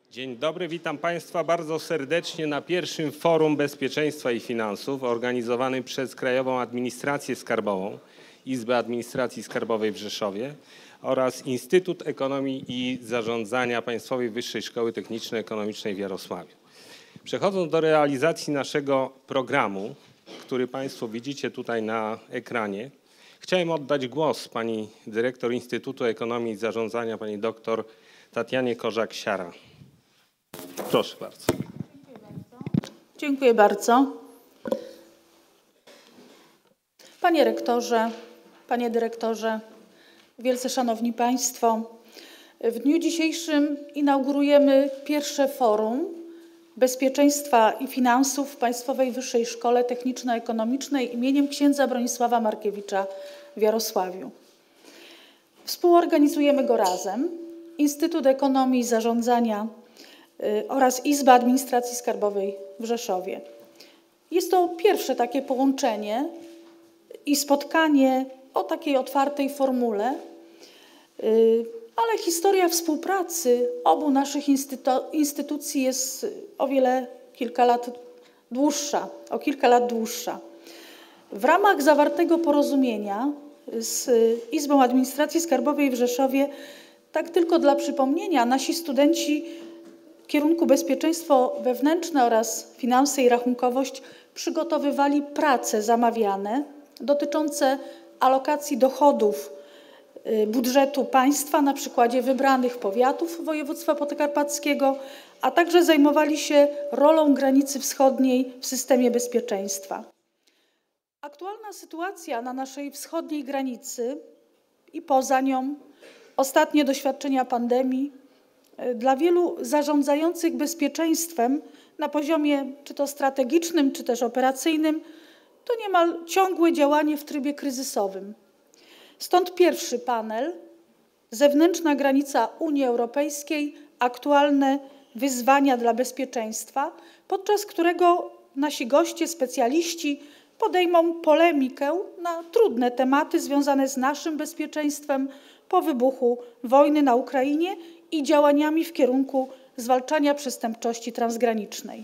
Dzień dobry, witam Państwa bardzo serdecznie na pierwszym Forum Bezpieczeństwa i Finansów organizowanym przez Krajową Administrację Skarbową, Izbę Administracji Skarbowej w Rzeszowie oraz Instytut Ekonomii i Zarządzania Państwowej Wyższej Szkoły Techniczno-Ekonomicznej w Jarosławiu. Przechodząc do realizacji naszego programu, który Państwo widzicie tutaj na ekranie, chciałem oddać głos pani dyrektor Instytutu Ekonomii i Zarządzania, pani doktor Tatianie Korzak-Siara. Proszę bardzo. Dziękuję bardzo. Panie rektorze, panie dyrektorze, wielce szanowni państwo, w dniu dzisiejszym inaugurujemy pierwsze Forum Bezpieczeństwa i Finansów w Państwowej Wyższej Szkole Techniczno-Ekonomicznej imieniem księdza Bronisława Markiewicza w Jarosławiu. Współorganizujemy go razem Instytut Ekonomii i Zarządzania oraz Izba Administracji Skarbowej w Rzeszowie. Jest to pierwsze takie połączenie i spotkanie o takiej otwartej formule, ale historia współpracy obu naszych instytucji jest o kilka lat dłuższa. W ramach zawartego porozumienia z Izbą Administracji Skarbowej w Rzeszowie, tak tylko dla przypomnienia, nasi studenci kierunku Bezpieczeństwo Wewnętrzne oraz Finanse i Rachunkowość przygotowywali prace zamawiane dotyczące alokacji dochodów budżetu państwa na przykładzie wybranych powiatów województwa podkarpackiego, a także zajmowali się rolą granicy wschodniej w systemie bezpieczeństwa. Aktualna sytuacja na naszej wschodniej granicy i poza nią, ostatnie doświadczenia pandemii, dla wielu zarządzających bezpieczeństwem na poziomie czy to strategicznym, czy też operacyjnym, to niemal ciągłe działanie w trybie kryzysowym. Stąd pierwszy panel, zewnętrzna granica Unii Europejskiej, aktualne wyzwania dla bezpieczeństwa, podczas którego nasi goście, specjaliści podejmą polemikę na trudne tematy związane z naszym bezpieczeństwem po wybuchu wojny na Ukrainie i działaniami w kierunku zwalczania przestępczości transgranicznej.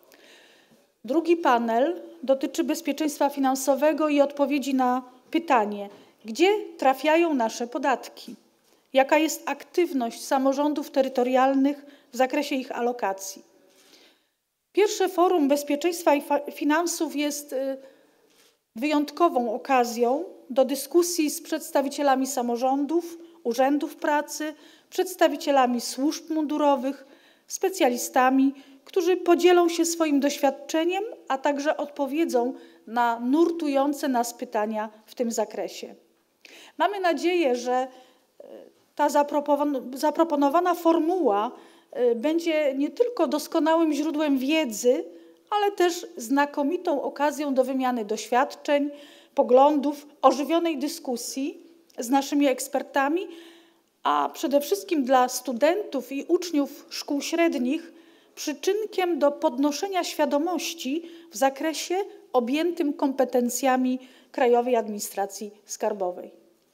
Drugi panel dotyczy bezpieczeństwa finansowego i odpowiedzi na pytanie, gdzie trafiają nasze podatki, jaka jest aktywność samorządów terytorialnych w zakresie ich alokacji. Pierwsze Forum Bezpieczeństwa i Finansów jest wyjątkową okazją do dyskusji z przedstawicielami samorządów, urzędów pracy, przedstawicielami służb mundurowych, specjalistami, którzy podzielą się swoim doświadczeniem, a także odpowiedzą na nurtujące nas pytania w tym zakresie. Mamy nadzieję, że ta zaproponowana formuła będzie nie tylko doskonałym źródłem wiedzy, ale też znakomitą okazją do wymiany doświadczeń, poglądów, ożywionej dyskusji z naszymi ekspertami, a przede wszystkim dla studentów i uczniów szkół średnich przyczynkiem do podnoszenia świadomości w zakresie objętym kompetencjami Krajowej Administracji Skarbowej.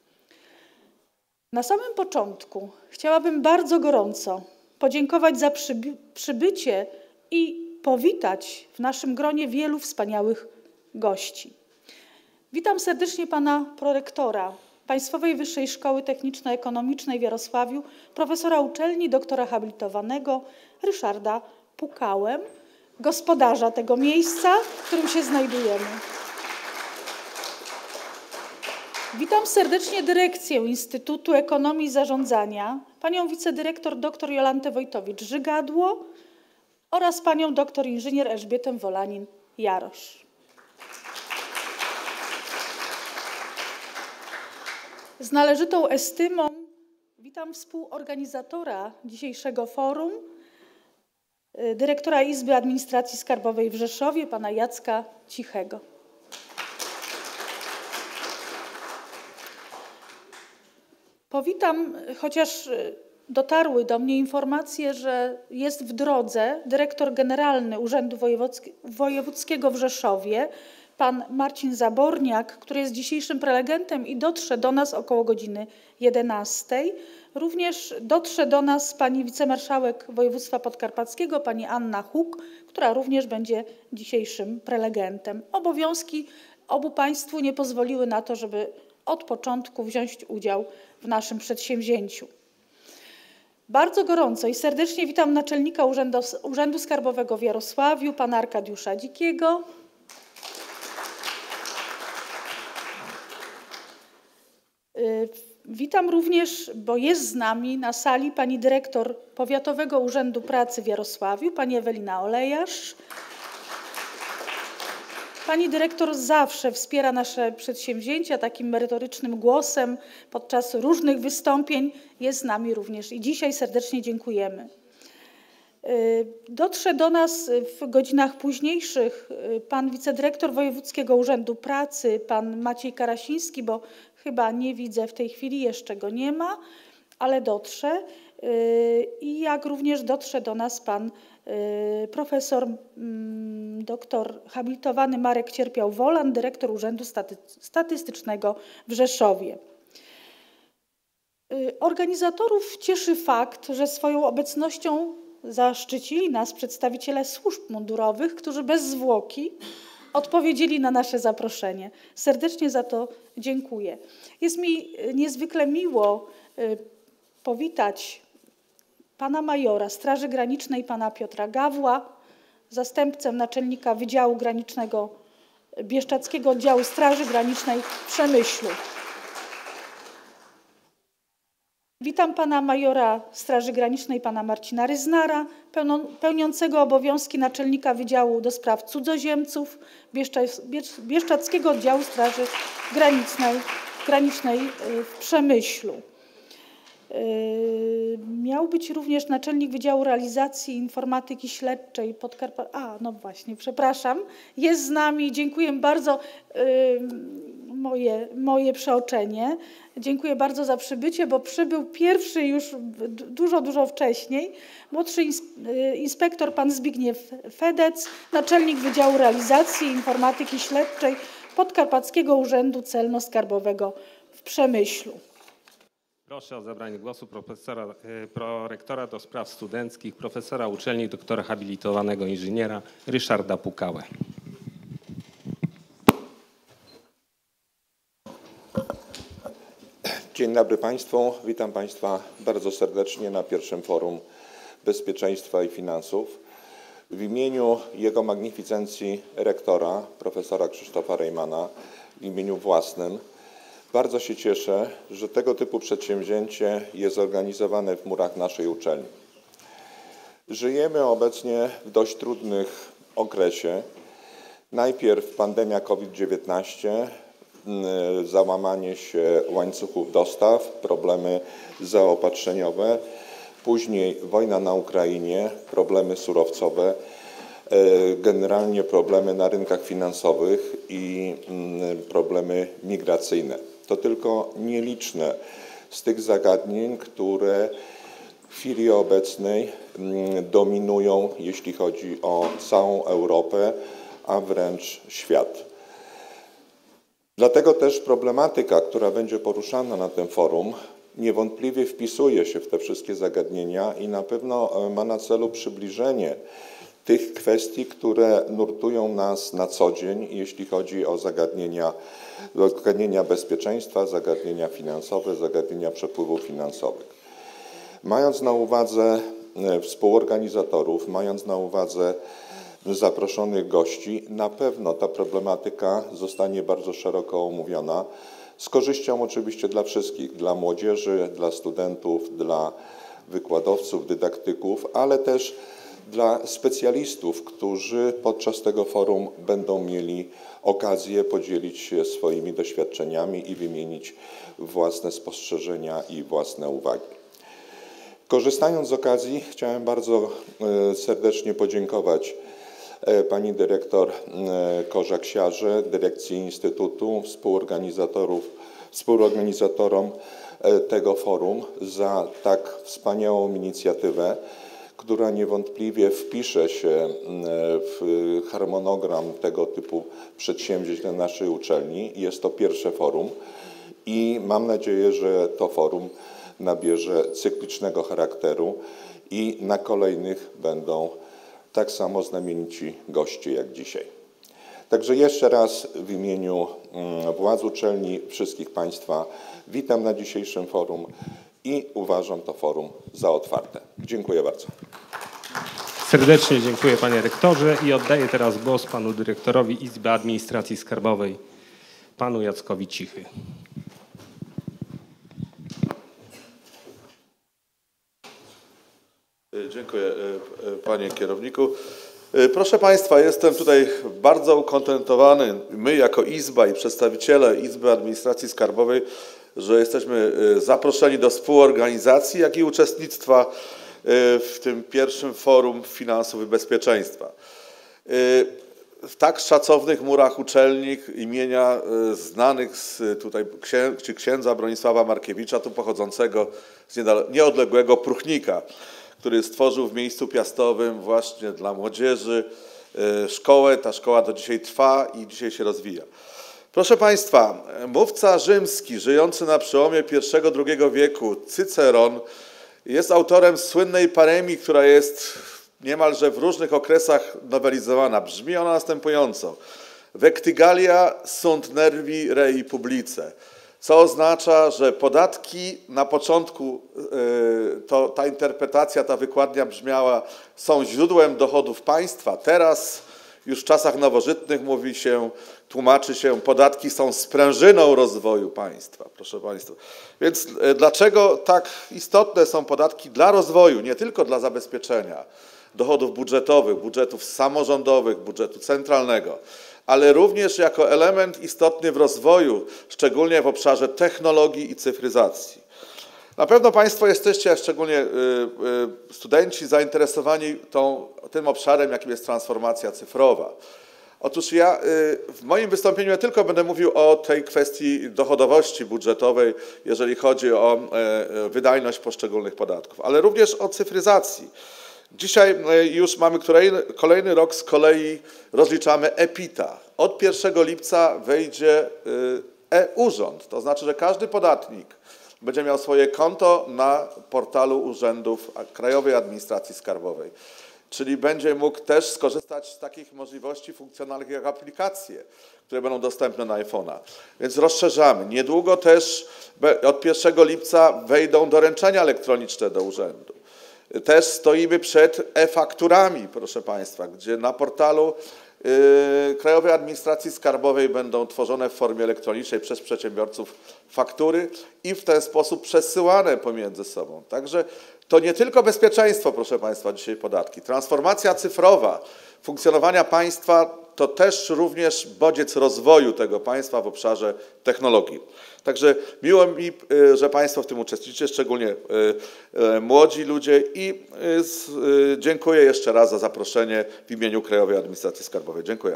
Na samym początku chciałabym bardzo gorąco podziękować za przybycie i powitać w naszym gronie wielu wspaniałych gości. Witam serdecznie pana prorektora Państwowej Wyższej Szkoły Techniczno-Ekonomicznej w Jarosławiu, profesora uczelni, doktora habilitowanego Ryszarda Pukałę, gospodarza tego miejsca, w którym się znajdujemy. Witam serdecznie dyrekcję Instytutu Ekonomii i Zarządzania, panią wicedyrektor dr Jolantę Wojtowicz-Żygadło oraz panią doktor inżynier Elżbietę Wolanin-Jarosz. Z należytą estymą witam współorganizatora dzisiejszego forum, dyrektora Izby Administracji Skarbowej w Rzeszowie, pana Jacka Cichego. Powitam, chociaż dotarły do mnie informacje, że jest w drodze dyrektor generalny Urzędu Wojewódzkiego w Rzeszowie, pan Marcin Zaborniak, który jest dzisiejszym prelegentem i dotrze do nas około godziny 11. Również dotrze do nas pani wicemarszałek województwa podkarpackiego, pani Anna Huk, która również będzie dzisiejszym prelegentem. Obowiązki obu państwu nie pozwoliły na to, żeby od początku wziąć udział w naszym przedsięwzięciu. Bardzo gorąco i serdecznie witam naczelnika Urzędu Skarbowego w Jarosławiu, pana Arkadiusza Dzikiego. Witam również, bo jest z nami na sali pani dyrektor Powiatowego Urzędu Pracy w Jarosławiu, pani Ewelina Olejarz. Pani dyrektor zawsze wspiera nasze przedsięwzięcia takim merytorycznym głosem podczas różnych wystąpień. Jest z nami również i dzisiaj serdecznie dziękujemy. Dotrze do nas w godzinach późniejszych pan wicedyrektor Wojewódzkiego Urzędu Pracy, pan Maciej Karasiński, bo chyba nie widzę w tej chwili, jeszcze go nie ma, ale dotrze. I jak również dotrze do nas pan profesor doktor habilitowany Marek Cierpiał-Wolan, dyrektor Urzędu Statystycznego w Rzeszowie. Organizatorów cieszy fakt, że swoją obecnością zaszczycili nas przedstawiciele służb mundurowych, którzy bez zwłoki odpowiedzieli na nasze zaproszenie. Serdecznie za to dziękuję. Jest mi niezwykle miło powitać pana majora Straży Granicznej, pana Piotra Gawła, zastępcę naczelnika Wydziału Granicznego Bieszczadzkiego Oddziału Straży Granicznej w Przemyślu. Witam pana majora Straży Granicznej, pana Marcina Ryznara, pełniącego obowiązki naczelnika Wydziału do Spraw Cudzoziemców Bieszczadzkiego Oddziału Straży Granicznej w Przemyślu. Miał być również naczelnik Wydziału Realizacji Informatyki Śledczej no właśnie, przepraszam, jest z nami, dziękuję bardzo, moje przeoczenie. Dziękuję bardzo za przybycie, bo przybył pierwszy już dużo wcześniej, młodszy inspektor pan Zbigniew Fedec, naczelnik Wydziału Realizacji Informatyki Śledczej Podkarpackiego Urzędu Celno-Skarbowego w Przemyślu. Proszę o zabranie głosu prorektora do spraw studenckich, profesora uczelni, doktora habilitowanego inżyniera Ryszarda Pukałę. Dzień dobry Państwu. Witam Państwa bardzo serdecznie na pierwszym Forum Bezpieczeństwa i Finansów. W imieniu Jego Magnificencji rektora, profesora Krzysztofa Rejmana, w imieniu własnym, bardzo się cieszę, że tego typu przedsięwzięcie jest organizowane w murach naszej uczelni. Żyjemy obecnie w dość trudnym okresie. Najpierw pandemia COVID-19, załamanie się łańcuchów dostaw, problemy zaopatrzeniowe, później wojna na Ukrainie, problemy surowcowe, generalnie problemy na rynkach finansowych i problemy migracyjne. To tylko nieliczne z tych zagadnień, które w chwili obecnej dominują, jeśli chodzi o całą Europę, a wręcz świat. Dlatego też problematyka, która będzie poruszana na tym forum, niewątpliwie wpisuje się w te wszystkie zagadnienia i na pewno ma na celu przybliżenie tych kwestii, które nurtują nas na co dzień, jeśli chodzi o zagadnienia bezpieczeństwa, zagadnienia finansowe, zagadnienia przepływów finansowych. Mając na uwadze współorganizatorów, mając na uwadze zaproszonych gości, na pewno ta problematyka zostanie bardzo szeroko omówiona, z korzyścią oczywiście dla wszystkich, dla młodzieży, dla studentów, dla wykładowców, dydaktyków, ale też dla specjalistów, którzy podczas tego forum będą mieli okazję podzielić się swoimi doświadczeniami i wymienić własne spostrzeżenia i własne uwagi. Korzystając z okazji, chciałem bardzo serdecznie podziękować pani dyrektor Korzak-Siarze, dyrekcji Instytutu, współorganizatorom tego forum za tak wspaniałą inicjatywę, która niewątpliwie wpisze się w harmonogram tego typu przedsięwzięć na naszej uczelni. Jest to pierwsze forum i mam nadzieję, że to forum nabierze cyklicznego charakteru i na kolejnych będą tak samo znamienici goście jak dzisiaj. Także jeszcze raz w imieniu władz uczelni, wszystkich Państwa witam na dzisiejszym forum i uważam to forum za otwarte. Dziękuję bardzo. Serdecznie dziękuję panie rektorze i oddaję teraz głos panu dyrektorowi Izby Administracji Skarbowej, panu Jackowi Cichy. Dziękuję panie kierowniku. Proszę Państwa, jestem tutaj bardzo ukontentowany, my jako Izba i przedstawiciele Izby Administracji Skarbowej, że jesteśmy zaproszeni do współorganizacji, jak i uczestnictwa w tym pierwszym forum finansów i bezpieczeństwa. W tak szacownych murach uczelni imienia znanych tutaj księdza Bronisława Markiewicza, tu pochodzącego z nieodległego Pruchnika, który stworzył w miejscu piastowym właśnie dla młodzieży szkołę. Ta szkoła do dzisiaj trwa i dzisiaj się rozwija. Proszę Państwa, mówca rzymski żyjący na przełomie I-II wieku, Cyceron, jest autorem słynnej paremii, która jest niemalże w różnych okresach nowelizowana. Brzmi ona następująco: Vectigalia sunt nervi rei publice. Co oznacza, że podatki na początku, ta interpretacja, ta wykładnia brzmiała, są źródłem dochodów państwa. Teraz już w czasach nowożytnych tłumaczy się, podatki są sprężyną rozwoju państwa, proszę Państwa. Więc dlaczego tak istotne są podatki dla rozwoju, nie tylko dla zabezpieczenia dochodów budżetowych, budżetów samorządowych, budżetu centralnego, ale również jako element istotny w rozwoju, szczególnie w obszarze technologii i cyfryzacji. Na pewno Państwo jesteście, a szczególnie studenci, zainteresowani tym obszarem, jakim jest transformacja cyfrowa. Otóż ja w moim wystąpieniu nie tylko będę mówił o tej kwestii dochodowości budżetowej, jeżeli chodzi o wydajność poszczególnych podatków, ale również o cyfryzacji. Dzisiaj już mamy kolejny rok z kolei rozliczamy e-PIT-a. Od 1 lipca wejdzie e-Urząd, to znaczy, że każdy podatnik będzie miał swoje konto na portalu urzędów Krajowej Administracji Skarbowej. Czyli będzie mógł też skorzystać z takich możliwości funkcjonalnych jak aplikacje, które będą dostępne na iPhone'a. Więc rozszerzamy. Niedługo też od 1 lipca wejdą doręczenia elektroniczne do urzędu. Też stoimy przed e-fakturami, proszę Państwa, gdzie na portalu Krajowej Administracji Skarbowej będą tworzone w formie elektronicznej przez przedsiębiorców faktury i w ten sposób przesyłane pomiędzy sobą. Także to nie tylko bezpieczeństwo, proszę Państwa, dzisiaj podatki. Transformacja cyfrowa funkcjonowania państwa to też również bodziec rozwoju tego państwa w obszarze technologii. Także miło mi, że Państwo w tym uczestniczycie, szczególnie młodzi ludzie i dziękuję jeszcze raz za zaproszenie w imieniu Krajowej Administracji Skarbowej. Dziękuję.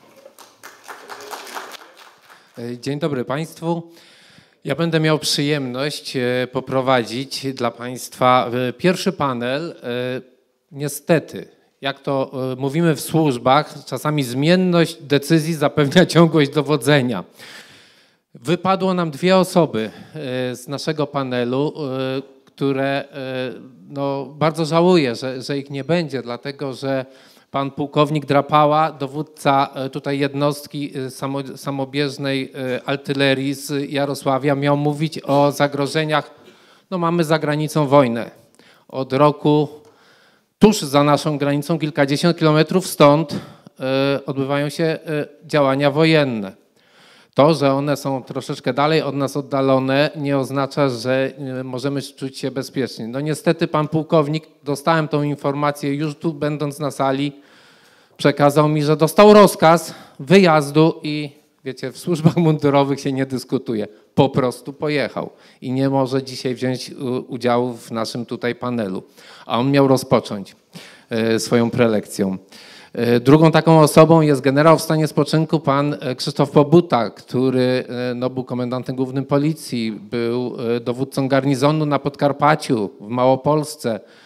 Dzień dobry Państwu. Ja będę miał przyjemność poprowadzić dla Państwa pierwszy panel. Niestety, jak to mówimy w służbach, czasami zmienność decyzji zapewnia ciągłość dowodzenia. Wypadło nam 2 osoby z naszego panelu, które no, bardzo żałuję, że ich nie będzie, dlatego że pan pułkownik Drapała, dowódca tutaj jednostki samobieżnej artylerii z Jarosławia, miał mówić o zagrożeniach. No, mamy za granicą wojnę. Od roku tuż za naszą granicą, kilkadziesiąt kilometrów stąd, odbywają się działania wojenne. To, że one są troszeczkę dalej od nas oddalone, nie oznacza, że możemy czuć się bezpiecznie. No niestety pan pułkownik, dostałem tą informację już tu będąc na sali, przekazał mi, że dostał rozkaz wyjazdu i wiecie, w służbach mundurowych się nie dyskutuje. Po prostu pojechał i nie może dzisiaj wziąć udziału w naszym tutaj panelu. A on miał rozpocząć swoją prelekcją. Drugą taką osobą jest generał w stanie spoczynku pan Krzysztof Pobuta, który no, był komendantem głównym policji, był dowódcą garnizonu na Podkarpaciu, w Małopolsce,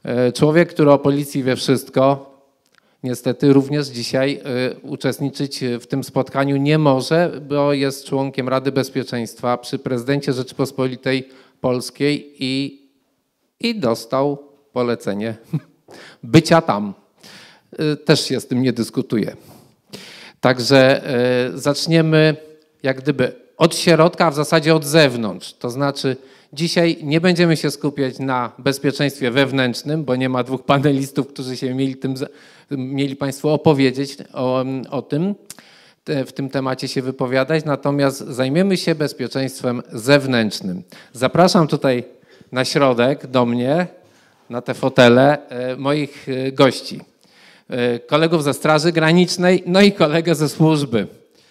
Człowiek, który o policji wie wszystko, niestety również dzisiaj uczestniczyć w tym spotkaniu nie może, bo jest członkiem Rady Bezpieczeństwa przy prezydencie Rzeczypospolitej Polskiej i dostał polecenie bycia tam. Też się z tym nie dyskutuje. Także zaczniemy jak gdyby od środka, a w zasadzie od zewnątrz. To znaczy dzisiaj nie będziemy się skupiać na bezpieczeństwie wewnętrznym, bo nie ma dwóch panelistów, którzy się mieli Państwu opowiedzieć o tym, w tym temacie się wypowiadać, natomiast zajmiemy się bezpieczeństwem zewnętrznym. Zapraszam tutaj na środek do mnie, na te fotele, moich gości. Kolegów ze Straży Granicznej, no i kolegę ze służby.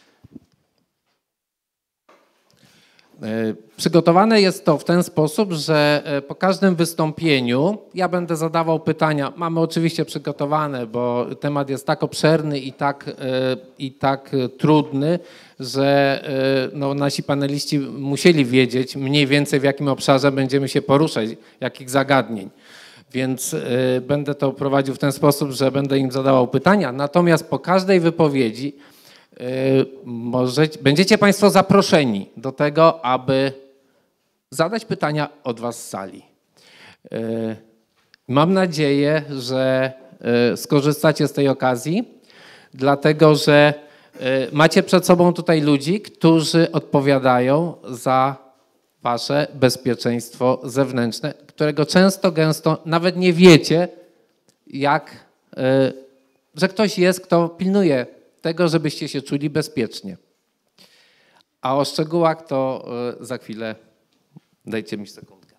Przygotowane jest to w ten sposób, że po każdym wystąpieniu ja będę zadawał pytania. Mamy oczywiście przygotowane, bo temat jest tak obszerny i tak trudny, że no, nasi paneliści musieli wiedzieć mniej więcej, w jakim obszarze będziemy się poruszać, jakich zagadnień. Więc będę to prowadził w ten sposób, że będę im zadawał pytania. Natomiast po każdej wypowiedzi będziecie Państwo zaproszeni do tego, aby zadać pytania od Was z sali. Mam nadzieję, że skorzystacie z tej okazji, dlatego że macie przed sobą tutaj ludzi, którzy odpowiadają za Wasze bezpieczeństwo zewnętrzne, którego często, gęsto nawet nie wiecie, że ktoś jest, kto pilnuje tego, żebyście się czuli bezpiecznie. A o szczegółach to za chwilę, dajcie mi sekundkę.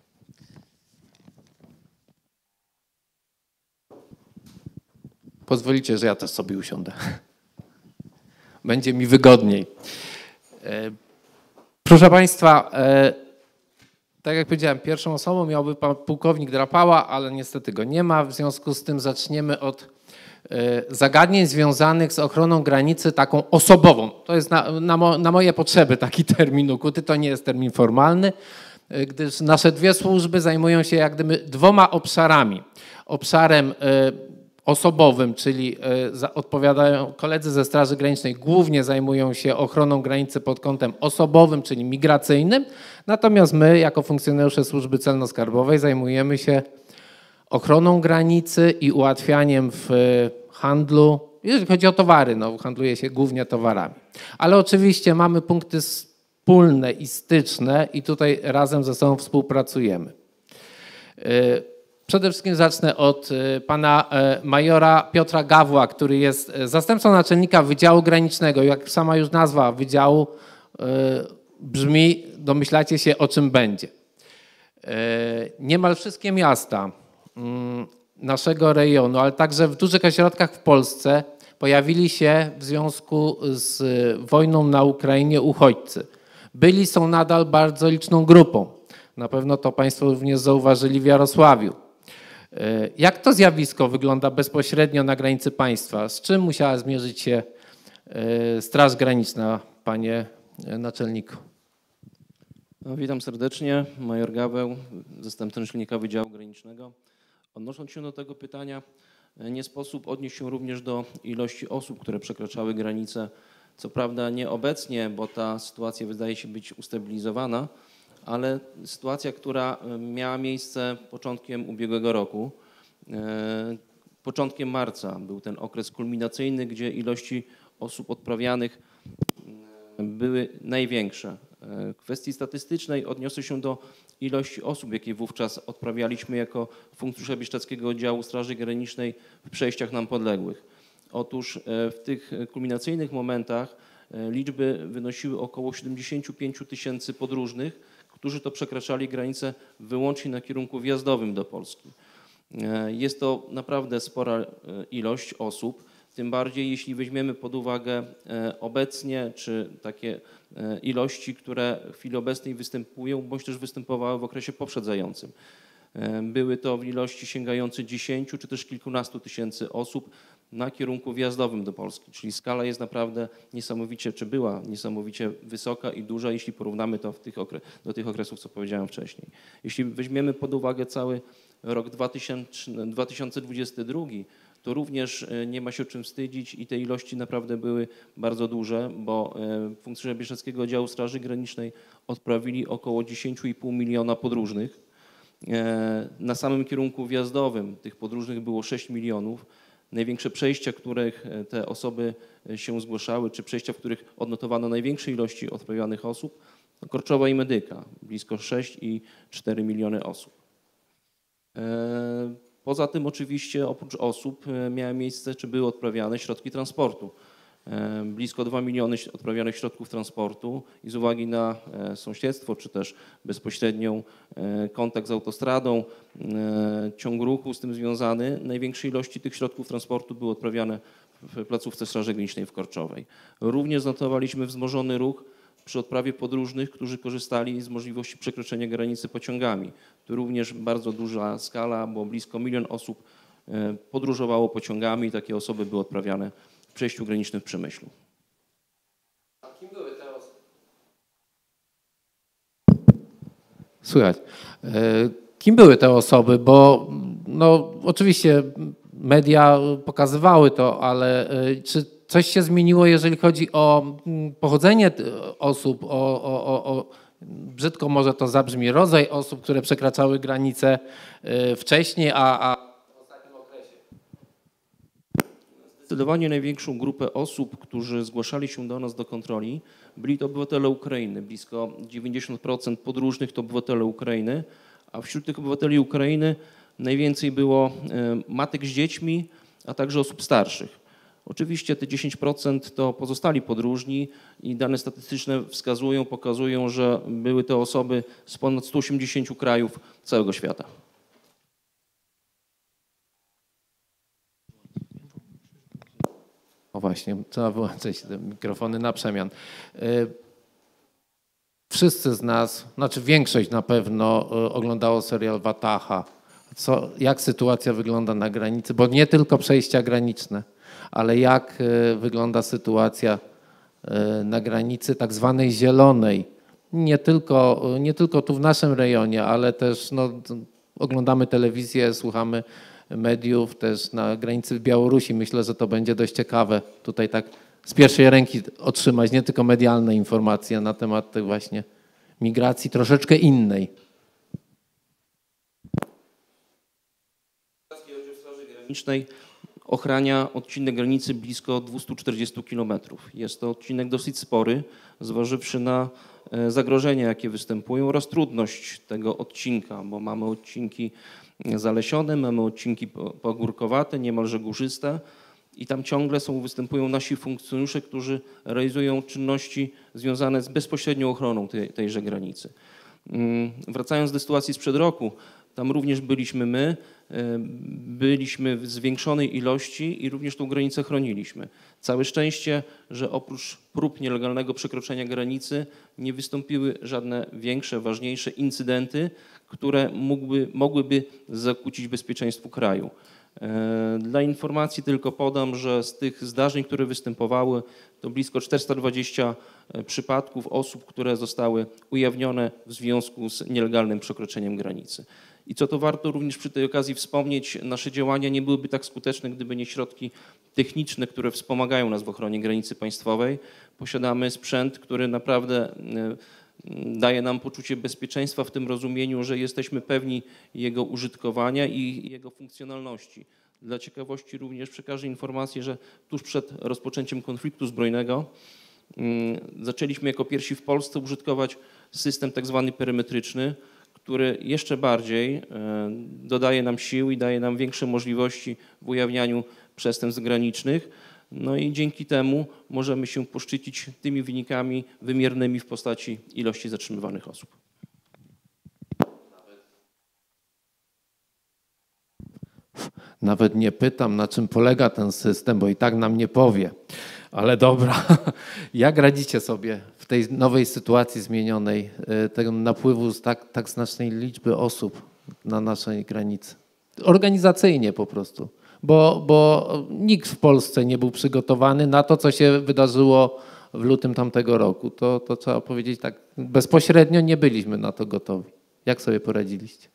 Pozwolicie, że ja też sobie usiądę. Będzie mi wygodniej. Proszę Państwa, tak jak powiedziałem, pierwszą osobą miałby pan pułkownik Drapała, ale niestety go nie ma. W związku z tym zaczniemy od zagadnień związanych z ochroną granicy taką osobową. To jest na moje potrzeby taki termin ukuty, to nie jest termin formalny, gdyż nasze dwie służby zajmują się jak gdyby dwoma obszarami. Obszarem osobowym, czyli odpowiadają koledzy ze Straży Granicznej, głównie zajmują się ochroną granicy pod kątem osobowym, czyli migracyjnym, natomiast my jako funkcjonariusze Służby Celno-Skarbowej zajmujemy się ochroną granicy i ułatwianiem w handlu, jeżeli chodzi o towary, no handluje się głównie towarami. Ale oczywiście mamy punkty wspólne i styczne i tutaj razem ze sobą współpracujemy. Przede wszystkim zacznę od pana majora Piotra Gawła, który jest zastępcą naczelnika Wydziału Granicznego. Jak sama już nazwa wydziału brzmi, domyślacie się, o czym będzie. Niemal wszystkie miasta naszego rejonu, ale także w dużych ośrodkach w Polsce pojawili się w związku z wojną na Ukrainie uchodźcy. Są nadal bardzo liczną grupą. Na pewno to Państwo również zauważyli w Jarosławiu. Jak to zjawisko wygląda bezpośrednio na granicy państwa? Z czym musiała zmierzyć się Straż Graniczna, panie naczelniku? No, witam serdecznie, major Gaweł, zastępca naczelnika Wydziału Granicznego. Odnosząc się do tego pytania, nie sposób odnieść się również do ilości osób, które przekraczały granicę. Co prawda nie obecnie, bo ta sytuacja wydaje się być ustabilizowana, ale sytuacja, która miała miejsce początkiem ubiegłego roku, początkiem marca był ten okres kulminacyjny, gdzie ilości osób odprawianych były największe. W kwestii statystycznej odniosę się do ilości osób, jakie wówczas odprawialiśmy jako funkcjonariusze Bieszczadzkiego Oddziału Straży Granicznej w przejściach nam podległych. Otóż w tych kulminacyjnych momentach liczby wynosiły około 75 000 podróżnych, którzy to przekraczali granicę wyłącznie na kierunku wjazdowym do Polski. Jest to naprawdę spora ilość osób, tym bardziej jeśli weźmiemy pod uwagę obecnie, czy takie ilości, które w chwili obecnej występują, bądź też występowały w okresie poprzedzającym. Były to w ilości sięgające 10 czy też kilkunastu tysięcy osób. na kierunku wjazdowym do Polski, czyli skala jest naprawdę niesamowicie, czy była niesamowicie wysoka i duża, jeśli porównamy to do tych okresów, co powiedziałem wcześniej. Jeśli weźmiemy pod uwagę cały rok 2022, to również nie ma się o czym wstydzić i te ilości naprawdę były bardzo duże, bo funkcjonariusze Bieszczadzkiego Oddziału Straży Granicznej odprawili około 10,5 miliona podróżnych. Na samym kierunku wjazdowym tych podróżnych było 6 milionów. Największe przejścia, których te osoby się zgłaszały, czy przejścia, w których odnotowano największe ilości odprawianych osób, to Korczowa i Medyka, blisko 6,4 miliony osób. Poza tym oczywiście oprócz osób miały miejsce, czy były odprawiane środki transportu. Blisko 2 miliony odprawianych środków transportu i z uwagi na sąsiedztwo, czy też bezpośrednią kontakt z autostradą, ciąg ruchu z tym związany, największej ilości tych środków transportu były odprawiane w placówce Straży Granicznej w Korczowej. Również zanotowaliśmy wzmożony ruch przy odprawie podróżnych, którzy korzystali z możliwości przekroczenia granicy pociągami. Tu również bardzo duża skala, bo blisko 1 milion osób podróżowało pociągami i takie osoby były odprawiane w przejściu granicznym w Przemyślu. A kim były te osoby? Słychać. Kim były te osoby? Bo no, oczywiście media pokazywały to, ale czy coś się zmieniło, jeżeli chodzi o pochodzenie osób, brzydko może to zabrzmi, rodzaj osób, które przekraczały granicę wcześniej, a w ostatnim okresie? Zdecydowanie największą grupę osób, którzy zgłaszali się do nas do kontroli, byli to obywatele Ukrainy. Blisko 90% podróżnych to obywatele Ukrainy, a wśród tych obywateli Ukrainy najwięcej było matek z dziećmi, a także osób starszych. Oczywiście te 10% to pozostali podróżni i dane statystyczne wskazują, pokazują, że były to osoby z ponad 180 krajów całego świata. O właśnie, trzeba wyłączyć te mikrofony na przemian. Wszyscy z nas, znaczy większość na pewno oglądało serial Wataha. Jak sytuacja wygląda na granicy, bo nie tylko przejścia graniczne, ale jak wygląda sytuacja na granicy tak zwanej zielonej. Nie tylko tu w naszym rejonie, ale też no, oglądamy telewizję, słuchamy mediów też na granicy w Białorusi. Myślę, że to będzie dość ciekawe tutaj tak z pierwszej ręki otrzymać nie tylko medialne informacje na temat tej właśnie migracji troszeczkę innej. Oddział Straży Granicznej ochrania odcinek granicy blisko 240 km. Jest to odcinek dosyć spory, zważywszy na zagrożenia, jakie występują oraz trudność tego odcinka, bo mamy odcinki zalesione, mamy odcinki pagórkowate, niemalże górzyste i tam ciągle występują nasi funkcjonariusze, którzy realizują czynności związane z bezpośrednią ochroną tejże granicy. Wracając do sytuacji sprzed roku, tam również byliśmy my, byliśmy w zwiększonej ilości i również tą granicę chroniliśmy. Całe szczęście, że oprócz prób nielegalnego przekroczenia granicy nie wystąpiły żadne większe, ważniejsze incydenty, które mogłyby zakłócić bezpieczeństwu kraju. Dla informacji tylko podam, że z tych zdarzeń, które występowały, to blisko 420 przypadków osób, które zostały ujawnione w związku z nielegalnym przekroczeniem granicy. I co to warto również przy tej okazji wspomnieć, nasze działania nie byłyby tak skuteczne, gdyby nie środki techniczne, które wspomagają nas w ochronie granicy państwowej. Posiadamy sprzęt, który naprawdę daje nam poczucie bezpieczeństwa w tym rozumieniu, że jesteśmy pewni jego użytkowania i jego funkcjonalności. Dla ciekawości również przekażę informację, że tuż przed rozpoczęciem konfliktu zbrojnego zaczęliśmy jako pierwsi w Polsce użytkować system tak zwany perymetryczny, który jeszcze bardziej dodaje nam sił i daje nam większe możliwości w ujawnianiu przestępstw granicznych. No i dzięki temu możemy się poszczycić tymi wynikami wymiernymi w postaci ilości zatrzymywanych osób. Nawet nie pytam, na czym polega ten system, bo i tak nam nie powie. Ale dobra, jak radzicie sobie w tej nowej sytuacji zmienionej, tego napływu z tak znacznej liczby osób na naszej granicy? Organizacyjnie po prostu. bo nikt w Polsce nie był przygotowany na to, co się wydarzyło w lutym tamtego roku. To trzeba powiedzieć tak bezpośrednio, nie byliśmy na to gotowi. Jak sobie poradziliście?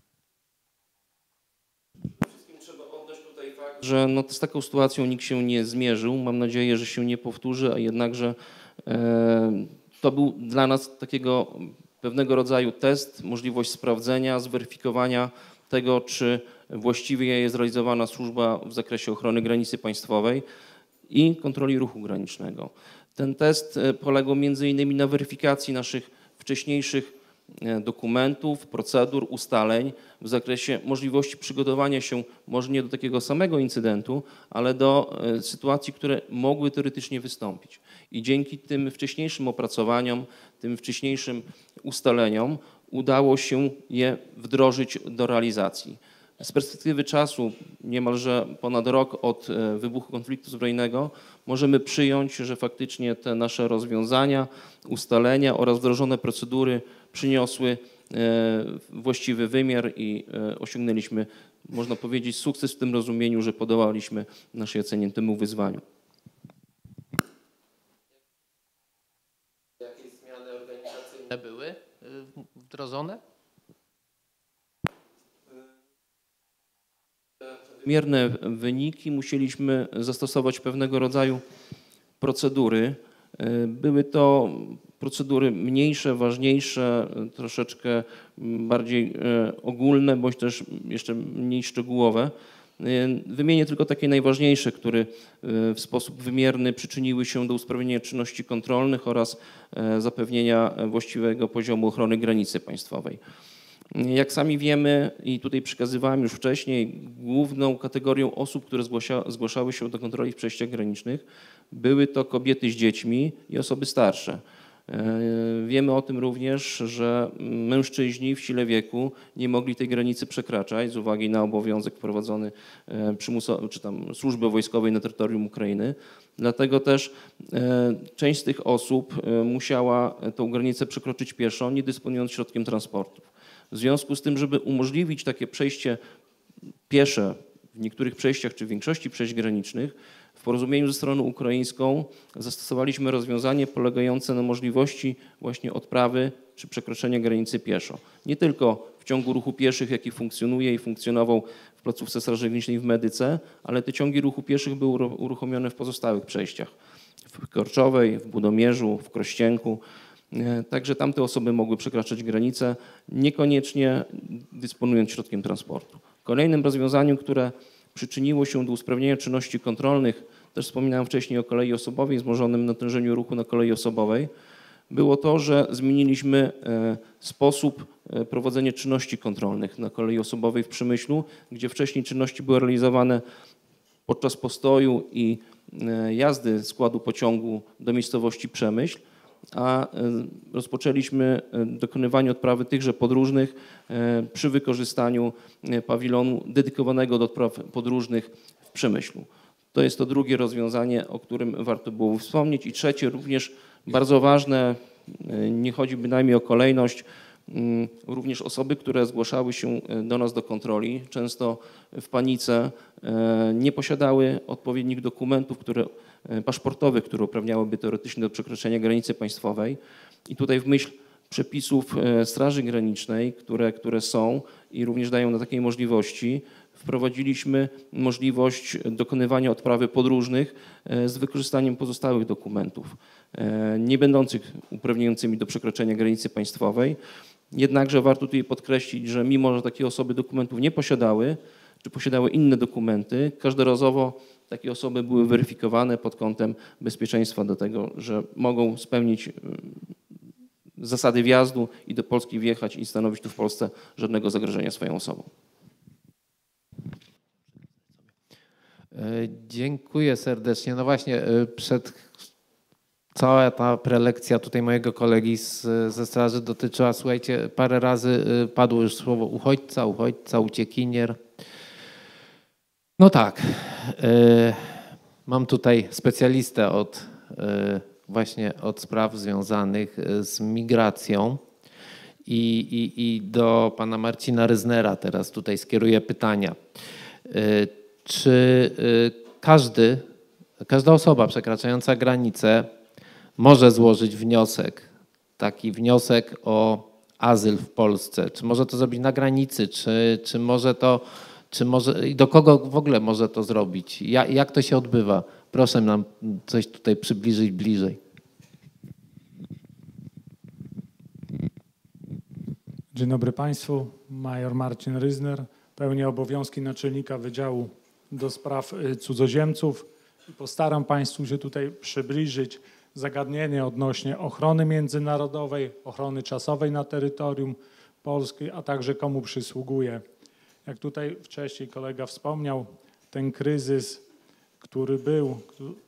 Że no, z taką sytuacją nikt się nie zmierzył. Mam nadzieję, że się nie powtórzy, a jednakże to był dla nas takiego pewnego rodzaju test, możliwość sprawdzenia, zweryfikowania tego, czy właściwie jest realizowana służba w zakresie ochrony granicy państwowej i kontroli ruchu granicznego. Ten test polegał m.in. na weryfikacji naszych wcześniejszych dokumentów, procedur, ustaleń w zakresie możliwości przygotowania się może nie do takiego samego incydentu, ale do sytuacji, które mogły teoretycznie wystąpić. I dzięki tym wcześniejszym opracowaniom, tym wcześniejszym ustaleniom udało się je wdrożyć do realizacji. Z perspektywy czasu, niemalże ponad rok od wybuchu konfliktu zbrojnego, możemy przyjąć, że faktycznie te nasze rozwiązania, ustalenia oraz wdrożone procedury przyniosły właściwy wymiar i osiągnęliśmy, można powiedzieć, sukces w tym rozumieniu, że podołaliśmy w naszej ocenie temu wyzwaniu. Jakieś zmiany organizacyjne były wdrożone? Wymierne wyniki musieliśmy zastosować pewnego rodzaju procedury. Były to procedury mniejsze, ważniejsze, troszeczkę bardziej ogólne, bądź też jeszcze mniej szczegółowe. Wymienię tylko takie najważniejsze, które w sposób wymierny przyczyniły się do usprawnienia czynności kontrolnych oraz zapewnienia właściwego poziomu ochrony granicy państwowej. Jak sami wiemy i tutaj przekazywałem już wcześniej, główną kategorią osób, które zgłaszały się do kontroli w przejściach granicznych, były to kobiety z dziećmi i osoby starsze. Wiemy o tym również, że mężczyźni w sile wieku nie mogli tej granicy przekraczać z uwagi na obowiązek wprowadzony czy tam służby wojskowej na terytorium Ukrainy. Dlatego też część z tych osób musiała tą granicę przekroczyć pieszo, nie dysponując środkiem transportu. W związku z tym, żeby umożliwić takie przejście piesze w niektórych przejściach czy w większości przejść granicznych, w porozumieniu ze stroną ukraińską zastosowaliśmy rozwiązanie polegające na możliwości właśnie odprawy czy przekroczenia granicy pieszo. Nie tylko w ciągu ruchu pieszych, jaki funkcjonuje i funkcjonował w placówce Straży Granicznej w Medyce, ale te ciągi ruchu pieszych były uruchomione w pozostałych przejściach. W Korczowej, w Budomierzu, w Krościenku. Także tamte osoby mogły przekraczać granicę, niekoniecznie dysponując środkiem transportu. Kolejnym rozwiązaniem, które przyczyniło się do usprawnienia czynności kontrolnych, też wspominałem wcześniej o kolei osobowej, wzmożonym natężeniu ruchu na kolei osobowej, było to, że zmieniliśmy sposób prowadzenia czynności kontrolnych na kolei osobowej w Przemyślu, gdzie wcześniej czynności były realizowane podczas postoju i jazdy składu pociągu do miejscowości Przemyśl, a rozpoczęliśmy dokonywanie odprawy tychże podróżnych przy wykorzystaniu pawilonu dedykowanego do odpraw podróżnych w Przemyślu. To jest to drugie rozwiązanie, o którym warto było wspomnieć. I trzecie, również bardzo ważne, nie chodzi bynajmniej o kolejność, również osoby, które zgłaszały się do nas do kontroli, często w panice, nie posiadały odpowiednich dokumentów paszportowych, które uprawniałyby teoretycznie do przekroczenia granicy państwowej. I tutaj w myśl przepisów Straży Granicznej, które są i również dają na takiej możliwości, wprowadziliśmy możliwość dokonywania odprawy podróżnych z wykorzystaniem pozostałych dokumentów, nie będących uprawniającymi do przekroczenia granicy państwowej. Jednakże warto tutaj podkreślić, że mimo że takie osoby dokumentów nie posiadały, czy posiadały inne dokumenty, każdorazowo takie osoby były weryfikowane pod kątem bezpieczeństwa do tego, że mogą spełnić zasady wjazdu i do Polski wjechać i stanowić tu w Polsce żadnego zagrożenia swoją osobą. Dziękuję serdecznie. No właśnie, cała ta prelekcja tutaj mojego kolegi ze straży dotyczyła, słuchajcie, parę razy padło już słowo uchodźca, uciekinier. No tak, mam tutaj specjalistę właśnie od spraw związanych z migracją i do pana Marcina Ryznera teraz tutaj skieruję pytania. czy każda osoba przekraczająca granicę może złożyć wniosek, taki wniosek o azyl w Polsce? Czy może to zrobić na granicy, czy może i do kogo w ogóle może to zrobić? Jak to się odbywa? Proszę nam coś tutaj przybliżyć bliżej. Dzień dobry Państwu. Major Marcin Ryzner. Pełnię obowiązki naczelnika Wydziału do Spraw Cudzoziemców. Postaram Państwu się tutaj przybliżyć zagadnienie odnośnie ochrony międzynarodowej, ochrony czasowej na terytorium Polski, a także komu przysługuje. Jak tutaj wcześniej kolega wspomniał, ten kryzys, który był,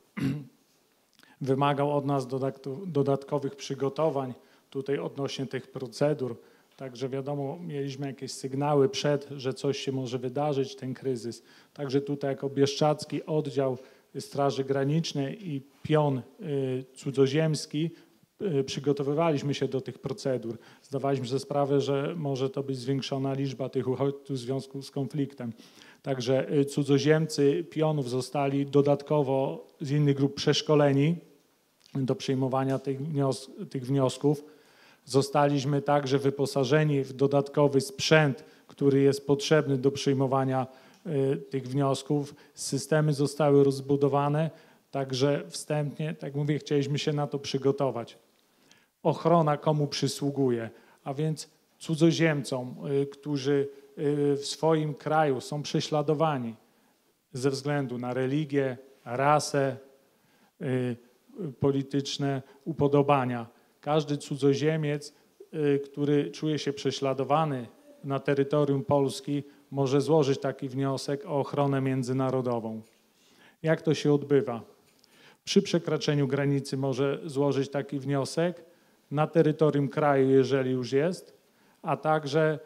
wymagał od nas dodatkowych przygotowań tutaj odnośnie tych procedur. Także wiadomo, mieliśmy jakieś sygnały że coś się może wydarzyć, ten kryzys. Także tutaj jako Bieszczadzki Oddział Straży Granicznej i pion cudzoziemski przygotowywaliśmy się do tych procedur. Zdawaliśmy sobie sprawę, że może to być zwiększona liczba tych uchodźców w związku z konfliktem. Także cudzoziemcy pionów zostali dodatkowo z innych grup przeszkoleni do przyjmowania tych wniosków. Zostaliśmy także wyposażeni w dodatkowy sprzęt, który jest potrzebny do przyjmowania tych wniosków. Systemy zostały rozbudowane, także wstępnie, tak mówię, chcieliśmy się na to przygotować. Ochrona komu przysługuje, a więc cudzoziemcom, którzy w swoim kraju są prześladowani ze względu na religię, rasę, polityczne upodobania. Każdy cudzoziemiec, który czuje się prześladowany na terytorium Polski, może złożyć taki wniosek o ochronę międzynarodową. Jak to się odbywa? Przy przekraczaniu granicy może złożyć taki wniosek na terytorium kraju, jeżeli już jest, a także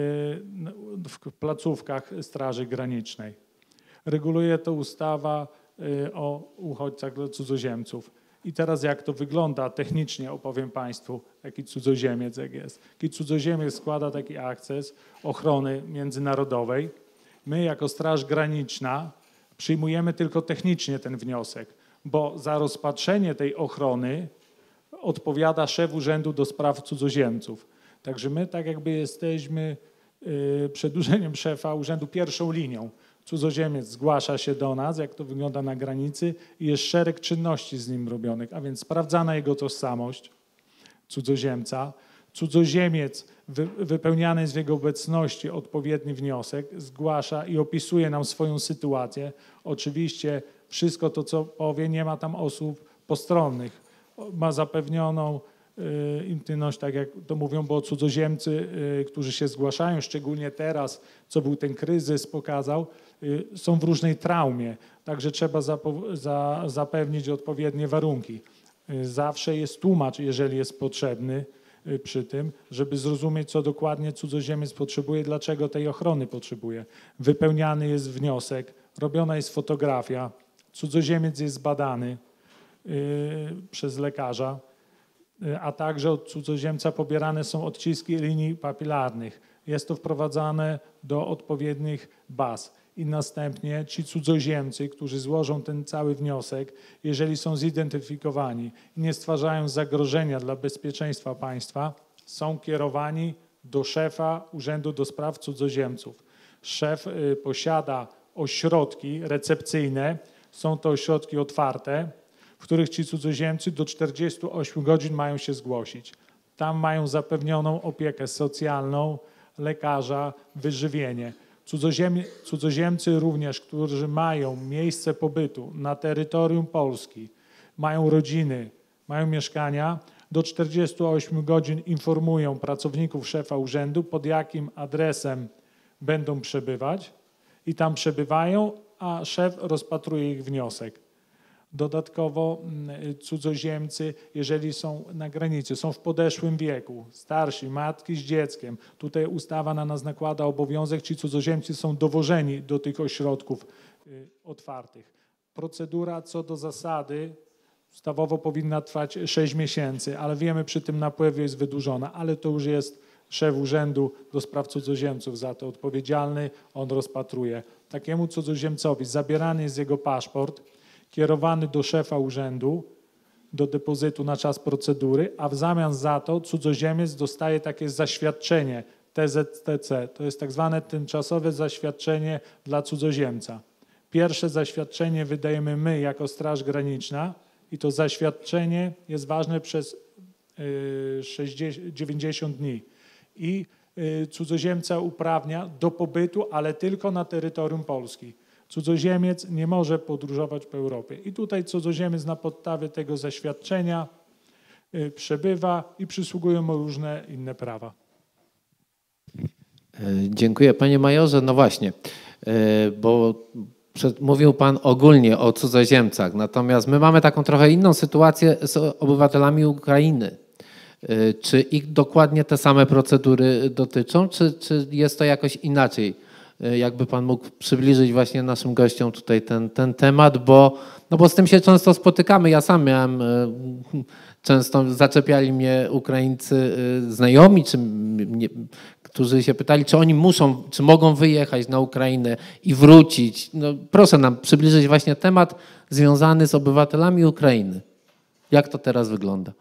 w placówkach Straży Granicznej. Reguluje to ustawa o uchodźcach dla cudzoziemców. I teraz jak to wygląda technicznie, opowiem Państwu, jaki cudzoziemiec jak jest. Taki cudzoziemiec składa taki akces ochrony międzynarodowej. My jako Straż Graniczna przyjmujemy tylko technicznie ten wniosek, bo za rozpatrzenie tej ochrony odpowiada szef Urzędu do Spraw Cudzoziemców. Także my tak jakby jesteśmy przedłużeniem szefa urzędu pierwszą linią. Cudzoziemiec zgłasza się do nas, jak to wygląda na granicy i jest szereg czynności z nim robionych, a więc sprawdzana jego tożsamość cudzoziemca. Cudzoziemiec wypełniany jest w jego obecności odpowiedni wniosek, zgłasza i opisuje nam swoją sytuację. Oczywiście wszystko to, co powie, nie ma tam osób postronnych. Ma zapewnioną intymność, tak jak to mówią, bo cudzoziemcy, którzy się zgłaszają, szczególnie teraz, co był ten kryzys, pokazał, są w różnej traumie, także trzeba zapewnić odpowiednie warunki. Zawsze jest tłumacz, jeżeli jest potrzebny przy tym, żeby zrozumieć, co dokładnie cudzoziemiec potrzebuje, dlaczego tej ochrony potrzebuje. Wypełniany jest wniosek, robiona jest fotografia, cudzoziemiec jest badany przez lekarza, a także od cudzoziemca pobierane są odciski linii papilarnych. Jest to wprowadzane do odpowiednich baz i następnie ci cudzoziemcy, którzy złożą ten cały wniosek, jeżeli są zidentyfikowani i nie stwarzają zagrożenia dla bezpieczeństwa państwa, są kierowani do szefa Urzędu do Spraw Cudzoziemców. Szef posiada ośrodki recepcyjne, są to ośrodki otwarte, w których ci cudzoziemcy do 48 godzin mają się zgłosić. Tam mają zapewnioną opiekę socjalną, lekarza, wyżywienie. Cudzoziemcy również, którzy mają miejsce pobytu na terytorium Polski, mają rodziny, mają mieszkania, do 48 godzin informują pracowników szefa urzędu, pod jakim adresem będą przebywać i tam przebywają, a szef rozpatruje ich wniosek. Dodatkowo cudzoziemcy, jeżeli są na granicy, są w podeszłym wieku, starsi, matki z dzieckiem, tutaj ustawa na nas nakłada obowiązek, ci cudzoziemcy są dowożeni do tych ośrodków otwartych. Procedura co do zasady ustawowo powinna trwać 6 miesięcy, ale wiemy, przy tym napływie jest wydłużona, ale to już jest szef Urzędu do Spraw Cudzoziemców za to odpowiedzialny, on rozpatruje. takiemu cudzoziemcowi zabierany jest jego paszport, kierowany do szefa urzędu, do depozytu na czas procedury, a w zamian za to cudzoziemiec dostaje takie zaświadczenie TZTC. To jest tak zwane tymczasowe zaświadczenie dla cudzoziemca. Pierwsze zaświadczenie wydajemy my jako Straż Graniczna i to zaświadczenie jest ważne przez 90 dni. I cudzoziemca uprawnia do pobytu, ale tylko na terytorium Polski. Cudzoziemiec nie może podróżować po Europie. I tutaj cudzoziemiec na podstawie tego zaświadczenia przebywa i przysługują mu różne inne prawa. Dziękuję, panie majorze. No właśnie, bo mówił pan ogólnie o cudzoziemcach, natomiast my mamy taką trochę inną sytuację z obywatelami Ukrainy. Czy ich dokładnie te same procedury dotyczą, czy jest to jakoś inaczej? Jakby pan mógł przybliżyć właśnie naszym gościom tutaj ten temat, bo z tym się często spotykamy. Ja sam miałem, często zaczepiali mnie Ukraińcy znajomi, którzy się pytali, czy oni muszą, czy mogą wyjechać na Ukrainę i wrócić. No, proszę nam przybliżyć właśnie temat związany z obywatelami Ukrainy. Jak to teraz wygląda?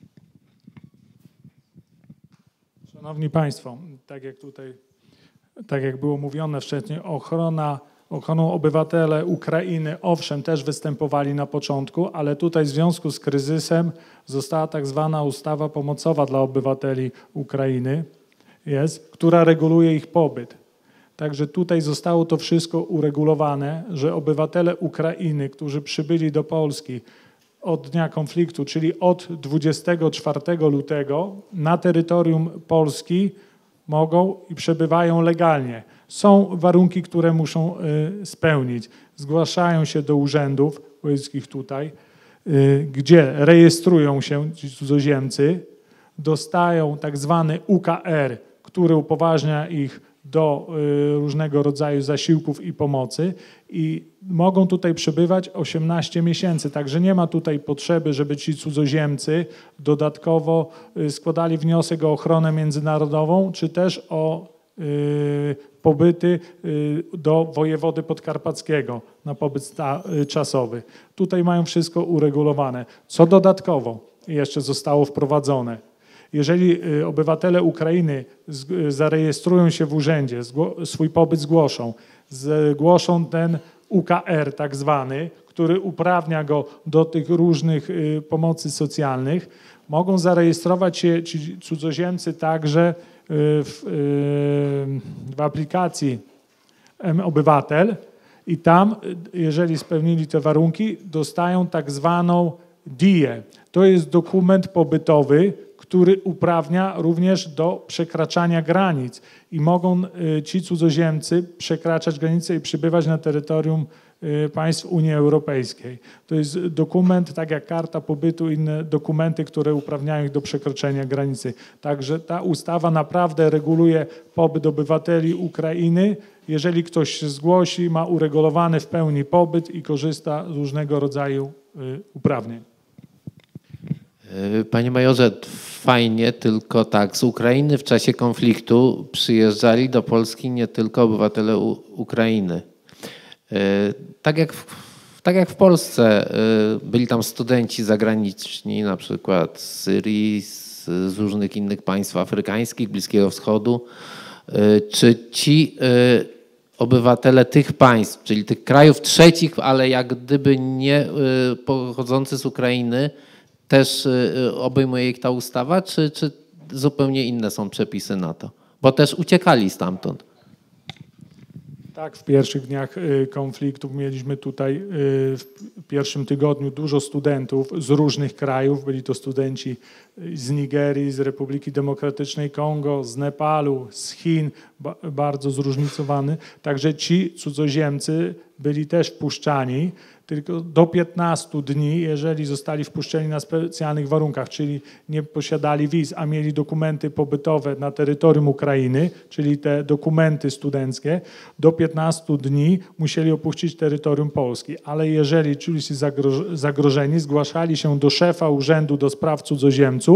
Szanowni Państwo, tak jak było mówione wcześniej, ochroną obywatele Ukrainy, owszem, też występowali na początku, ale tutaj w związku z kryzysem została tak zwana ustawa pomocowa dla obywateli Ukrainy, która reguluje ich pobyt. Także tutaj zostało to wszystko uregulowane, że obywatele Ukrainy, którzy przybyli do Polski od dnia konfliktu, czyli od 24 lutego na terytorium Polski mogą i przebywają legalnie. Są warunki, które muszą spełnić. Zgłaszają się do urzędów polskich tutaj, gdzie rejestrują się ci cudzoziemcy, dostają tak zwany UKR, który upoważnia ich do różnego rodzaju zasiłków i pomocy i mogą tutaj przebywać 18 miesięcy. Także nie ma tutaj potrzeby, żeby ci cudzoziemcy dodatkowo składali wniosek o ochronę międzynarodową, czy też o pobyty do wojewody podkarpackiego na pobyt czasowy. Tutaj mają wszystko uregulowane. Co dodatkowo jeszcze zostało wprowadzone? Jeżeli obywatele Ukrainy zarejestrują się w urzędzie, swój pobyt zgłoszą ten UKR tak zwany, który uprawnia go do tych różnych pomocy socjalnych, mogą zarejestrować się ci cudzoziemcy także w aplikacji mObywatel i tam, jeżeli spełnili te warunki, dostają tak zwaną DIE. To jest dokument pobytowy, który uprawnia również do przekraczania granic i mogą ci cudzoziemcy przekraczać granice i przybywać na terytorium państw Unii Europejskiej. To jest dokument, tak jak karta pobytu, inne dokumenty, które uprawniają ich do przekroczenia granicy. Także ta ustawa naprawdę reguluje pobyt obywateli Ukrainy. Jeżeli ktoś się zgłosi, ma uregulowany w pełni pobyt i korzysta z różnego rodzaju uprawnień. Panie majorze, fajnie, tylko tak, z Ukrainy w czasie konfliktu przyjeżdżali do Polski nie tylko obywatele Ukrainy. Tak jak w Polsce byli tam studenci zagraniczni, na przykład z Syrii, z różnych innych państw afrykańskich, Bliskiego Wschodu. Czy ci obywatele tych państw, czyli tych krajów trzecich, ale jak gdyby nie pochodzący z Ukrainy, też obejmuje ich ta ustawa, czy zupełnie inne są przepisy na to? Bo też uciekali stamtąd. Tak, w pierwszych dniach konfliktów mieliśmy tutaj w pierwszym tygodniu dużo studentów z różnych krajów. Byli to studenci z Nigerii, z Republiki Demokratycznej Kongo, z Nepalu, z Chin, bardzo zróżnicowany. Także ci cudzoziemcy byli też wpuszczani, tylko do 15 dni, jeżeli zostali wpuszczeni na specjalnych warunkach, czyli nie posiadali wiz, a mieli dokumenty pobytowe na terytorium Ukrainy, czyli te dokumenty studenckie, do 15 dni musieli opuścić terytorium Polski. Ale jeżeli czuli się zagrożeni, zgłaszali się do szefa Urzędu do Spraw Cudzoziemców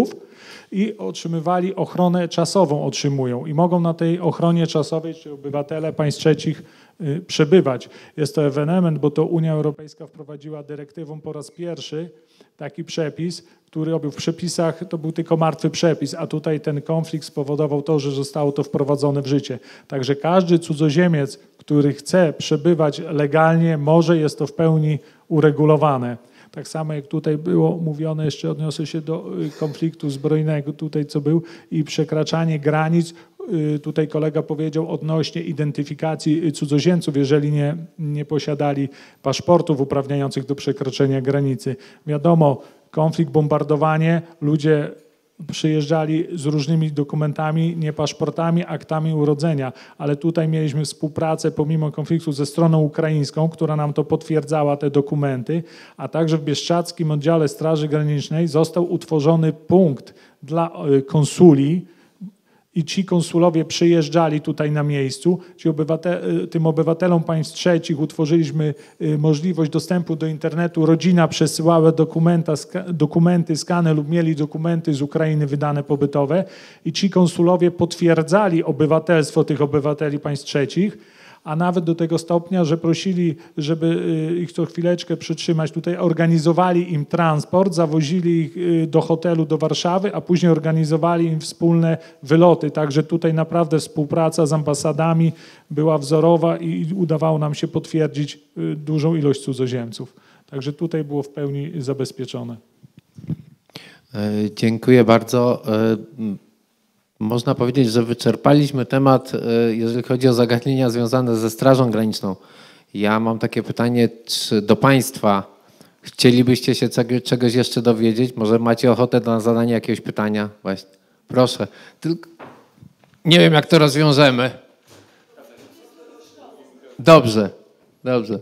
i otrzymywali ochronę czasową, otrzymują i mogą na tej ochronie czasowej, czy obywatele państw trzecich przebywać. Jest to ewenement, bo to Unia Europejska wprowadziła dyrektywą po raz pierwszy taki przepis, który w przepisach to był tylko martwy przepis, a tutaj ten konflikt spowodował to, że zostało to wprowadzone w życie. Także każdy cudzoziemiec, który chce przebywać legalnie, może, jest to w pełni uregulowane. Tak samo jak tutaj było mówione, jeszcze odniosę się do konfliktu zbrojnego tutaj, co był, i przekraczanie granic. Tutaj kolega powiedział odnośnie identyfikacji cudzoziemców, jeżeli nie posiadali paszportów uprawniających do przekroczenia granicy. Wiadomo, konflikt, bombardowanie, ludzie przyjeżdżali z różnymi dokumentami, nie paszportami, aktami urodzenia, ale tutaj mieliśmy współpracę pomimo konfliktu ze stroną ukraińską, która nam to potwierdzała, te dokumenty, a także w Bieszczadzkim Oddziale Straży Granicznej został utworzony punkt dla konsuli, i ci konsulowie przyjeżdżali tutaj na miejscu. Tym obywatelom państw trzecich utworzyliśmy możliwość dostępu do internetu. Rodzina przesyłała dokumenty, skany lub mieli dokumenty z Ukrainy wydane pobytowe i ci konsulowie potwierdzali obywatelstwo tych obywateli państw trzecich, a nawet do tego stopnia, że prosili, żeby ich co chwileczkę przytrzymać. Tutaj organizowali im transport, zawozili ich do hotelu do Warszawy, a później organizowali im wspólne wyloty. Także tutaj naprawdę współpraca z ambasadami była wzorowa i udawało nam się potwierdzić dużą ilość cudzoziemców. Także tutaj było w pełni zabezpieczone. Dziękuję bardzo. Można powiedzieć, że wyczerpaliśmy temat, jeżeli chodzi o zagadnienia związane ze Strażą Graniczną. Ja mam takie pytanie, czy do Państwa chcielibyście się czegoś jeszcze dowiedzieć? Może macie ochotę na zadanie jakiegoś pytania? Właśnie. Proszę. Tylko nie wiem, jak to rozwiążemy. Dobrze, dobrze.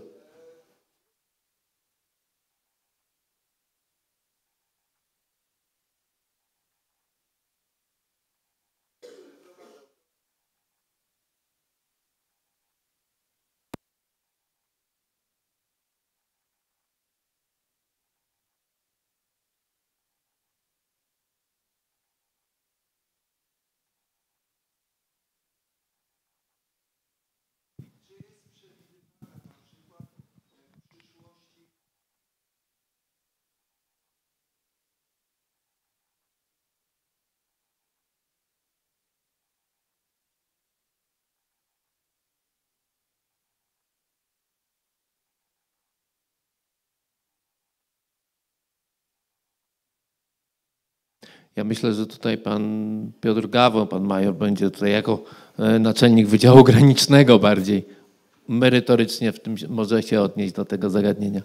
Ja myślę, że tutaj pan Piotr Gawron, pan major, będzie tutaj jako naczelnik Wydziału Granicznego bardziej merytorycznie w tym może się odnieść do tego zagadnienia.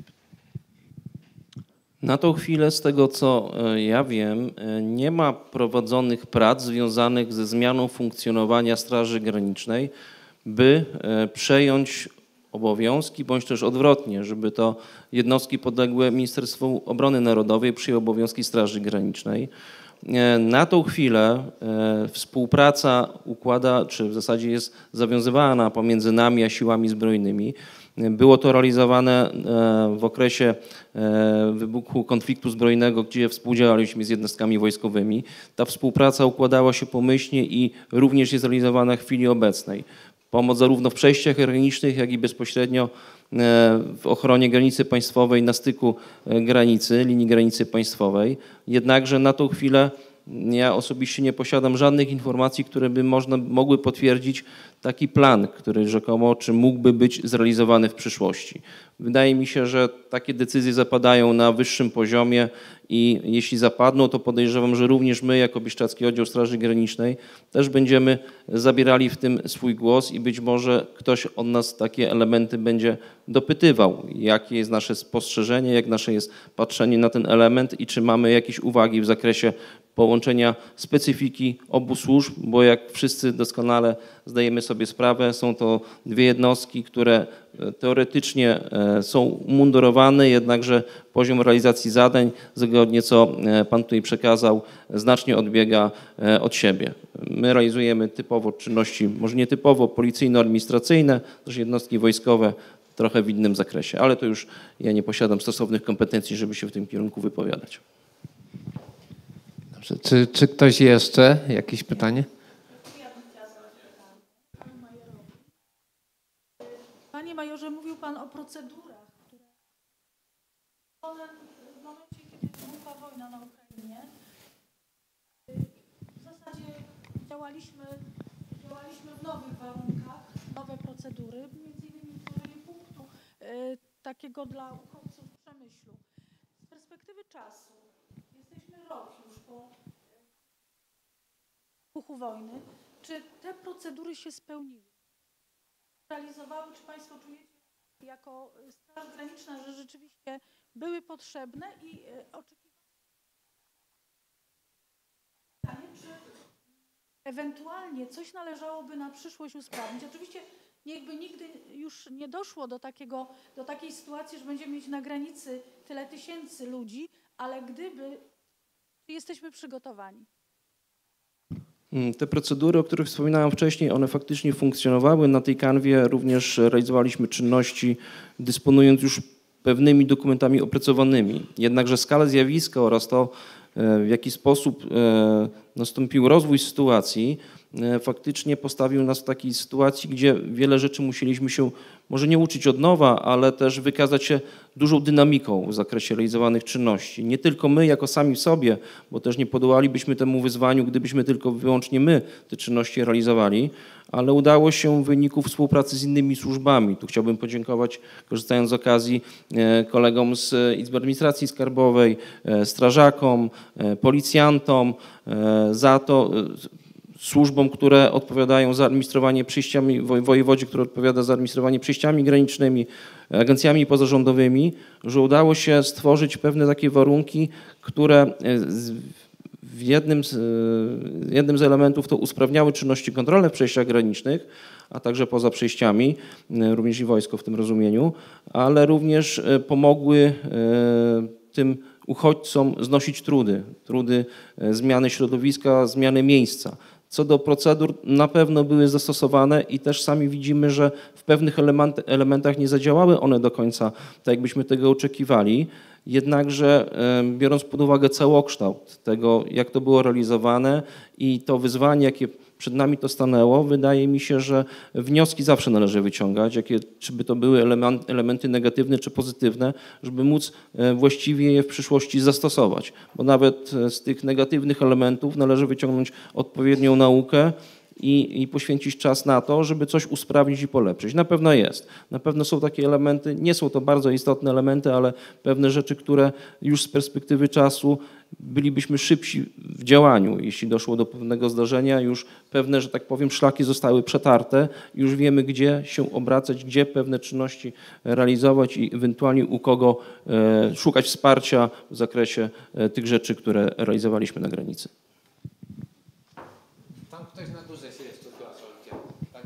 Na tą chwilę, z tego co ja wiem, nie ma prowadzonych prac związanych ze zmianą funkcjonowania Straży Granicznej, by przejąć obowiązki, bądź też odwrotnie, żeby to jednostki podległe Ministerstwu Obrony Narodowej przyjęły obowiązki Straży Granicznej. Na tą chwilę współpraca układa, czy w zasadzie jest zawiązywana pomiędzy nami a siłami zbrojnymi. Było to realizowane w okresie wybuchu konfliktu zbrojnego, gdzie współdziałaliśmy z jednostkami wojskowymi. Ta współpraca układała się pomyślnie i również jest realizowana w chwili obecnej. Pomoc zarówno w przejściach granicznych, jak i bezpośrednio w ochronie granicy państwowej na styku granicy, linii granicy państwowej. Jednakże na tą chwilę ja osobiście nie posiadam żadnych informacji, które by mogły potwierdzić taki plan, który rzekomo czy mógłby być zrealizowany w przyszłości. Wydaje mi się, że takie decyzje zapadają na wyższym poziomie i jeśli zapadną, to podejrzewam, że również my jako Bieszczadzki Oddział Straży Granicznej też będziemy zabierali w tym swój głos i być może ktoś od nas takie elementy będzie dopytywał, jakie jest nasze spostrzeżenie, jak nasze jest patrzenie na ten element i czy mamy jakieś uwagi w zakresie połączenia specyfiki obu służb, bo jak wszyscy doskonale zdajemy sobie sprawę, są to dwie jednostki, które teoretycznie są umundurowane, jednakże poziom realizacji zadań, zgodnie co Pan tutaj przekazał, znacznie odbiega od siebie. My realizujemy typowo czynności, może nie typowo, policyjno-administracyjne, też jednostki wojskowe trochę w innym zakresie, ale to już ja nie posiadam stosownych kompetencji, żeby się w tym kierunku wypowiadać. Czy ktoś jeszcze? Jakieś pytanie? Panie majorze, mówił pan o procedurach, które w momencie, kiedy wybuchła wojna na Ukrainie, w zasadzie działaliśmy w nowych warunkach, nowe procedury, między innymi tworzenie punktu takiego dla uchodźców w Przemyślu. Z perspektywy czasu, jesteśmy rok już po wybuchu wojny, czy te procedury się spełniły? Realizowały, czy państwo czujecie jako Straż Graniczna, że rzeczywiście były potrzebne i oczekiwane? Czy ewentualnie coś należałoby na przyszłość usprawnić? Oczywiście jakby nigdy już nie doszło do takiej sytuacji, że będziemy mieć na granicy tyle tysięcy ludzi, ale gdyby, jesteśmy przygotowani. Te procedury, o których wspominałem wcześniej, one faktycznie funkcjonowały. Na tej kanwie również realizowaliśmy czynności, dysponując już pewnymi dokumentami opracowanymi. Jednakże skala zjawiska oraz to, w jaki sposób nastąpił rozwój sytuacji, faktycznie postawił nas w takiej sytuacji, gdzie wiele rzeczy musieliśmy się może nie uczyć od nowa, ale też wykazać się dużą dynamiką w zakresie realizowanych czynności. Nie tylko my jako sami w sobie, bo też nie podołalibyśmy temu wyzwaniu, gdybyśmy tylko wyłącznie my te czynności realizowali, ale udało się w wyniku współpracy z innymi służbami. Tu chciałbym podziękować, korzystając z okazji, kolegom z Izby Administracji Skarbowej, strażakom, policjantom za to, służbom, które odpowiadają za administrowanie przejściami, wojewodzie, który odpowiada za administrowanie przejściami granicznymi, agencjami pozarządowymi, że udało się stworzyć pewne takie warunki, które jednym z elementów to usprawniały czynności kontrolne w przejściach granicznych, a także poza przejściami, również i wojsko w tym rozumieniu, ale również pomogły tym uchodźcom znosić trudy zmiany środowiska, zmiany miejsca. Co do procedur, na pewno były zastosowane i też sami widzimy, że w pewnych elementach nie zadziałały one do końca tak, jakbyśmy tego oczekiwali. Jednakże biorąc pod uwagę całokształt tego, jak to było realizowane i to wyzwanie, jakie przed nami to stanęło, wydaje mi się, że wnioski zawsze należy wyciągać, czy by to były elementy negatywne czy pozytywne, żeby móc właściwie je w przyszłości zastosować. Bo nawet z tych negatywnych elementów należy wyciągnąć odpowiednią naukę i poświęcić czas na to, żeby coś usprawnić i polepszyć. Na pewno jest. Na pewno są takie elementy, nie są to bardzo istotne elementy, ale pewne rzeczy, które już z perspektywy czasu bylibyśmy szybsi w działaniu, jeśli doszło do pewnego zdarzenia, już pewne, że tak powiem, szlaki zostały przetarte, już wiemy, gdzie się obracać, gdzie pewne czynności realizować i ewentualnie u kogo szukać wsparcia w zakresie tych rzeczy, które realizowaliśmy na granicy. Tam ktoś na górze się jeszcze zgłaszał. Tak?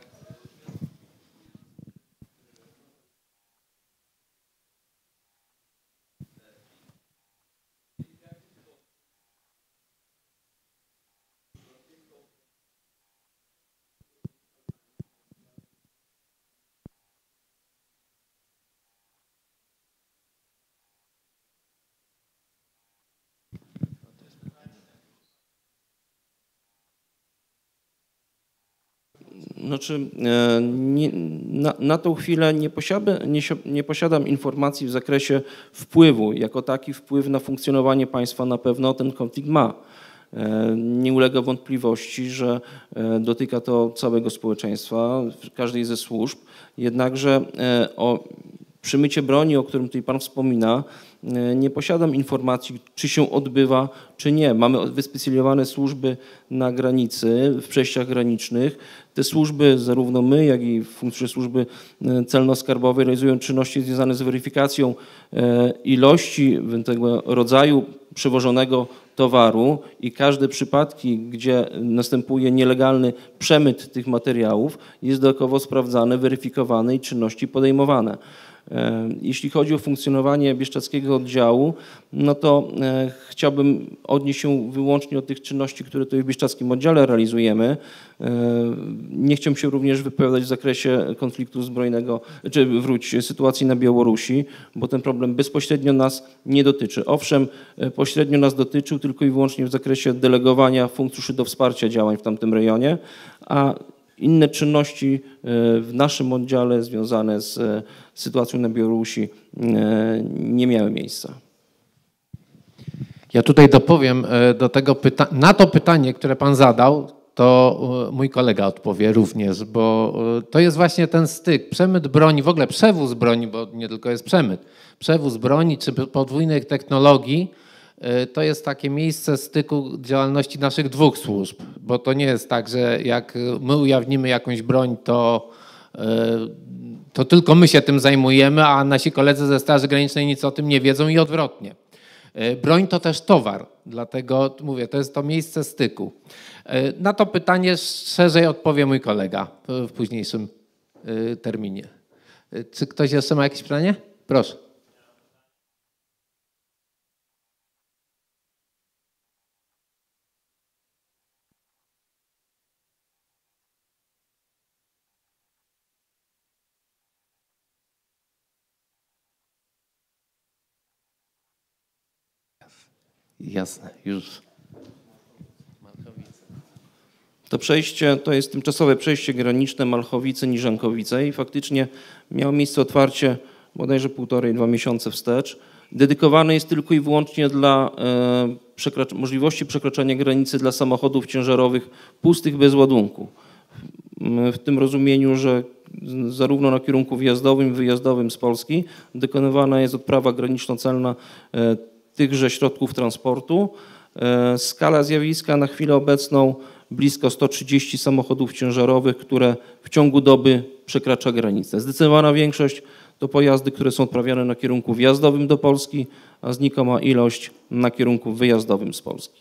Znaczy, na tą chwilę nie posiadam informacji w zakresie wpływu. Jako taki wpływ na funkcjonowanie państwa na pewno ten konflikt ma. Nie ulega wątpliwości, że dotyka to całego społeczeństwa, każdej ze służb. Jednakże o przymycie broni, o którym tutaj pan wspomina, nie posiadam informacji, czy się odbywa, czy nie. Mamy wyspecjalizowane służby na granicy, w przejściach granicznych. Te służby, zarówno my, jak i funkcjonariusze służby celno-skarbowej realizują czynności związane z weryfikacją ilości tego rodzaju przewożonego towaru i każde przypadki, gdzie następuje nielegalny przemyt tych materiałów, jest dodatkowo sprawdzane, weryfikowane i czynności podejmowane. Jeśli chodzi o funkcjonowanie bieszczadzkiego oddziału, no to chciałbym odnieść się wyłącznie do tych czynności, które tutaj w bieszczadzkim oddziale realizujemy. Nie chciałbym się również wypowiadać w zakresie konfliktu zbrojnego, czy sytuacji na Białorusi, bo ten problem bezpośrednio nas nie dotyczy. Owszem, pośrednio nas dotyczył tylko i wyłącznie w zakresie delegowania funkcjonariuszy do wsparcia działań w tamtym rejonie, a inne czynności w naszym oddziale związane z sytuacją na Białorusi nie miały miejsca. Ja tutaj dopowiem do tego na to pytanie, które pan zadał, to mój kolega odpowie również, bo to jest właśnie ten styk. Przemyt broni, w ogóle przewóz broni, bo nie tylko jest przemyt, przewóz broni czy podwójnych technologii, to jest takie miejsce styku działalności naszych dwóch służb, bo to nie jest tak, że jak my ujawnimy jakąś broń, to tylko my się tym zajmujemy, a nasi koledzy ze Straży Granicznej nic o tym nie wiedzą i odwrotnie. Broń to też towar, dlatego mówię, to jest to miejsce styku. Na to pytanie szerzej odpowie mój kolega w późniejszym terminie. Czy ktoś jeszcze ma jakieś pytanie? Proszę. Jasne, już. To przejście to jest tymczasowe przejście graniczne Malchowice-Niżankowice i faktycznie miało miejsce otwarcie bodajże 1,5–2 miesiące wstecz. Dedykowane jest tylko i wyłącznie dla możliwości przekraczania granicy dla samochodów ciężarowych pustych bez ładunku. W tym rozumieniu, że zarówno na kierunku wjazdowym i wyjazdowym z Polski dokonywana jest odprawa graniczno-celna tychże środków transportu. Skala zjawiska na chwilę obecną blisko 130 samochodów ciężarowych, które w ciągu doby przekracza granicę. Zdecydowana większość to pojazdy, które są odprawiane na kierunku wjazdowym do Polski, a znikoma ilość na kierunku wyjazdowym z Polski.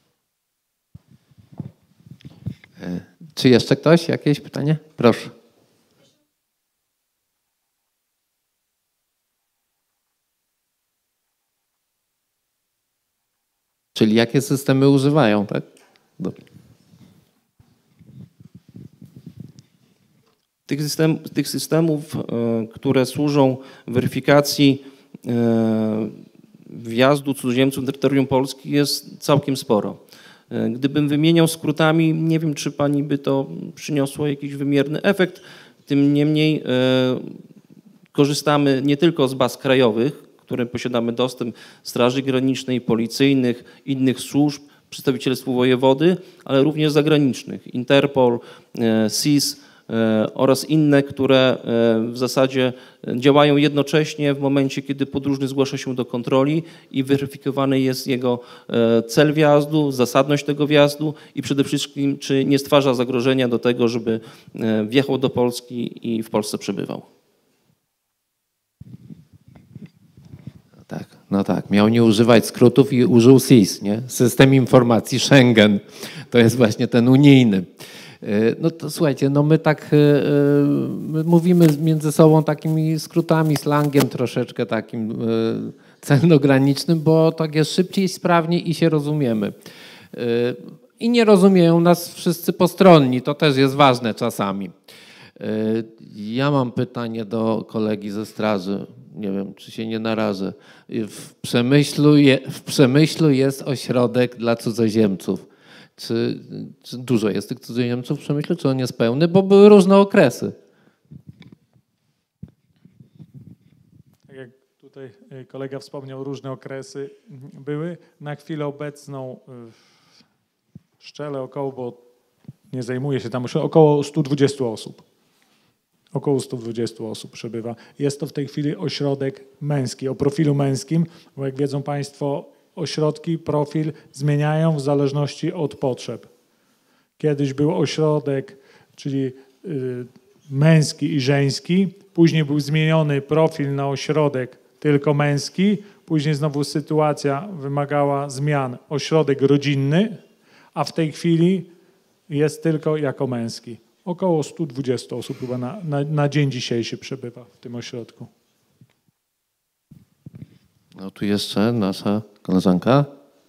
Czy jeszcze ktoś? Jakieś pytanie? Proszę. Czyli jakie systemy używają, tak? Dobrze. Tych systemów, które służą weryfikacji wjazdu cudzoziemców na terytorium Polski jest całkiem sporo. Gdybym wymieniał skrótami, nie wiem, czy pani by to przyniosło jakiś wymierny efekt. Tym niemniej korzystamy nie tylko z baz krajowych, które posiadamy dostęp Straży Granicznej, policyjnych, innych służb, przedstawicielstwu wojewody, ale również zagranicznych, Interpol, SIS oraz inne, które w zasadzie działają jednocześnie w momencie, kiedy podróżny zgłasza się do kontroli i weryfikowany jest jego cel wjazdu, zasadność tego wjazdu i przede wszystkim, czy nie stwarza zagrożenia do tego, żeby wjechał do Polski i w Polsce przebywał. No tak, miał nie używać skrótów i użył SIS, nie? System Informacji Schengen. To jest właśnie ten unijny. No to słuchajcie, no my tak my mówimy między sobą takimi skrótami, slangiem troszeczkę takim celno-granicznym, bo tak jest szybciej, sprawniej i się rozumiemy. I nie rozumieją nas wszyscy postronni, to też jest ważne czasami. Ja mam pytanie do kolegi ze straży. Nie wiem, czy się nie narażę. W Przemyślu jest ośrodek dla cudzoziemców. Czy dużo jest tych cudzoziemców w Przemyślu? Czy on jest pełny? Bo były różne okresy. Tak jak tutaj kolega wspomniał, różne okresy były. Na chwilę obecną w Szczele około, bo nie zajmuje się tam, około 120 osób. Około 120 osób przebywa. Jest to w tej chwili ośrodek męski, o profilu męskim, bo jak wiedzą Państwo, ośrodki, profil zmieniają w zależności od potrzeb. Kiedyś był ośrodek, czyli męski i żeński, później był zmieniony profil na ośrodek tylko męski, później znowu sytuacja wymagała zmian, ośrodek rodzinny, a w tej chwili jest tylko jako męski. Około 120 osób chyba na dzień dzisiejszy przebywa w tym ośrodku. No tu jeszcze nasza koleżanka.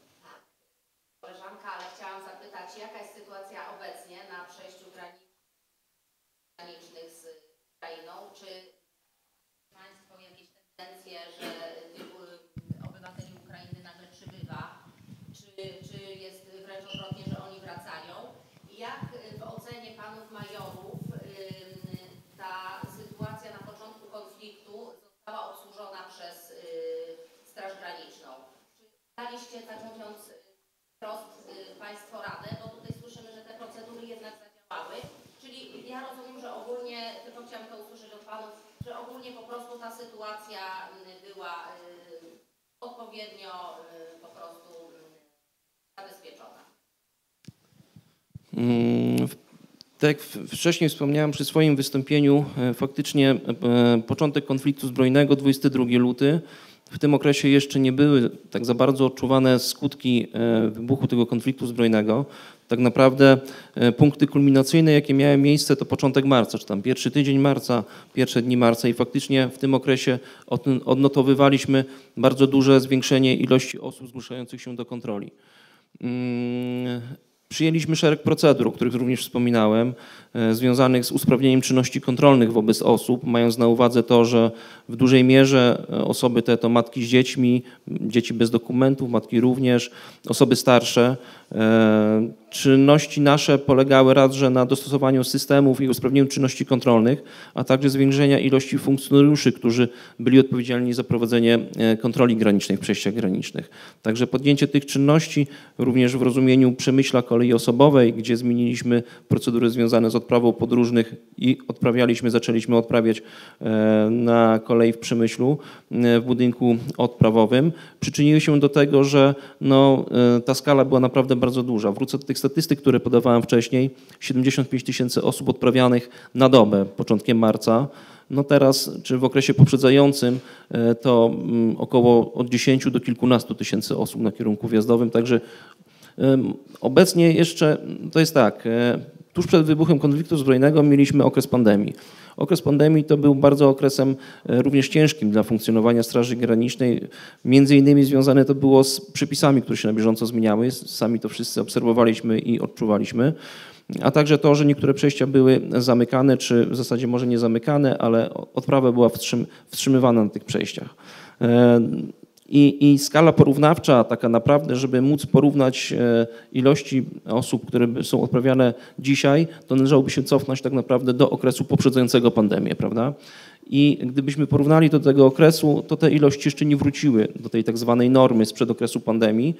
Ale chciałam zapytać, jaka jest sytuacja obecnie na przejściu granicznych z Ukrainą? Czy Państwo jakieś tendencje, że tych obywateli Ukrainy nagle przybywa? Czy jest wręcz odwrotnie, że oni wracają? I jak w ocenie panów majorów ta sytuacja na początku konfliktu została obsłużona przez Straż Graniczną? Czy daliście, tak mówiąc wprost, Państwo radę, bo tutaj słyszymy, że te procedury jednak zadziałały, czyli ja rozumiem, że ogólnie, tylko chciałam to usłyszeć od Panów, że ogólnie po prostu ta sytuacja była odpowiednio po prostu zabezpieczona. Tak jak wcześniej wspomniałem przy swoim wystąpieniu, faktycznie początek konfliktu zbrojnego, 22 luty, w tym okresie jeszcze nie były tak za bardzo odczuwane skutki wybuchu tego konfliktu zbrojnego. Tak naprawdę punkty kulminacyjne, jakie miały miejsce, to początek marca, czy tam pierwszy tydzień marca, pierwsze dni marca i faktycznie w tym okresie odnotowywaliśmy bardzo duże zwiększenie ilości osób zgłaszających się do kontroli. Przyjęliśmy szereg procedur, o których również wspominałem, związanych z usprawnieniem czynności kontrolnych wobec osób, mając na uwadze to, że w dużej mierze osoby te to matki z dziećmi, dzieci bez dokumentów, matki również, osoby starsze. Czynności nasze polegały raz, na dostosowaniu systemów i usprawnieniu czynności kontrolnych, a także zwiększenia ilości funkcjonariuszy, którzy byli odpowiedzialni za prowadzenie kontroli granicznej w przejściach granicznych. Także podjęcie tych czynności również w rozumieniu przemyśla kolei osobowej, gdzie zmieniliśmy procedury związane z odprawą podróżnych i zaczęliśmy odprawiać na kolei w Przemyślu, w budynku odprawowym, przyczyniły się do tego, że ta skala była naprawdę bardzo duża. Wrócę do tych statystyk, które podawałem wcześniej. 75 000 osób odprawianych na dobę początkiem marca. No teraz, czy w okresie poprzedzającym, to około od 10 do kilkunastu tysięcy osób na kierunku wjazdowym. Także obecnie jeszcze to jest tak, tuż przed wybuchem konfliktu zbrojnego mieliśmy okres pandemii. Okres pandemii to był bardzo okresem również ciężkim dla funkcjonowania Straży Granicznej. Między innymi związane to było z przepisami, które się na bieżąco zmieniały. Sami to wszyscy obserwowaliśmy i odczuwaliśmy. A także to, że niektóre przejścia były zamykane, czy w zasadzie może nie zamykane, ale odprawa była wstrzymywana na tych przejściach. I skala porównawcza taka naprawdę, żeby móc porównać ilości osób, które są odprawiane dzisiaj, to należałoby się cofnąć tak naprawdę do okresu poprzedzającego pandemię, prawda? I gdybyśmy porównali do tego okresu, to te ilości jeszcze nie wróciły do tej tak zwanej normy sprzed okresu pandemii.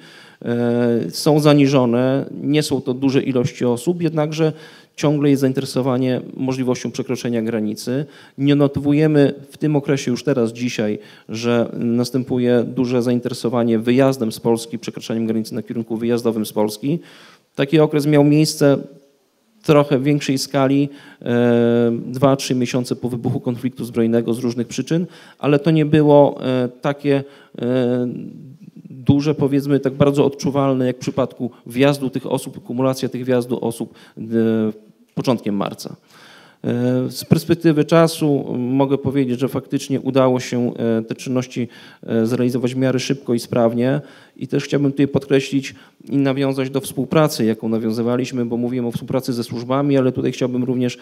Są zaniżone, nie są to duże ilości osób, jednakże ciągle jest zainteresowanie możliwością przekroczenia granicy. Nie notowujemy w tym okresie już teraz, dzisiaj, że następuje duże zainteresowanie wyjazdem z Polski, przekraczaniem granicy na kierunku wyjazdowym z Polski. Taki okres miał miejsce w trochę większej skali 2-3 miesiące po wybuchu konfliktu zbrojnego z różnych przyczyn, ale to nie było takie duże, powiedzmy tak bardzo odczuwalne jak w przypadku wjazdu tych osób, kumulacja tych wjazdu osób początkiem marca. Z perspektywy czasu mogę powiedzieć, że faktycznie udało się te czynności zrealizować w miarę szybko i sprawnie i też chciałbym tutaj podkreślić i nawiązać do współpracy, jaką nawiązywaliśmy, bo mówiłem o współpracy ze służbami, ale tutaj chciałbym również,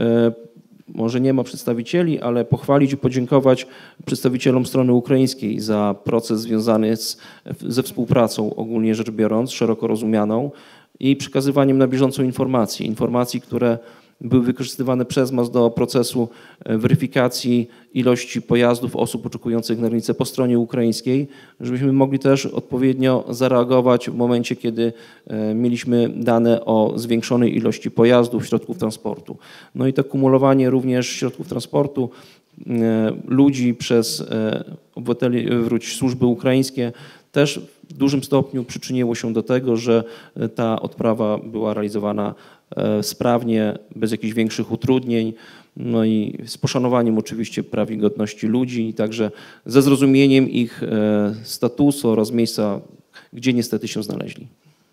może nie ma przedstawicieli, ale pochwalić i podziękować przedstawicielom strony ukraińskiej za proces związany ze współpracą ogólnie rzecz biorąc, szeroko rozumianą i przekazywaniem na bieżąco informacji, które były wykorzystywane przez nas do procesu weryfikacji ilości pojazdów, osób oczekujących na granicę po stronie ukraińskiej, żebyśmy mogli też odpowiednio zareagować w momencie, kiedy mieliśmy dane o zwiększonej ilości pojazdów, środków transportu. No i to kumulowanie również środków transportu ludzi przez obywateli, służby ukraińskie też w dużym stopniu przyczyniło się do tego, że ta odprawa była realizowana sprawnie, bez jakichś większych utrudnień, no i z poszanowaniem oczywiście praw i godności ludzi i także ze zrozumieniem ich statusu oraz miejsca, gdzie niestety się znaleźli.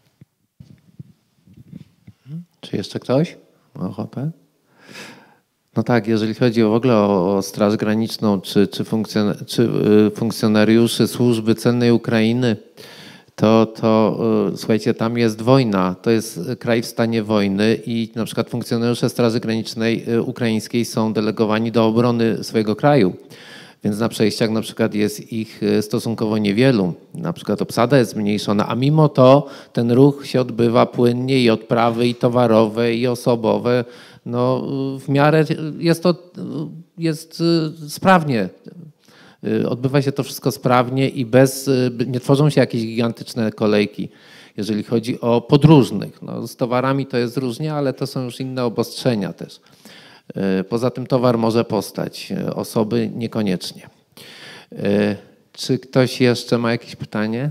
Czy jeszcze ktoś ma ochotę? No tak, jeżeli chodzi w ogóle o Straż Graniczną czy funkcjonariuszy służby celnej Ukrainy, to słuchajcie, tam jest wojna, to jest kraj w stanie wojny i na przykład funkcjonariusze Straży Granicznej ukraińskiej są delegowani do obrony swojego kraju. Więc na przejściach na przykład jest ich stosunkowo niewielu. Na przykład obsada jest zmniejszona, a mimo to ten ruch się odbywa płynnie i odprawy i towarowe i osobowe. No w miarę jest sprawnie. Odbywa się to wszystko sprawnie i nie tworzą się jakieś gigantyczne kolejki, jeżeli chodzi o podróżnych. No, z towarami to jest różnie, ale to są już inne obostrzenia też. Poza tym towar może postać, osoby niekoniecznie. Czy ktoś jeszcze ma jakieś pytanie?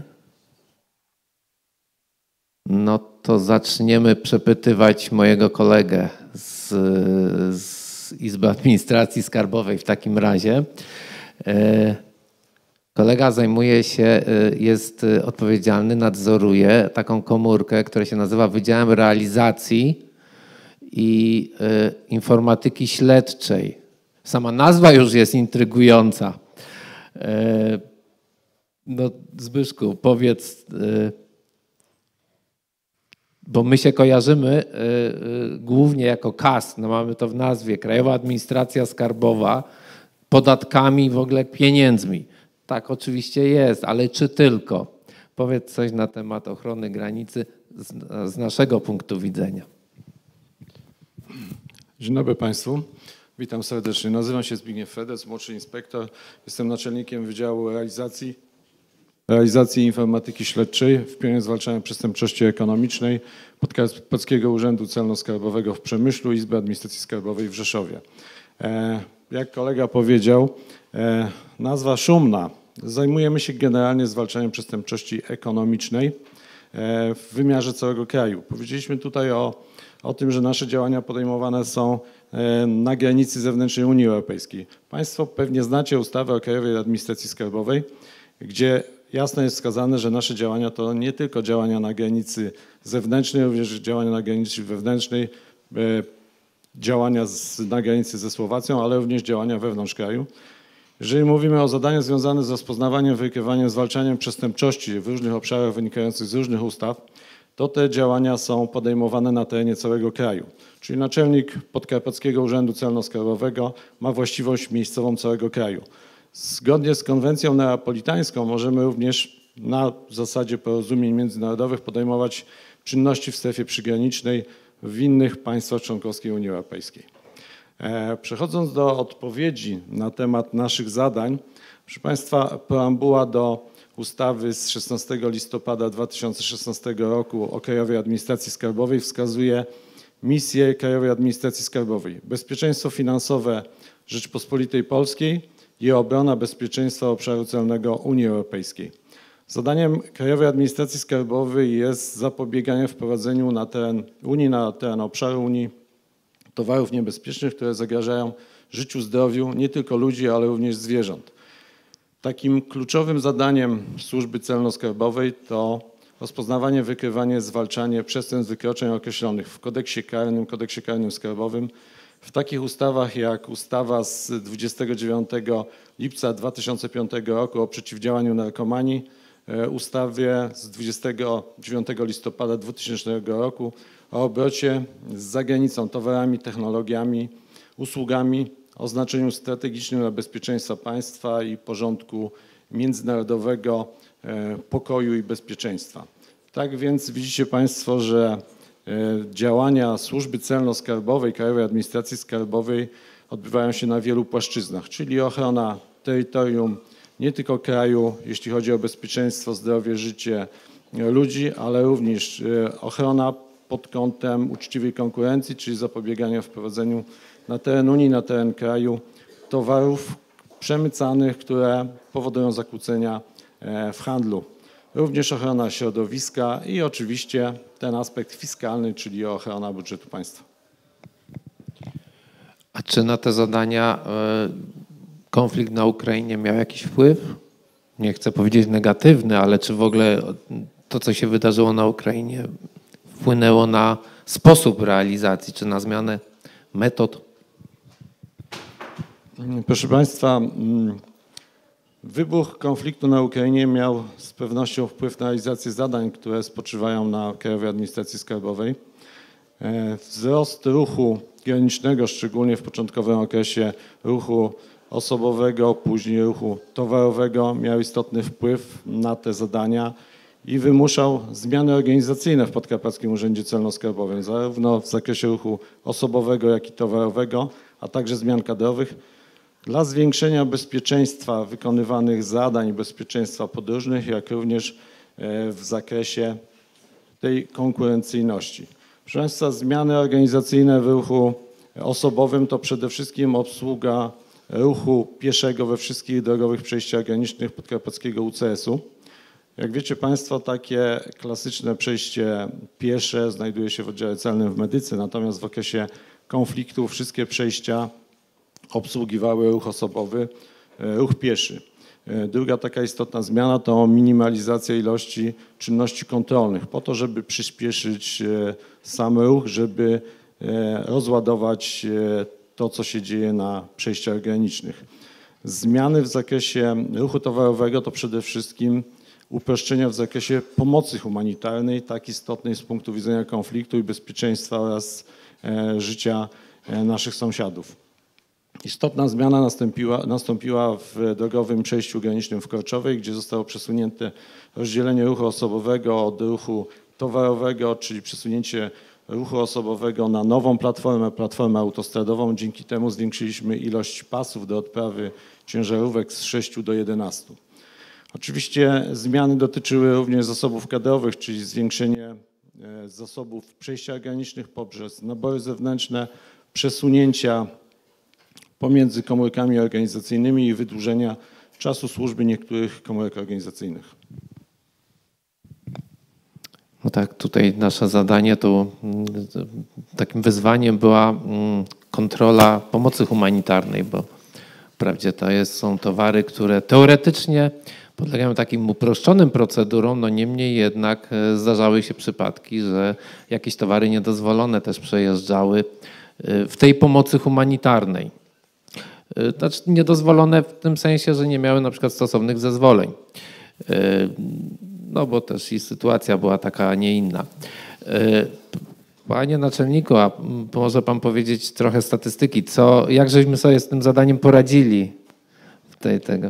No to zaczniemy przepytywać mojego kolegę z Izby Administracji Skarbowej w takim razie. Kolega zajmuje się, jest odpowiedzialny, nadzoruje taką komórkę, która się nazywa Wydziałem Realizacji i Informatyki Śledczej. Sama nazwa już jest intrygująca. No Zbyszku, powiedz, bo my się kojarzymy głównie jako KAS, no mamy to w nazwie, Krajowa Administracja Skarbowa, podatkami, w ogóle pieniędzmi. Tak, oczywiście jest, ale czy tylko? Powiedz coś na temat ochrony granicy z naszego punktu widzenia. Dzień dobry Państwu. Witam serdecznie. Nazywam się Zbigniew Fedec, młodszy inspektor. Jestem naczelnikiem Wydziału Realizacji Informatyki Śledczej w pionie zwalczania przestępczości ekonomicznej Podkarpackiego Urzędu Celno-Skarbowego w Przemyślu, Izby Administracji Skarbowej w Rzeszowie. Jak kolega powiedział, nazwa szumna. Zajmujemy się generalnie zwalczaniem przestępczości ekonomicznej w wymiarze całego kraju. Powiedzieliśmy tutaj o tym, że nasze działania podejmowane są na granicy zewnętrznej Unii Europejskiej. Państwo pewnie znacie ustawę o Krajowej Administracji Skarbowej, gdzie jasno jest wskazane, że nasze działania to nie tylko działania na granicy zewnętrznej, również działania na granicy wewnętrznej, działania na granicy ze Słowacją, ale również działania wewnątrz kraju. Jeżeli mówimy o zadaniach związanych z rozpoznawaniem, wykrywaniem, zwalczaniem przestępczości w różnych obszarach wynikających z różnych ustaw, to te działania są podejmowane na terenie całego kraju. Czyli naczelnik Podkarpackiego Urzędu Celno-Skarbowego ma właściwość miejscową całego kraju. Zgodnie z konwencją neapolitańską możemy również na zasadzie porozumień międzynarodowych podejmować czynności w strefie przygranicznej w innych państwach członkowskich Unii Europejskiej. Przechodząc do odpowiedzi na temat naszych zadań, proszę Państwa, preambuła do ustawy z 16 listopada 2016 roku o Krajowej Administracji Skarbowej wskazuje misję Krajowej Administracji Skarbowej: bezpieczeństwo finansowe Rzeczypospolitej Polskiej i obrona bezpieczeństwa obszaru celnego Unii Europejskiej. Zadaniem Krajowej Administracji Skarbowej jest zapobieganie wprowadzeniu na teren Unii, na teren obszaru Unii towarów niebezpiecznych, które zagrażają życiu, zdrowiu nie tylko ludzi, ale również zwierząt. Takim kluczowym zadaniem Służby Celno-Skarbowej to rozpoznawanie, wykrywanie, zwalczanie przestępstw, wykroczeń określonych w Kodeksie Karnym Skarbowym, w takich ustawach jak ustawa z 29 lipca 2005 roku o przeciwdziałaniu narkomanii, ustawie z 29 listopada 2000 roku o obrocie z zagranicą towarami, technologiami, usługami o znaczeniu strategicznym dla bezpieczeństwa państwa i porządku międzynarodowego, pokoju i bezpieczeństwa. Tak więc widzicie Państwo, że działania Służby Celno-Skarbowej, Krajowej Administracji Skarbowej odbywają się na wielu płaszczyznach, czyli ochrona terytorium nie tylko kraju, jeśli chodzi o bezpieczeństwo, zdrowie, życie ludzi, ale również ochrona pod kątem uczciwej konkurencji, czyli zapobiegania wprowadzeniu na teren Unii, na teren kraju towarów przemycanych, które powodują zakłócenia w handlu. Również ochrona środowiska i oczywiście ten aspekt fiskalny, czyli ochrona budżetu państwa. A czy na te zadania konflikt na Ukrainie miał jakiś wpływ? Nie chcę powiedzieć negatywny, ale czy w ogóle to, co się wydarzyło na Ukrainie, wpłynęło na sposób realizacji, czy na zmianę metod? Proszę Państwa, wybuch konfliktu na Ukrainie miał z pewnością wpływ na realizację zadań, które spoczywają na Krajowej Administracji Skarbowej. Wzrost ruchu granicznego, szczególnie w początkowym okresie ruchu osobowego, później ruchu towarowego, miał istotny wpływ na te zadania i wymuszał zmiany organizacyjne w Podkarpackim Urzędzie Celno-Skarbowym, zarówno w zakresie ruchu osobowego, jak i towarowego, a także zmian kadrowych dla zwiększenia bezpieczeństwa wykonywanych zadań, bezpieczeństwa podróżnych, jak również w zakresie tej konkurencyjności. Proszę Państwa, zmiany organizacyjne w ruchu osobowym to przede wszystkim obsługa ruchu pieszego we wszystkich drogowych przejściach granicznych podkarpackiego UCS-u. Jak wiecie Państwo, takie klasyczne przejście piesze znajduje się w oddziale celnym w Medyce, natomiast w okresie konfliktu wszystkie przejścia obsługiwały ruch osobowy, ruch pieszy. Druga taka istotna zmiana to minimalizacja ilości czynności kontrolnych po to, żeby przyspieszyć sam ruch, żeby rozładować to, co się dzieje na przejściach granicznych. Zmiany w zakresie ruchu towarowego to przede wszystkim uproszczenia w zakresie pomocy humanitarnej, tak istotnej z punktu widzenia konfliktu i bezpieczeństwa oraz życia naszych sąsiadów. Istotna zmiana nastąpiła w drogowym przejściu granicznym w Korczowej, gdzie zostało przesunięte rozdzielenie ruchu osobowego od ruchu towarowego, czyli przesunięcie ruchu osobowego na nową platformę autostradową. Dzięki temu zwiększyliśmy ilość pasów do odprawy ciężarówek z 6 do 11. Oczywiście zmiany dotyczyły również zasobów kadrowych, czyli zwiększenie zasobów w przejściach granicznych poprzez nabory zewnętrzne, przesunięcia pomiędzy komórkami organizacyjnymi i wydłużenia czasu służby niektórych komórek organizacyjnych. No tak, tutaj nasze zadanie to takim wyzwaniem była kontrola pomocy humanitarnej, bo wprawdzie to są towary, które teoretycznie podlegają takim uproszczonym procedurom, no niemniej jednak zdarzały się przypadki, że jakieś towary niedozwolone też przejeżdżały w tej pomocy humanitarnej. Znaczy niedozwolone w tym sensie, że nie miały na przykład stosownych zezwoleń. No bo też i sytuacja była taka, a nie inna. Panie naczelniku, a może pan powiedzieć trochę statystyki, jak żeśmy sobie z tym zadaniem poradzili w tego?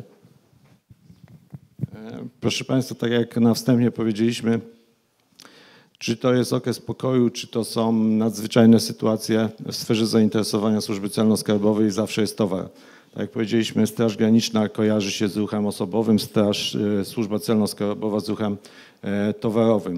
Proszę Państwa, tak jak na wstępie powiedzieliśmy, czy to jest okres pokoju, czy to są nadzwyczajne sytuacje w sferze zainteresowania Służby Celno-Skarbowej, zawsze jest towar. Tak jak powiedzieliśmy, Straż Graniczna kojarzy się z ruchem osobowym, Służba Celno-Skarbowa z ruchem towarowym.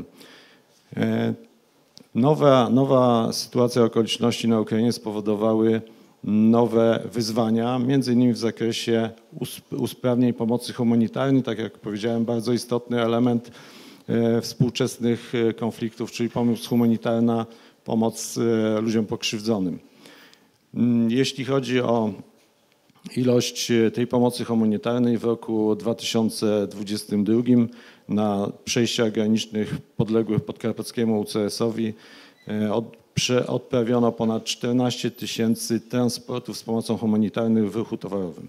Nowa sytuacja okoliczności na Ukrainie spowodowały nowe wyzwania, między innymi w zakresie usprawnień pomocy humanitarnej, tak jak powiedziałem, bardzo istotny element współczesnych konfliktów, czyli pomoc humanitarna, pomoc ludziom pokrzywdzonym. Jeśli chodzi o ilość tej pomocy humanitarnej w roku 2022 na przejściach granicznych podległych podkarpackiemu UCS-owi odprawiono ponad 14 000 transportów z pomocą humanitarną w ruchu towarowym.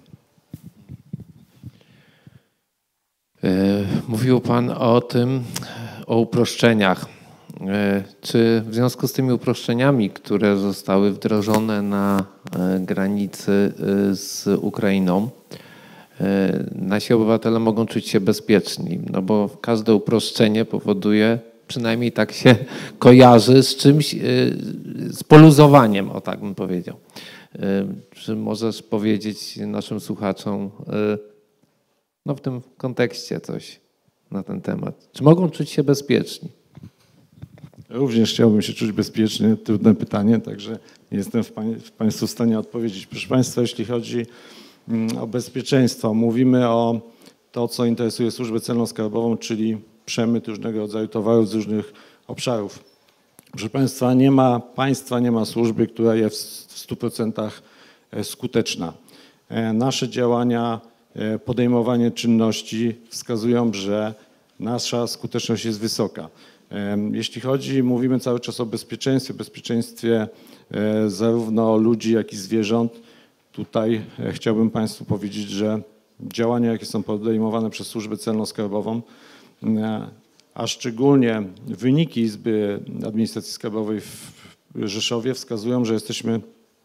Mówił Pan o tym, o uproszczeniach. Czy w związku z tymi uproszczeniami, które zostały wdrożone na granicy z Ukrainą, nasi obywatele mogą czuć się bezpieczni? No bo każde uproszczenie powoduje, przynajmniej tak się kojarzy z czymś, z poluzowaniem, o tak bym powiedział. Czy możesz powiedzieć naszym słuchaczom, no w tym kontekście coś na ten temat? Czy mogą czuć się bezpieczni? Również chciałbym się czuć bezpiecznie. Trudne pytanie, także nie jestem Państwu w stanie odpowiedzieć. Proszę Państwa, jeśli chodzi o bezpieczeństwo, mówimy o to, co interesuje Służbę Celno-Skarbową, czyli przemyt różnego rodzaju towarów z różnych obszarów. Proszę Państwa, nie ma państwa, nie ma służby, która jest w 100% skuteczna. Nasze działania, podejmowanie czynności wskazują, że nasza skuteczność jest wysoka. Jeśli chodzi, mówimy cały czas o bezpieczeństwie zarówno ludzi, jak i zwierząt, tutaj chciałbym Państwu powiedzieć, że działania, jakie są podejmowane przez Służbę Celno-Skarbową, a szczególnie wyniki Izby Administracji Skarbowej w Rzeszowie wskazują, że jesteśmy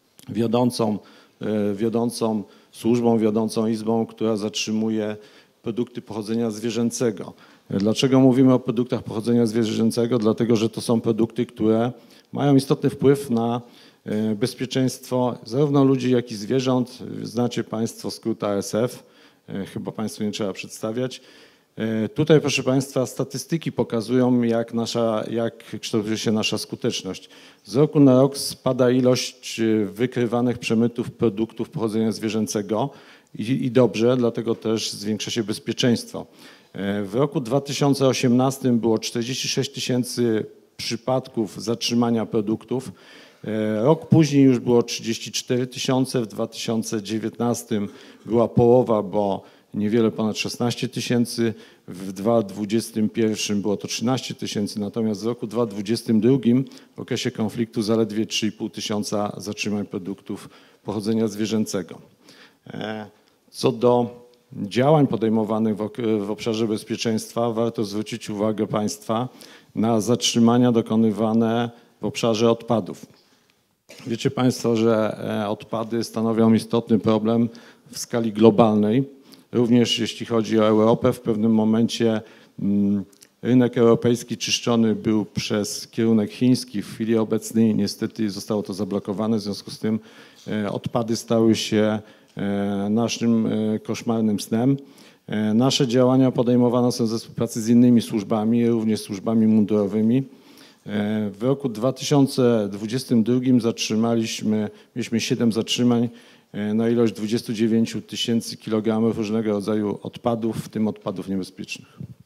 wiodącą służbą, wiodącą izbą, która zatrzymuje produkty pochodzenia zwierzęcego. Dlaczego mówimy o produktach pochodzenia zwierzęcego? Dlatego, że to są produkty, które mają istotny wpływ na bezpieczeństwo zarówno ludzi, jak i zwierząt. Znacie Państwo skrót ASF, chyba Państwu nie trzeba przedstawiać. Tutaj, proszę Państwa, statystyki pokazują, jak kształtuje się nasza skuteczność. Z roku na rok spada ilość wykrywanych przemytów produktów pochodzenia zwierzęcego i dobrze, dlatego też zwiększa się bezpieczeństwo. W roku 2018 było 46 000 przypadków zatrzymania produktów. Rok później już było 34 000, w 2019 była połowa, bo niewiele ponad 16 000, w 2021 było to 13 000, natomiast w roku 2022 w okresie konfliktu zaledwie 3,5 tysiąca zatrzymań produktów pochodzenia zwierzęcego. Co do działań podejmowanych w obszarze bezpieczeństwa, warto zwrócić uwagę Państwa na zatrzymania dokonywane w obszarze odpadów. Wiecie Państwo, że odpady stanowią istotny problem w skali globalnej. Również jeśli chodzi o Europę, w pewnym momencie rynek europejski czyszczony był przez kierunek chiński. W chwili obecnej niestety zostało to zablokowane, w związku z tym odpady stały się naszym koszmarnym snem. Nasze działania podejmowane są we współpracy z innymi służbami, również służbami mundurowymi. W roku 2022 mieliśmy 7 zatrzymań na ilość 29 000 kg różnego rodzaju odpadów, w tym odpadów niebezpiecznych.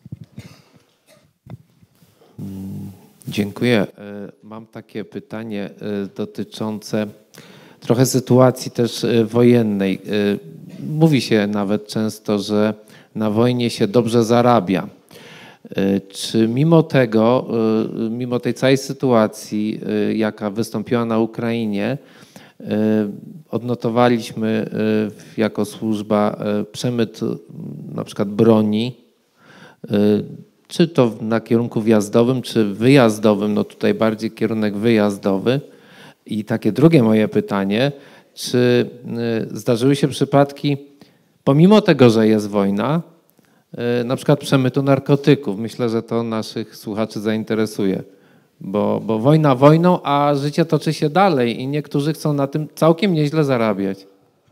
Dziękuję. Mam takie pytanie dotyczące trochę sytuacji też wojennej. Mówi się nawet często, że na wojnie się dobrze zarabia. Czy mimo tego, mimo tej całej sytuacji, jaka wystąpiła na Ukrainie, odnotowaliśmy jako służba przemyt na przykład broni, czy to na kierunku wjazdowym, czy wyjazdowym, no tutaj bardziej kierunek wyjazdowy. I takie drugie moje pytanie, czy zdarzyły się przypadki, pomimo tego, że jest wojna, na przykład przemytu narkotyków? Myślę, że to naszych słuchaczy zainteresuje, bo wojna wojną, a życie toczy się dalej i niektórzy chcą na tym całkiem nieźle zarabiać.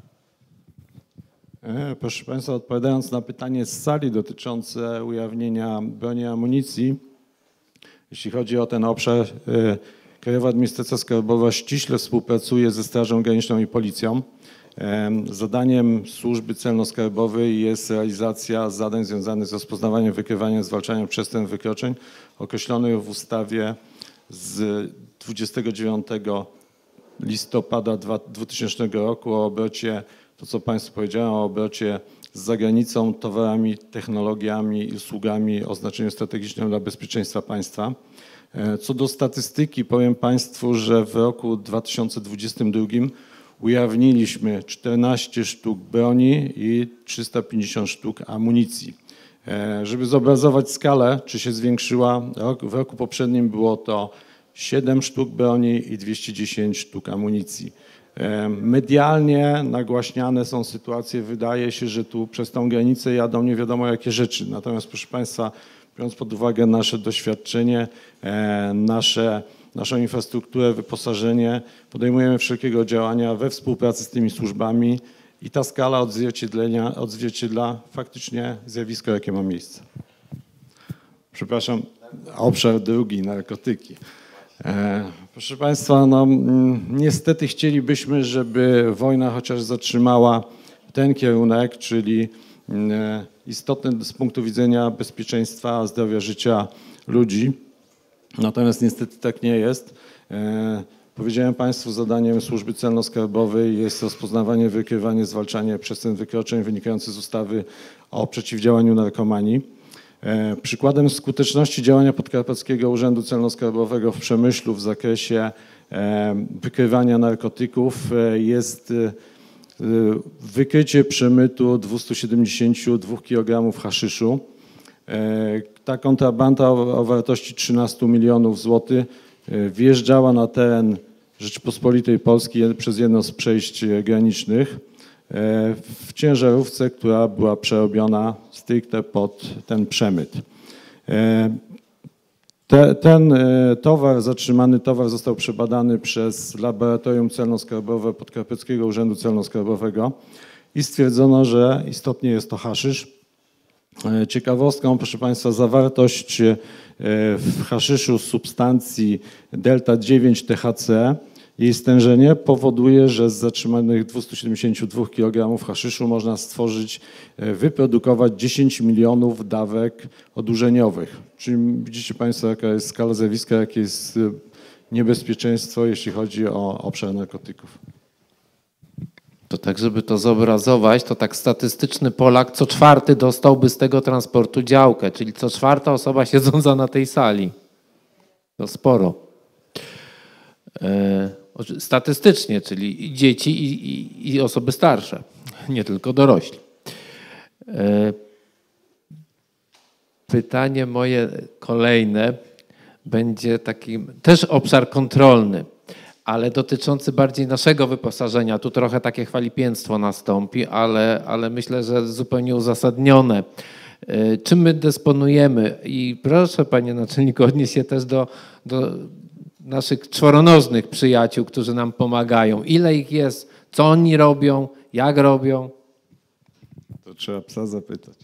Proszę Państwa, odpowiadając na pytanie z sali dotyczące ujawnienia broni i amunicji, jeśli chodzi o ten obszar, Krajowa Administracja Skarbowa ściśle współpracuje ze Strażą Graniczną i Policją. Zadaniem Służby Celno-Skarbowej jest realizacja zadań związanych z rozpoznawaniem, wykrywaniem, zwalczaniem przestępstw, wykroczeń określonych w ustawie z 29 listopada 2000 roku o obrocie, to co Państwu powiedziałem, o obrocie z zagranicą, towarami, technologiami i usługami o znaczeniu strategicznym dla bezpieczeństwa państwa. Co do statystyki, powiem Państwu, że w roku 2022 ujawniliśmy 14 sztuk broni i 350 sztuk amunicji. Żeby zobrazować skalę, czy się zwiększyła, w roku poprzednim było to 7 sztuk broni i 210 sztuk amunicji. Medialnie nagłaśniane są sytuacje, wydaje się, że tu przez tą granicę jadą nie wiadomo jakie rzeczy. Natomiast proszę Państwa, biorąc pod uwagę nasze doświadczenie, naszą infrastrukturę, wyposażenie, podejmujemy wszelkiego działania we współpracy z tymi służbami i ta skala odzwierciedla faktycznie zjawisko, jakie ma miejsce. Przepraszam, obszar drugi, narkotyki. Proszę Państwa, no, niestety chcielibyśmy, żeby wojna chociaż zatrzymała ten kierunek, czyli istotny z punktu widzenia bezpieczeństwa, zdrowia, życia ludzi. Natomiast niestety tak nie jest. Powiedziałem Państwu, zadaniem Służby Celno-Skarbowej jest rozpoznawanie, wykrywanie, zwalczanie przestępstw, wykroczeń wynikających z ustawy o przeciwdziałaniu narkomanii. Przykładem skuteczności działania Podkarpackiego Urzędu Celno-Skarbowego w Przemyślu w zakresie wykrywania narkotyków jest wykrycie przemytu 272 kg haszyszu. Ta kontrabanda o wartości 13 milionów złotych wjeżdżała na teren Rzeczypospolitej Polskiej przez jedno z przejść granicznych w ciężarówce, która była przerobiona stricte pod ten przemyt. Ten towar, zatrzymany towar został przebadany przez Laboratorium Celno-Skarbowe Podkarpackiego Urzędu Celno-Skarbowego i stwierdzono, że istotnie jest to haszysz. Ciekawostką, proszę Państwa, zawartość w haszyszu substancji delta-9-THC, jej stężenie powoduje, że z zatrzymanych 272 kg haszyszu można stworzyć, wyprodukować 10 milionów dawek odurzeniowych. Czyli widzicie Państwo, jaka jest skala zjawiska, jakie jest niebezpieczeństwo, jeśli chodzi o obszar narkotyków. To tak, żeby to zobrazować, to tak statystyczny Polak co czwarty dostałby z tego transportu działkę, czyli co czwarta osoba siedząca na tej sali. To sporo. Statystycznie, czyli i dzieci, i osoby starsze, nie tylko dorośli. Pytanie moje kolejne będzie taki też obszar kontrolny, ale dotyczący bardziej naszego wyposażenia. Tu trochę takie chwalipięctwo nastąpi, ale myślę, że zupełnie uzasadnione. Czym my dysponujemy? I proszę, panie naczelniku, odnieść się też do naszych czworonożnych przyjaciół, którzy nam pomagają. Ile ich jest? Co oni robią? Jak robią? To trzeba psa zapytać.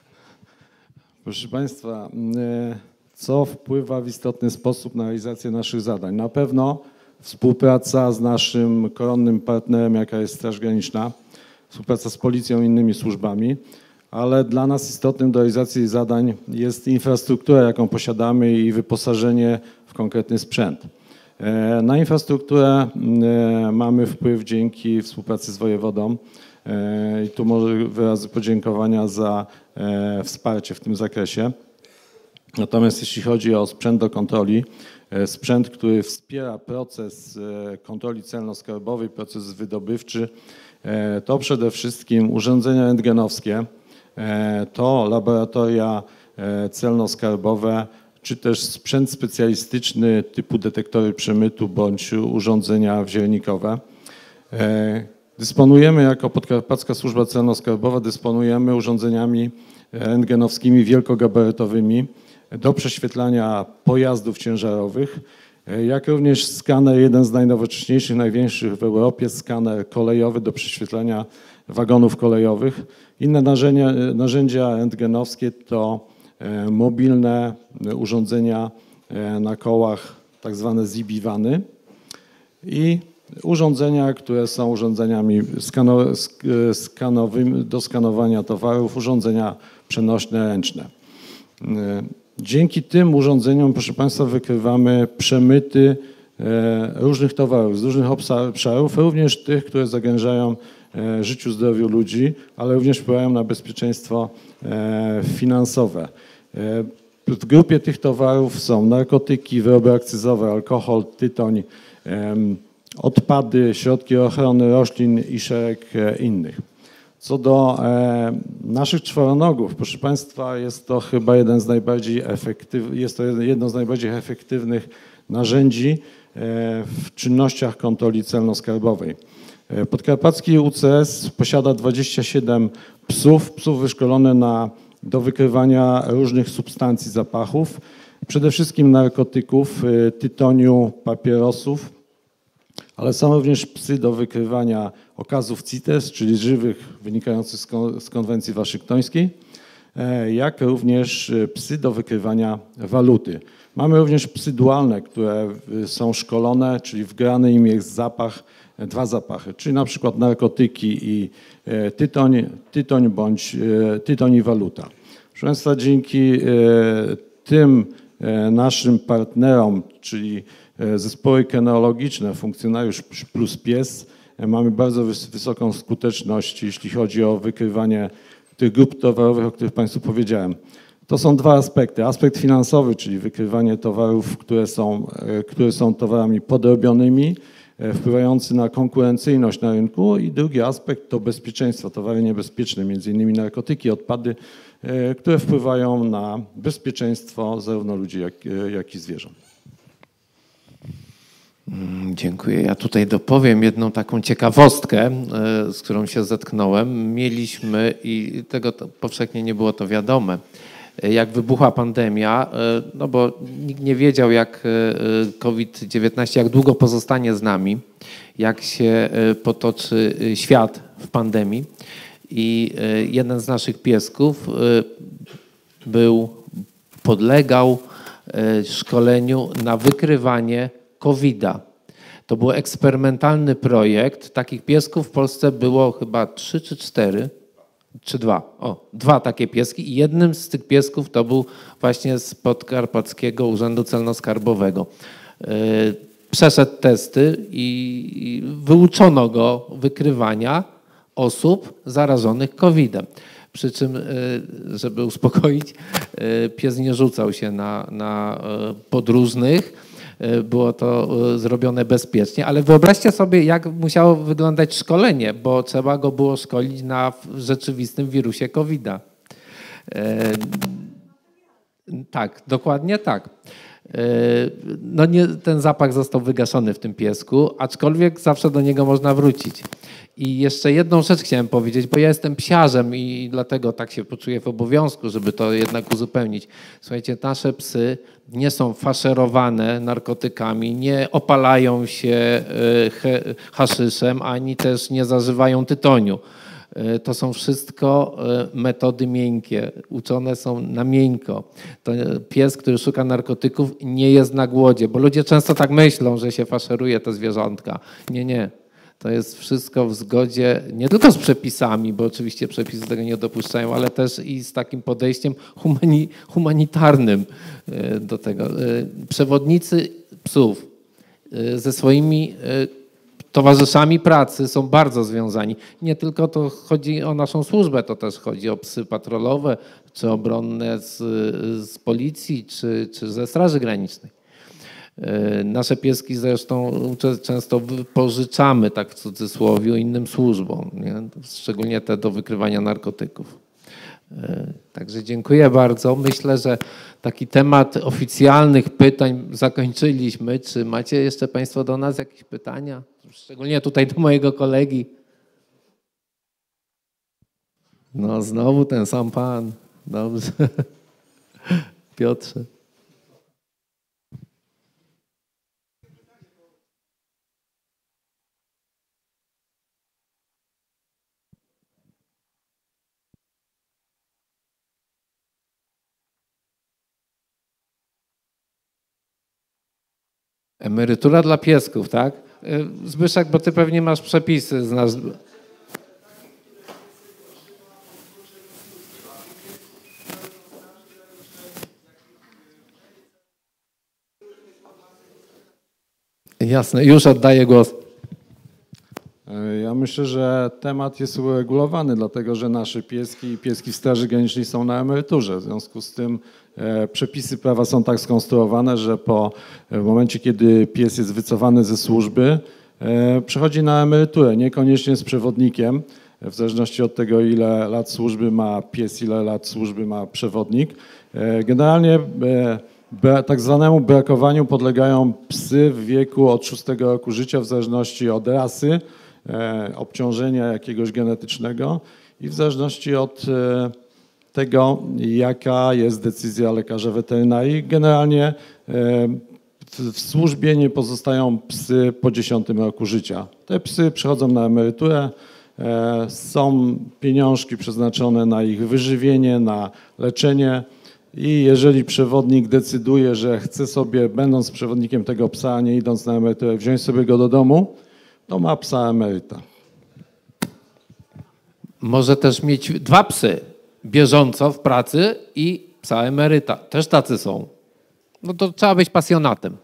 Proszę Państwa, co wpływa w istotny sposób na realizację naszych zadań? Na pewno współpraca z naszym koronnym partnerem, jaka jest Straż Graniczna, współpraca z policją i innymi służbami, ale dla nas istotnym do realizacji zadań jest infrastruktura, jaką posiadamy i wyposażenie w konkretny sprzęt. Na infrastrukturę mamy wpływ dzięki współpracy z wojewodą i tu może wyrazy podziękowania za wsparcie w tym zakresie. Natomiast jeśli chodzi o sprzęt do kontroli, sprzęt, który wspiera proces kontroli celno-skarbowej, proces wydobywczy, to przede wszystkim urządzenia rentgenowskie, to laboratoria celno-skarbowe, czy też sprzęt specjalistyczny typu detektory przemytu bądź urządzenia wziernikowe. Dysponujemy jako Podkarpacka Służba Celno-Skarbowa, dysponujemy urządzeniami rentgenowskimi wielkogabarytowymi do prześwietlania pojazdów ciężarowych, jak również skaner, jeden z najnowocześniejszych, największych w Europie, skaner kolejowy do prześwietlania wagonów kolejowych. Inne narzędzia rentgenowskie to mobilne urządzenia na kołach, tak zwane zibi-vany i urządzenia, które są urządzeniami skanowymi do skanowania towarów, urządzenia przenośne, ręczne. Dzięki tym urządzeniom, proszę Państwa, wykrywamy przemyty różnych towarów z różnych obszarów, również tych, które zagrażają życiu, zdrowiu ludzi, ale również wpływają na bezpieczeństwo finansowe. W grupie tych towarów są narkotyki, wyroby akcyzowe, alkohol, tytoń, odpady, środki ochrony roślin i szereg innych. Co do naszych czworonogów, proszę Państwa, jest to chyba jedno z najbardziej efektywnych narzędzi w czynnościach kontroli celno-skarbowej. Podkarpacki UCS posiada 27 psów wyszkolone do wykrywania różnych substancji zapachów, przede wszystkim narkotyków, tytoniu, papierosów, ale są również psy do wykrywania okazów CITES, czyli żywych wynikających z konwencji waszyngtońskiej, jak również psy do wykrywania waluty. Mamy również psy dualne, które są szkolone, czyli wgrany im jest zapach, dwa zapachy, czyli na przykład narkotyki i tytoń bądź tytoń i waluta. Proszę Państwa, dzięki tym naszym partnerom, czyli zespoły kineologiczne, funkcjonariusz plus pies, mamy bardzo wysoką skuteczność, jeśli chodzi o wykrywanie tych grup towarowych, o których Państwu powiedziałem. To są dwa aspekty. Aspekt finansowy, czyli wykrywanie towarów, które są towarami podrobionymi, wpływający na konkurencyjność na rynku i drugi aspekt to bezpieczeństwo, towary niebezpieczne, między innymi narkotyki, odpady, które wpływają na bezpieczeństwo zarówno ludzi, jak i zwierząt. Dziękuję. Ja tutaj dopowiem jedną taką ciekawostkę, z którą się zetknąłem. Mieliśmy, i tego powszechnie nie było to wiadome, jak wybuchła pandemia, no bo nikt nie wiedział, jak COVID-19, jak długo pozostanie z nami, jak się potoczy świat w pandemii. I jeden z naszych piesków podlegał szkoleniu na wykrywanie COVID-a. To był eksperymentalny projekt. Takich piesków w Polsce było chyba 3 czy 4, czy 2. O, 2 takie pieski i jednym z tych piesków to był właśnie z Podkarpackiego Urzędu Celno-Skarbowego. Przeszedł testy i wyuczono go wykrywania osób zarażonych COVID-em. Przy czym, żeby uspokoić, pies nie rzucał się na podróżnych. Było to zrobione bezpiecznie, ale wyobraźcie sobie, jak musiało wyglądać szkolenie, bo trzeba go było szkolić na rzeczywistym wirusie COVID-a. Tak, dokładnie tak. No nie, ten zapach został wygaszony w tym piesku, aczkolwiek zawsze do niego można wrócić. I jeszcze jedną rzecz chciałem powiedzieć, bo ja jestem psiarzem i dlatego tak się poczuję w obowiązku, żeby to jednak uzupełnić. Słuchajcie, nasze psy nie są faszerowane narkotykami, nie opalają się haszyszem, ani też nie zażywają tytoniu. To są wszystko metody miękkie, uczone są na miękko. To pies, który szuka narkotyków, nie jest na głodzie, bo ludzie często tak myślą, że się faszeruje te zwierzątka. Nie, nie. To jest wszystko w zgodzie nie tylko z przepisami, bo oczywiście przepisy tego nie dopuszczają, ale też i z takim podejściem humanitarnym do tego. Przewodnicy psów ze swoimi towarzyszami pracy są bardzo związani. Nie tylko to chodzi o naszą służbę, to też chodzi o psy patrolowe, czy obronne z policji, czy ze Straży Granicznej. Nasze pieski zresztą często pożyczamy, tak w cudzysłowie, innym służbom, nie? Szczególnie te do wykrywania narkotyków. Także dziękuję bardzo. Myślę, że taki temat oficjalnych pytań zakończyliśmy. Czy macie jeszcze Państwo do nas jakieś pytania? Szczególnie tutaj do mojego kolegi. No znowu ten sam pan. Dobrze. Piotrze. Emerytura dla piesków, tak? Zbyszek, bo ty pewnie masz przepisy, znasz. Jasne, już oddaję głos. Ja myślę, że temat jest uregulowany, dlatego że nasze pieski i pieski w Straży Granicznej są na emeryturze. W związku z tym przepisy prawa są tak skonstruowane, że w momencie, kiedy pies jest wycofany ze służby, przechodzi na emeryturę, niekoniecznie z przewodnikiem, w zależności od tego, ile lat służby ma pies, ile lat służby ma przewodnik. Generalnie tak zwanemu brakowaniu podlegają psy w wieku od 6 roku życia, w zależności od rasy, obciążenia jakiegoś genetycznego i w zależności od tego, jaka jest decyzja lekarza weterynarii. Generalnie w służbie nie pozostają psy po 10 roku życia. Te psy przechodzą na emeryturę, są pieniążki przeznaczone na ich wyżywienie, na leczenie i jeżeli przewodnik decyduje, że chce sobie, będąc przewodnikiem tego psa, a nie idąc na emeryturę, wziąć sobie go do domu, to ma psa emeryta. Może też mieć 2 psy bieżąco w pracy i psa emeryta. Też tacy są. No to trzeba być pasjonatem.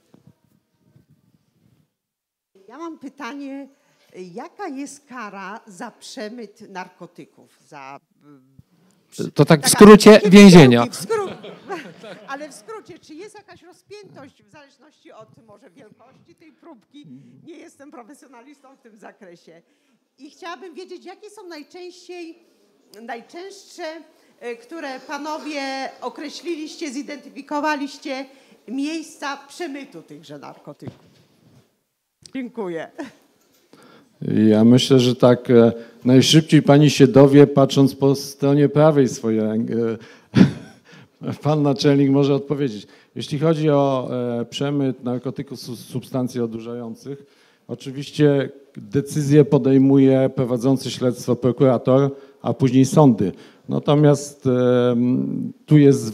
Ja mam pytanie, jaka jest kara za przemyt narkotyków? To tak w skrócie więzienia. Ale w skrócie, czy jest jakaś rozpiętość w zależności od może wielkości tej próbki? Nie jestem profesjonalistą w tym zakresie. I chciałabym wiedzieć, jakie są najczęstsze, które panowie określiliście, zidentyfikowaliście miejsca przemytu tychże narkotyków. Dziękuję. Ja myślę, że tak najszybciej pani się dowie, patrząc po stronie prawej swojej. Pan naczelnik może odpowiedzieć. Jeśli chodzi o przemyt narkotyków, substancji odurzających, oczywiście decyzję podejmuje prowadzący śledztwo prokurator, a później sądy. Natomiast tu jest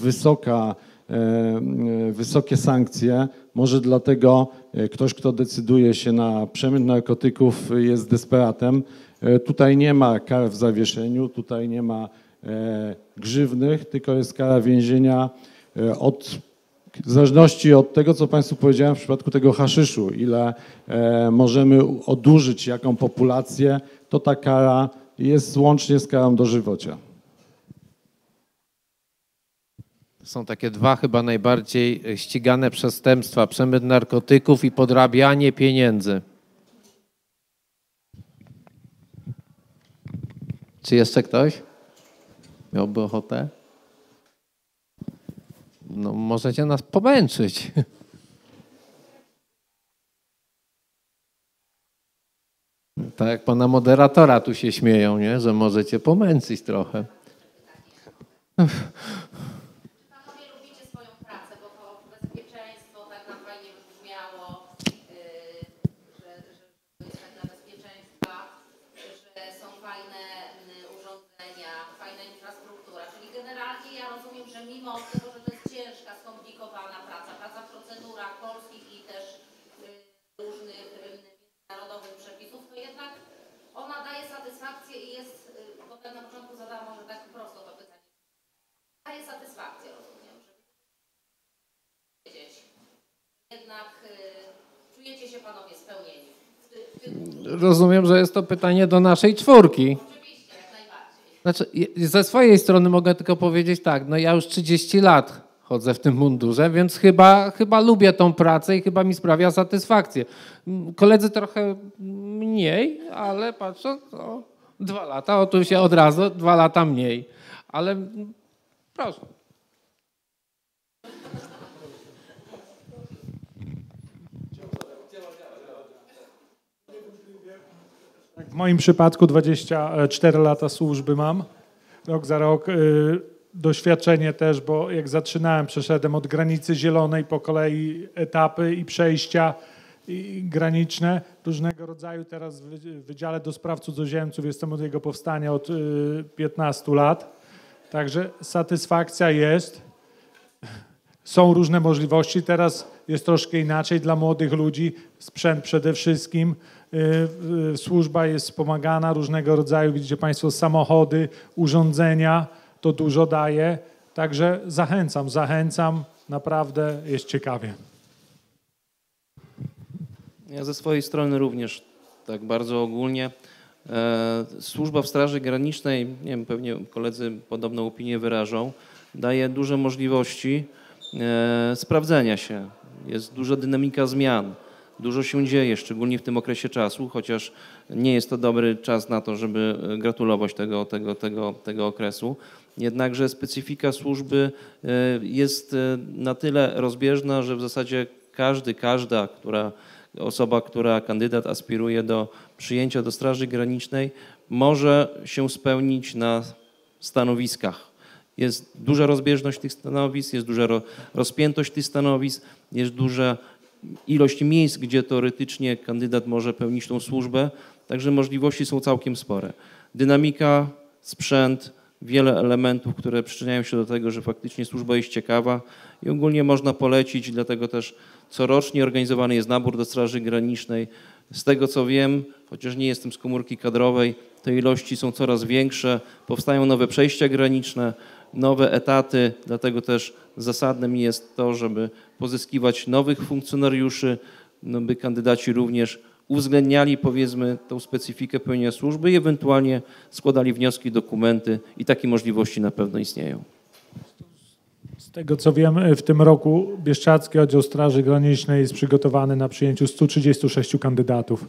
wysokie sankcje. Może dlatego ktoś, kto decyduje się na przemyt narkotyków, jest desperatem. Tutaj nie ma kar w zawieszeniu, tutaj nie ma grzywnych, tylko jest kara więzienia w zależności od tego, co Państwu powiedziałem w przypadku tego haszyszu, ile możemy odurzyć jaką populację, to ta kara jest łącznie z karą dożywocia. Są takie dwa chyba najbardziej ścigane przestępstwa: przemyt narkotyków i podrabianie pieniędzy. Czy jeszcze ktoś miałby ochotę? No, możecie nas pomęczyć. Tak jak pana moderatora tu się śmieją, nie? Że możecie pomęczyć trochę. Panowie lubicie swoją pracę, bo to bezpieczeństwo tak nam fajnie wybrzmiało, że jest tak dla bezpieczeństwa, że są fajne urządzenia, fajna infrastruktura. Czyli generalnie ja rozumiem, że mimo tego, że to jest ciężka, skomplikowana praca w procedurach polskich i też różnych międzynarodowych przepisów, to jednak ona daje satysfakcję i jest, bo tak na początku zadałam może tak prosto to pytanie, daje satysfakcję, rozumiem, żeby wiedzieć. Jednak czujecie się panowie spełnieni. Rozumiem, że jest to pytanie do naszej czwórki. Oczywiście, jak najbardziej. Znaczy, ze swojej strony mogę tylko powiedzieć tak, no ja już 30 lat chodzę w tym mundurze, więc chyba lubię tą pracę i chyba mi sprawia satysfakcję. Koledzy trochę mniej, ale patrząc, 2 lata, o tu się od razu 2 lata mniej. Ale proszę. W moim przypadku 24 lata służby mam, rok za rok. Doświadczenie też, bo jak zaczynałem, przeszedłem od granicy zielonej po kolei etapy i przejścia graniczne różnego rodzaju. Teraz w Wydziale do Spraw Cudzoziemców jestem od jego powstania od 15 lat. Także satysfakcja jest. Są różne możliwości. Teraz jest troszkę inaczej dla młodych ludzi. Sprzęt przede wszystkim. Służba jest wspomagana różnego rodzaju. Widzicie Państwo samochody, urządzenia. To dużo daje. Także zachęcam. Naprawdę jest ciekawie. Ja ze swojej strony również tak bardzo ogólnie. Służba w Straży Granicznej, nie wiem, pewnie koledzy podobną opinię wyrażą, daje duże możliwości sprawdzenia się. Jest duża dynamika zmian. Dużo się dzieje, szczególnie w tym okresie czasu, chociaż nie jest to dobry czas na to, żeby gratulować tego okresu. Jednakże specyfika służby jest na tyle rozbieżna, że w zasadzie każda kandydat aspiruje do przyjęcia do Straży Granicznej, może się spełnić na stanowiskach. Jest duża rozbieżność tych stanowisk, jest duża rozpiętość tych stanowisk, jest duża ilość miejsc, gdzie teoretycznie kandydat może pełnić tą służbę, także możliwości są całkiem spore. Dynamika, sprzęt, wiele elementów, które przyczyniają się do tego, że faktycznie służba jest ciekawa i ogólnie można polecić, dlatego też corocznie organizowany jest nabór do Straży Granicznej. Z tego co wiem, chociaż nie jestem z komórki kadrowej, te ilości są coraz większe, powstają nowe przejścia graniczne, nowe etaty, dlatego też zasadnym jest to, żeby pozyskiwać nowych funkcjonariuszy, no by kandydaci również uwzględniali, powiedzmy, tą specyfikę pełnienia służby i ewentualnie składali wnioski, dokumenty i takie możliwości na pewno istnieją. tego co wiem, w tym roku Bieszczadzki Oddział Straży Granicznej jest przygotowany na przyjęciu 136 kandydatów.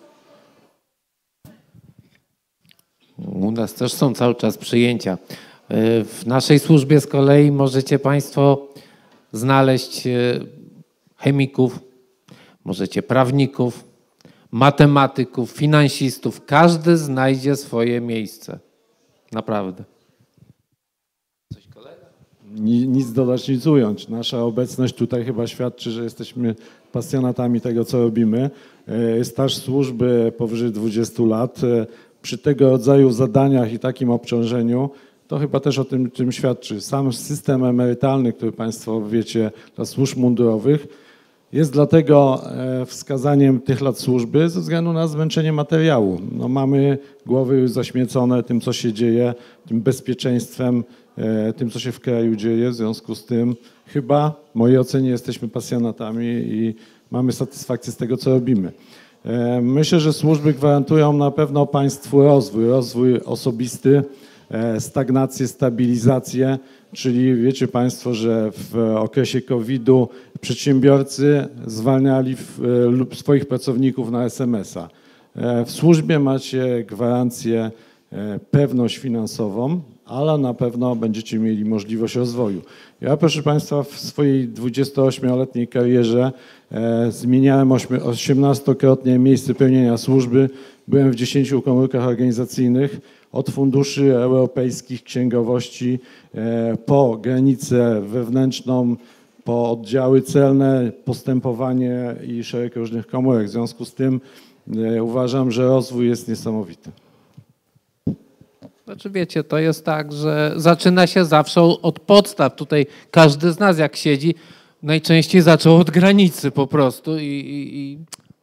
U nas też są cały czas przyjęcia. W naszej służbie z kolei możecie Państwo znaleźć chemików, możecie prawników, matematyków, finansistów. Każdy znajdzie swoje miejsce. Naprawdę. Coś kolega? Nic dodać, nic ująć. Nasza obecność tutaj chyba świadczy, że jesteśmy pasjonatami tego, co robimy. Staż służby powyżej 20 lat. Przy tego rodzaju zadaniach i takim obciążeniu to chyba też o tym świadczy. Sam system emerytalny, który Państwo wiecie, dla służb mundurowych, jest dlatego wskazaniem tych lat służby ze względu na zmęczenie materiału. No, mamy głowy już zaśmiecone tym, co się dzieje, tym bezpieczeństwem, tym, co się w kraju dzieje. W związku z tym chyba, w mojej ocenie, jesteśmy pasjonatami i mamy satysfakcję z tego, co robimy. Myślę, że służby gwarantują na pewno Państwu rozwój osobisty, stagnację, stabilizację, czyli wiecie Państwo, że w okresie COVID-u przedsiębiorcy zwalniali swoich pracowników na SMS-a. W służbie macie gwarancję, pewność finansową, ale na pewno będziecie mieli możliwość rozwoju. Ja, proszę Państwa, w swojej 28-letniej karierze zmieniałem 18-krotnie miejsce pełnienia służby. Byłem w 10 komórkach organizacyjnych, od funduszy europejskich, księgowości, po granicę wewnętrzną, po oddziały celne, postępowanie i szereg różnych komórek. W związku z tym uważam, że rozwój jest niesamowity. Znaczy wiecie, to jest tak, że zaczyna się zawsze od podstaw. Tutaj każdy z nas jak siedzi, najczęściej zaczął od granicy po prostu i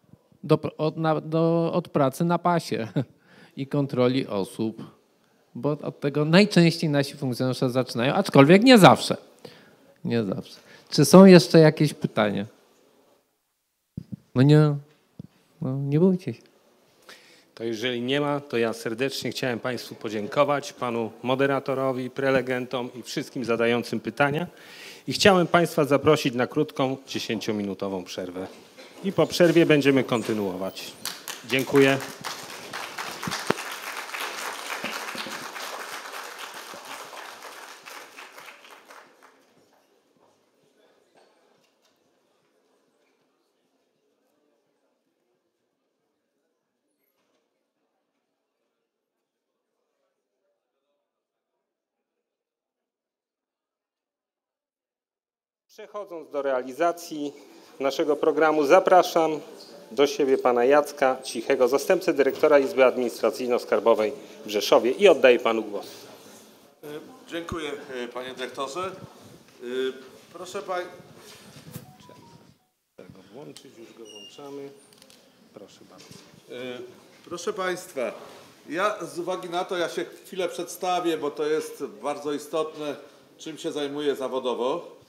od pracy na pasie i kontroli osób, bo od tego najczęściej nasi funkcjonariusze zaczynają, aczkolwiek nie zawsze. Nie zawsze. Czy są jeszcze jakieś pytania? No nie bójcie się. To jeżeli nie ma, to ja serdecznie chciałem Państwu podziękować, panu moderatorowi, prelegentom i wszystkim zadającym pytania. I chciałem Państwa zaprosić na krótką, 10-minutową przerwę. I po przerwie będziemy kontynuować. Dziękuję. Przechodząc do realizacji naszego programu, zapraszam do siebie pana Jacka Cichego, zastępcę dyrektora Izby Administracyjno-Skarbowej w Rzeszowie i oddaję panu głos. Dziękuję panie dyrektorze. Proszę państwa. Trzeba go włączyć, już go włączamy. Proszę bardzo. Proszę państwa, ja z uwagi na to, ja się chwilę przedstawię, bo to jest bardzo istotne, czym się zajmuję zawodowo.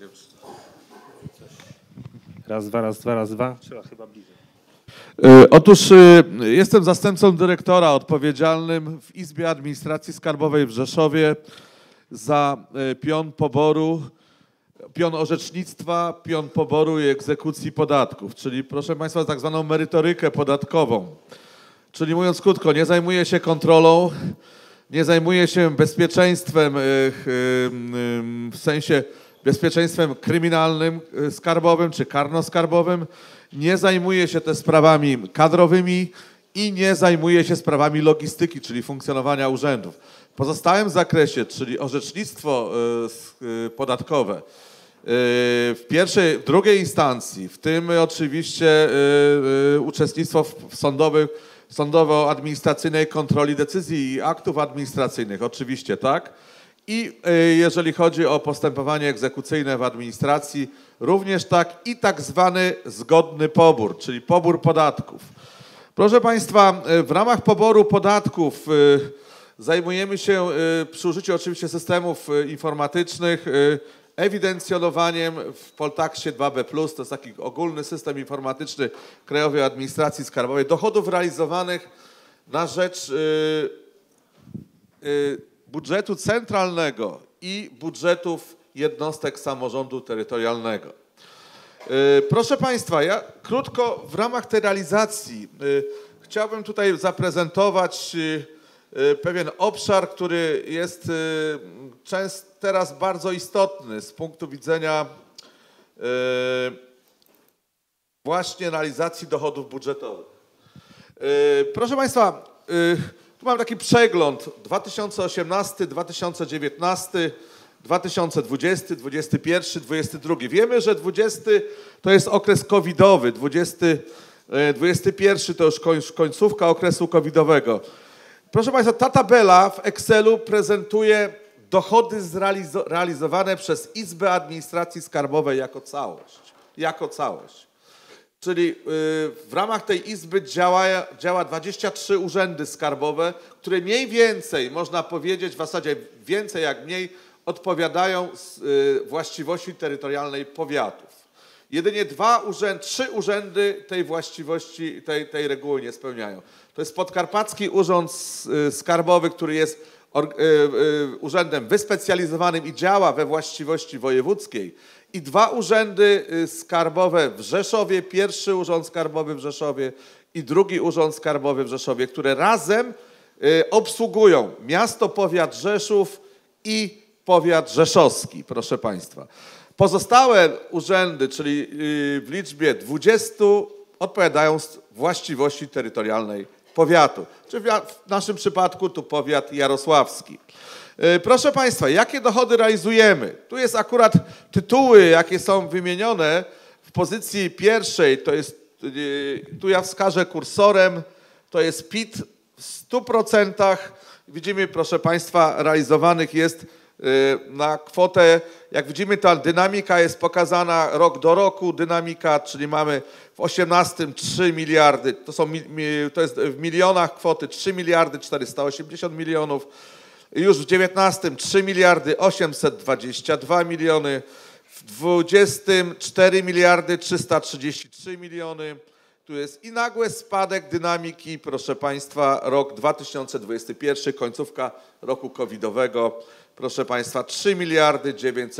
Raz, dwa, raz, dwa, raz, dwa. Trzeba chyba bliżej. Otóż jestem zastępcą dyrektora odpowiedzialnym w Izbie Administracji Skarbowej w Rzeszowie za pion poboru, pion orzecznictwa, pion poboru i egzekucji podatków, czyli proszę państwa tak zwaną merytorykę podatkową. Czyli mówiąc krótko, nie zajmuję się kontrolą, nie zajmuję się bezpieczeństwem w sensie bezpieczeństwem kryminalnym, skarbowym czy karnoskarbowym, nie zajmuje się też sprawami kadrowymi i nie zajmuje się sprawami logistyki, czyli funkcjonowania urzędów. W pozostałym zakresie, czyli orzecznictwo podatkowe, w pierwszej, w drugiej instancji, w tym oczywiście uczestnictwo w sądowo-administracyjnej kontroli decyzji i aktów administracyjnych, oczywiście tak. I jeżeli chodzi o postępowanie egzekucyjne w administracji, również tak i tak zwany zgodny pobór, czyli pobór podatków. Proszę państwa, w ramach poboru podatków zajmujemy się przy użyciu oczywiście systemów informatycznych ewidencjonowaniem w Poltaxie 2B+, to jest taki ogólny system informatyczny Krajowej Administracji Skarbowej, dochodów realizowanych na rzecz budżetu centralnego i budżetów jednostek samorządu terytorialnego. Proszę Państwa, ja krótko w ramach tej realizacji chciałbym tutaj zaprezentować pewien obszar, który jest teraz bardzo istotny z punktu widzenia właśnie realizacji dochodów budżetowych. Proszę Państwa, tu mam taki przegląd 2018, 2019, 2020, 2021, 2022. Wiemy, że 20 to jest okres covidowy, 2021 to już końcówka okresu covidowego. Proszę Państwa, ta tabela w Excelu prezentuje dochody realizowane przez Izbę Administracji Skarbowej jako całość. Czyli w ramach tej izby działa 23 urzędy skarbowe, które mniej więcej, można powiedzieć, w zasadzie więcej jak mniej, odpowiadają właściwości terytorialnej powiatów. Jedynie 3 urzędy tej właściwości, tej reguły nie spełniają. To jest Podkarpacki Urząd Skarbowy, który jest urzędem wyspecjalizowanym i działa we właściwości wojewódzkiej, i 2 urzędy skarbowe w Rzeszowie, pierwszy urząd skarbowy w Rzeszowie i drugi urząd skarbowy w Rzeszowie, które razem obsługują miasto, powiat Rzeszów i powiat rzeszowski, proszę Państwa. Pozostałe urzędy, czyli w liczbie 20, odpowiadają właściwości terytorialnej powiatu, czyli w naszym przypadku tu powiat jarosławski. Proszę Państwa, jakie dochody realizujemy? Tu jest akurat tytuły, jakie są wymienione w pozycji pierwszej, to jest, tu ja wskażę kursorem, to jest PIT w 100%. Widzimy, proszę Państwa, realizowanych jest na kwotę, jak widzimy, ta dynamika jest pokazana rok do roku, dynamika, czyli mamy w 18 3 miliardy, to jest w milionach kwoty 3 miliardy 480 milionów, już w 19 3 miliardy 822 miliony, w 20 4 miliardy 333 miliony. Tu jest i nagły spadek dynamiki, proszę Państwa, rok 2021, końcówka roku covidowego, proszę Państwa, 3 miliardy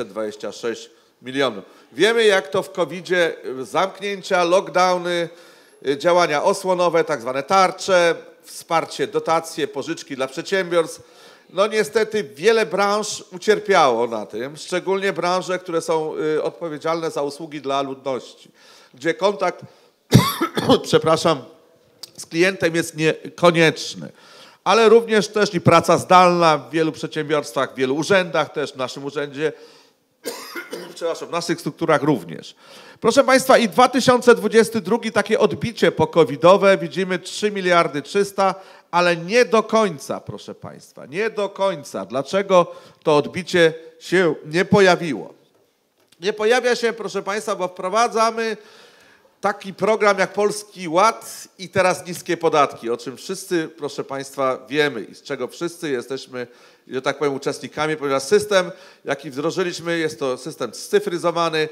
926 milionów. Wiemy, jak to w COVID-zie zamknięcia, lockdowny, działania osłonowe, tak zwane tarcze, wsparcie, dotacje, pożyczki dla przedsiębiorstw. No niestety wiele branż ucierpiało na tym, szczególnie branże, które są odpowiedzialne za usługi dla ludności, gdzie kontakt przepraszam, z klientem jest niekonieczny, ale również też i praca zdalna w wielu przedsiębiorstwach, w wielu urzędach też, w naszym urzędzie, przepraszam, w naszych strukturach również. Proszę Państwa, i 2022 takie odbicie po-covidowe, widzimy 3 miliardy 300, ale nie do końca, proszę Państwa, nie do końca. Dlaczego to odbicie się nie pojawiło? Nie pojawia się, proszę Państwa, bo wprowadzamy taki program jak Polski Ład i teraz niskie podatki, o czym wszyscy, proszę Państwa, wiemy i z czego wszyscy jesteśmy, że tak powiem, uczestnikami, ponieważ system, jaki wdrożyliśmy, jest to system scyfryzowany.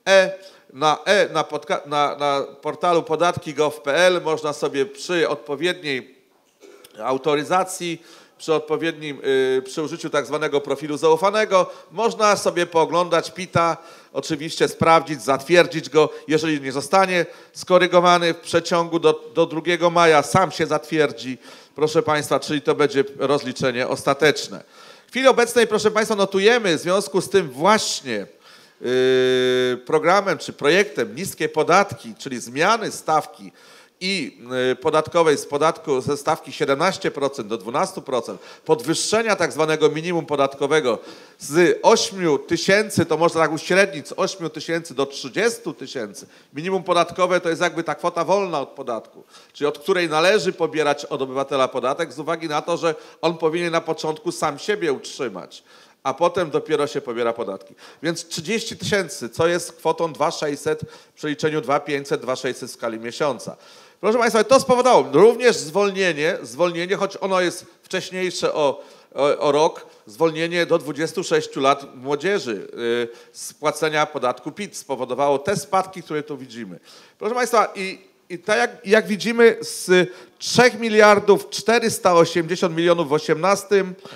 Na portalu podatki.gov.pl można sobie przy odpowiedniej autoryzacji, przy użyciu tak zwanego profilu zaufanego, można sobie pooglądać PIT-a, oczywiście sprawdzić, zatwierdzić go. Jeżeli nie zostanie skorygowany w przeciągu do 2 maja, sam się zatwierdzi, proszę Państwa, czyli to będzie rozliczenie ostateczne. W chwili obecnej, proszę Państwa, notujemy w związku z tym właśnie programem czy projektem niskie podatki, czyli zmiany stawki i podatkowej ze stawki 17% do 12%, podwyższenia tak zwanego minimum podatkowego z 8 tysięcy, to można tak uśrednić, z 8 tysięcy do 30 tysięcy. Minimum podatkowe to jest jakby ta kwota wolna od podatku, czyli od której należy pobierać od obywatela podatek z uwagi na to, że on powinien na początku sam siebie utrzymać, a potem dopiero się pobiera podatki. Więc 30 tysięcy, co jest kwotą 2600 w przeliczeniu 2500, 2600 w skali miesiąca. Proszę Państwa, to spowodowało również zwolnienie, choć ono jest wcześniejsze o rok, zwolnienie do 26 lat młodzieży z płacenia podatku PIT spowodowało te spadki, które tu widzimy. Proszę Państwa, i tak jak widzimy, z 3 miliardów 480 milionów w 18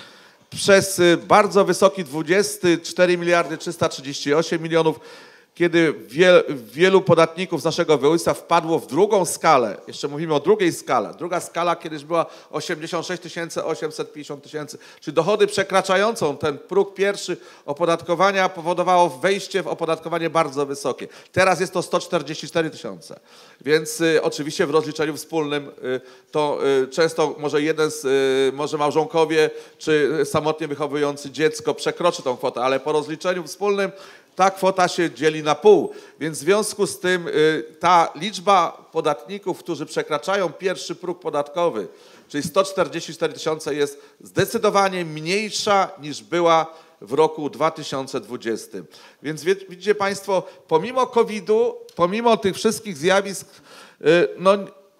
przez bardzo wysoki 24 miliardy 338 milionów, kiedy wielu podatników z naszego województwa wpadło w drugą skalę, jeszcze mówimy o drugiej skale, druga skala kiedyś była 86 850 tysięcy, czyli dochody przekraczającą ten próg pierwszy opodatkowania powodowało wejście w opodatkowanie bardzo wysokie. Teraz jest to 144 tysiące, więc oczywiście w rozliczeniu wspólnym to często może małżonkowie czy samotnie wychowujący dziecko przekroczy tą kwotę, ale po rozliczeniu wspólnym ta kwota się dzieli na pół, więc w związku z tym ta liczba podatników, którzy przekraczają pierwszy próg podatkowy, czyli 144 tysiące, jest zdecydowanie mniejsza niż była w roku 2020. Więc widzicie Państwo, pomimo COVID-u, pomimo tych wszystkich zjawisk, no,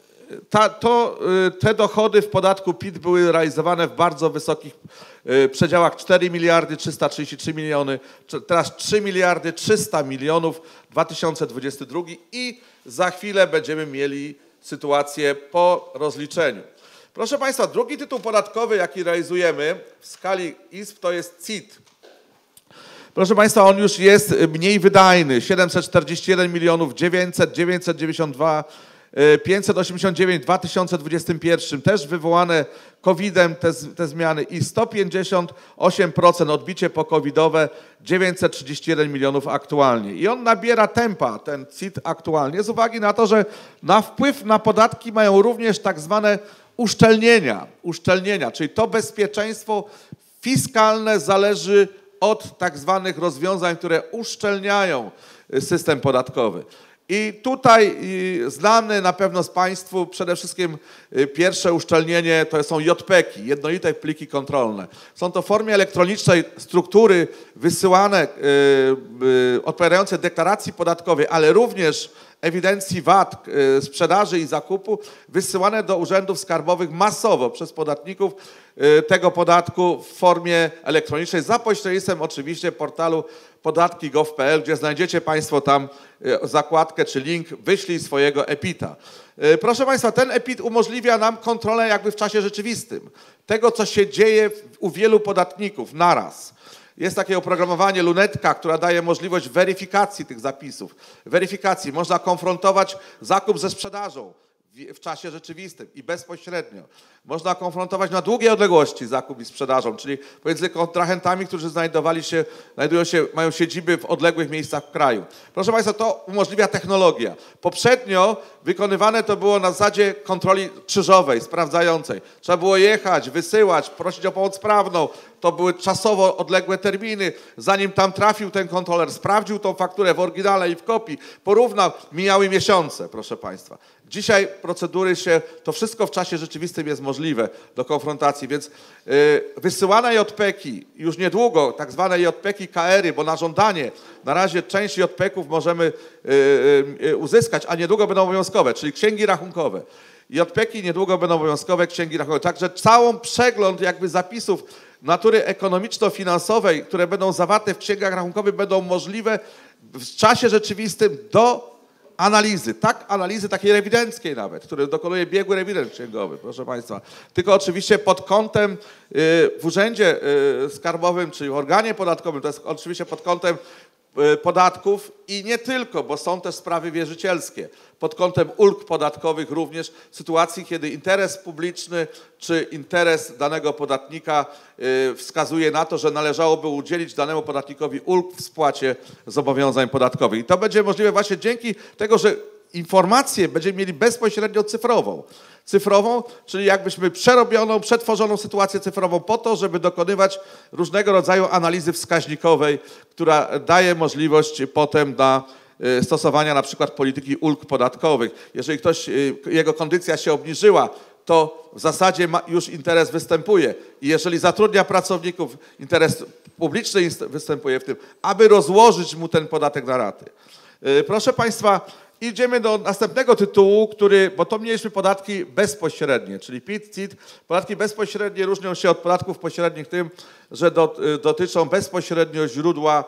te dochody w podatku PIT były realizowane w bardzo wysokich przedziałach 4 miliardy 333 miliony, teraz 3 miliardy 300 milionów 2022 i za chwilę będziemy mieli sytuację po rozliczeniu. Proszę Państwa, drugi tytuł podatkowy, jaki realizujemy w skali ISP, to jest CIT. Proszę Państwa, on już jest mniej wydajny, 741 milionów 992 589 w 2021, też wywołane COVID-em te zmiany i 158% odbicie po-covidowe, 931 milionów aktualnie. I on nabiera tempa, ten CIT aktualnie, z uwagi na to, że na wpływ na podatki mają również tak zwane uszczelnienia, czyli to bezpieczeństwo fiskalne zależy od tak zwanych rozwiązań, które uszczelniają system podatkowy. I tutaj znane na pewno z Państwu przede wszystkim pierwsze uszczelnienie to są JPK-i, jednolite pliki kontrolne. Są to w formie elektronicznej struktury wysyłane, odpowiadające deklaracji podatkowej, ale również ewidencji VAT, sprzedaży i zakupu, wysyłane do urzędów skarbowych masowo przez podatników tego podatku w formie elektronicznej, za pośrednictwem oczywiście portalu podatki.gov.pl, gdzie znajdziecie Państwo tam zakładkę czy link wyślij swojego EPIT-a. Proszę Państwa, ten EPIT umożliwia nam kontrolę jakby w czasie rzeczywistym tego, co się dzieje u wielu podatników naraz. Jest takie oprogramowanie Lunetka, która daje możliwość weryfikacji tych zapisów. Weryfikacji. Można konfrontować zakup ze sprzedażą w czasie rzeczywistym i bezpośrednio. Można konfrontować na długie odległości zakup i sprzedażą, czyli pomiędzy kontrahentami, którzy mają siedziby w odległych miejscach w kraju. Proszę Państwa, to umożliwia technologia. Poprzednio wykonywane to było na zasadzie kontroli krzyżowej, sprawdzającej. Trzeba było jechać, wysyłać, prosić o pomoc prawną. To były czasowo odległe terminy. Zanim tam trafił ten kontroler, sprawdził tą fakturę w oryginale i w kopii, porównał, mijały miesiące, proszę Państwa. Dzisiaj procedury to wszystko w czasie rzeczywistym jest możliwe do konfrontacji, więc wysyłane JPK-i już niedługo, tak zwane JPK-i KR-y, bo na żądanie na razie część JPK-ów możemy uzyskać, a niedługo będą obowiązkowe, czyli księgi rachunkowe. JPK-i niedługo będą obowiązkowe, księgi rachunkowe. Także cały przegląd jakby zapisów natury ekonomiczno-finansowej, które będą zawarte w księgach rachunkowych, będą możliwe w czasie rzeczywistym do analizy, analizy takiej rewidenckiej nawet, której dokonuje biegły rewident księgowy, proszę Państwa. Tylko oczywiście pod kątem w urzędzie skarbowym, czy w organie podatkowym, to jest oczywiście pod kątem podatków i nie tylko, bo są też sprawy wierzycielskie. Pod kątem ulg podatkowych również w sytuacji, kiedy interes publiczny czy interes danego podatnika wskazuje na to, że należałoby udzielić danemu podatnikowi ulg w spłacie zobowiązań podatkowych. I to będzie możliwe właśnie dzięki tego, że informację będziemy mieli bezpośrednio cyfrową, czyli jakbyśmy przetworzoną sytuację cyfrową po to, żeby dokonywać różnego rodzaju analizy wskaźnikowej, która daje możliwość potem na stosowania na przykład polityki ulg podatkowych. Jeżeli jego kondycja się obniżyła, to w zasadzie już interes występuje. I jeżeli zatrudnia pracowników, interes publiczny występuje w tym, aby rozłożyć mu ten podatek na raty. Proszę Państwa, idziemy do następnego tytułu, bo to mieliśmy podatki bezpośrednie, czyli PIT, CIT. Podatki bezpośrednie różnią się od podatków pośrednich tym, że dotyczą bezpośrednio źródła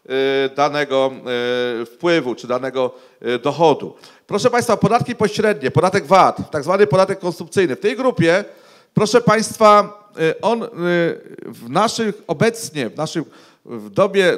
danego wpływu czy danego dochodu. Proszę Państwa, podatki pośrednie, podatek VAT, tak zwany podatek konsumpcyjny. W tej grupie, proszę Państwa, on w dobie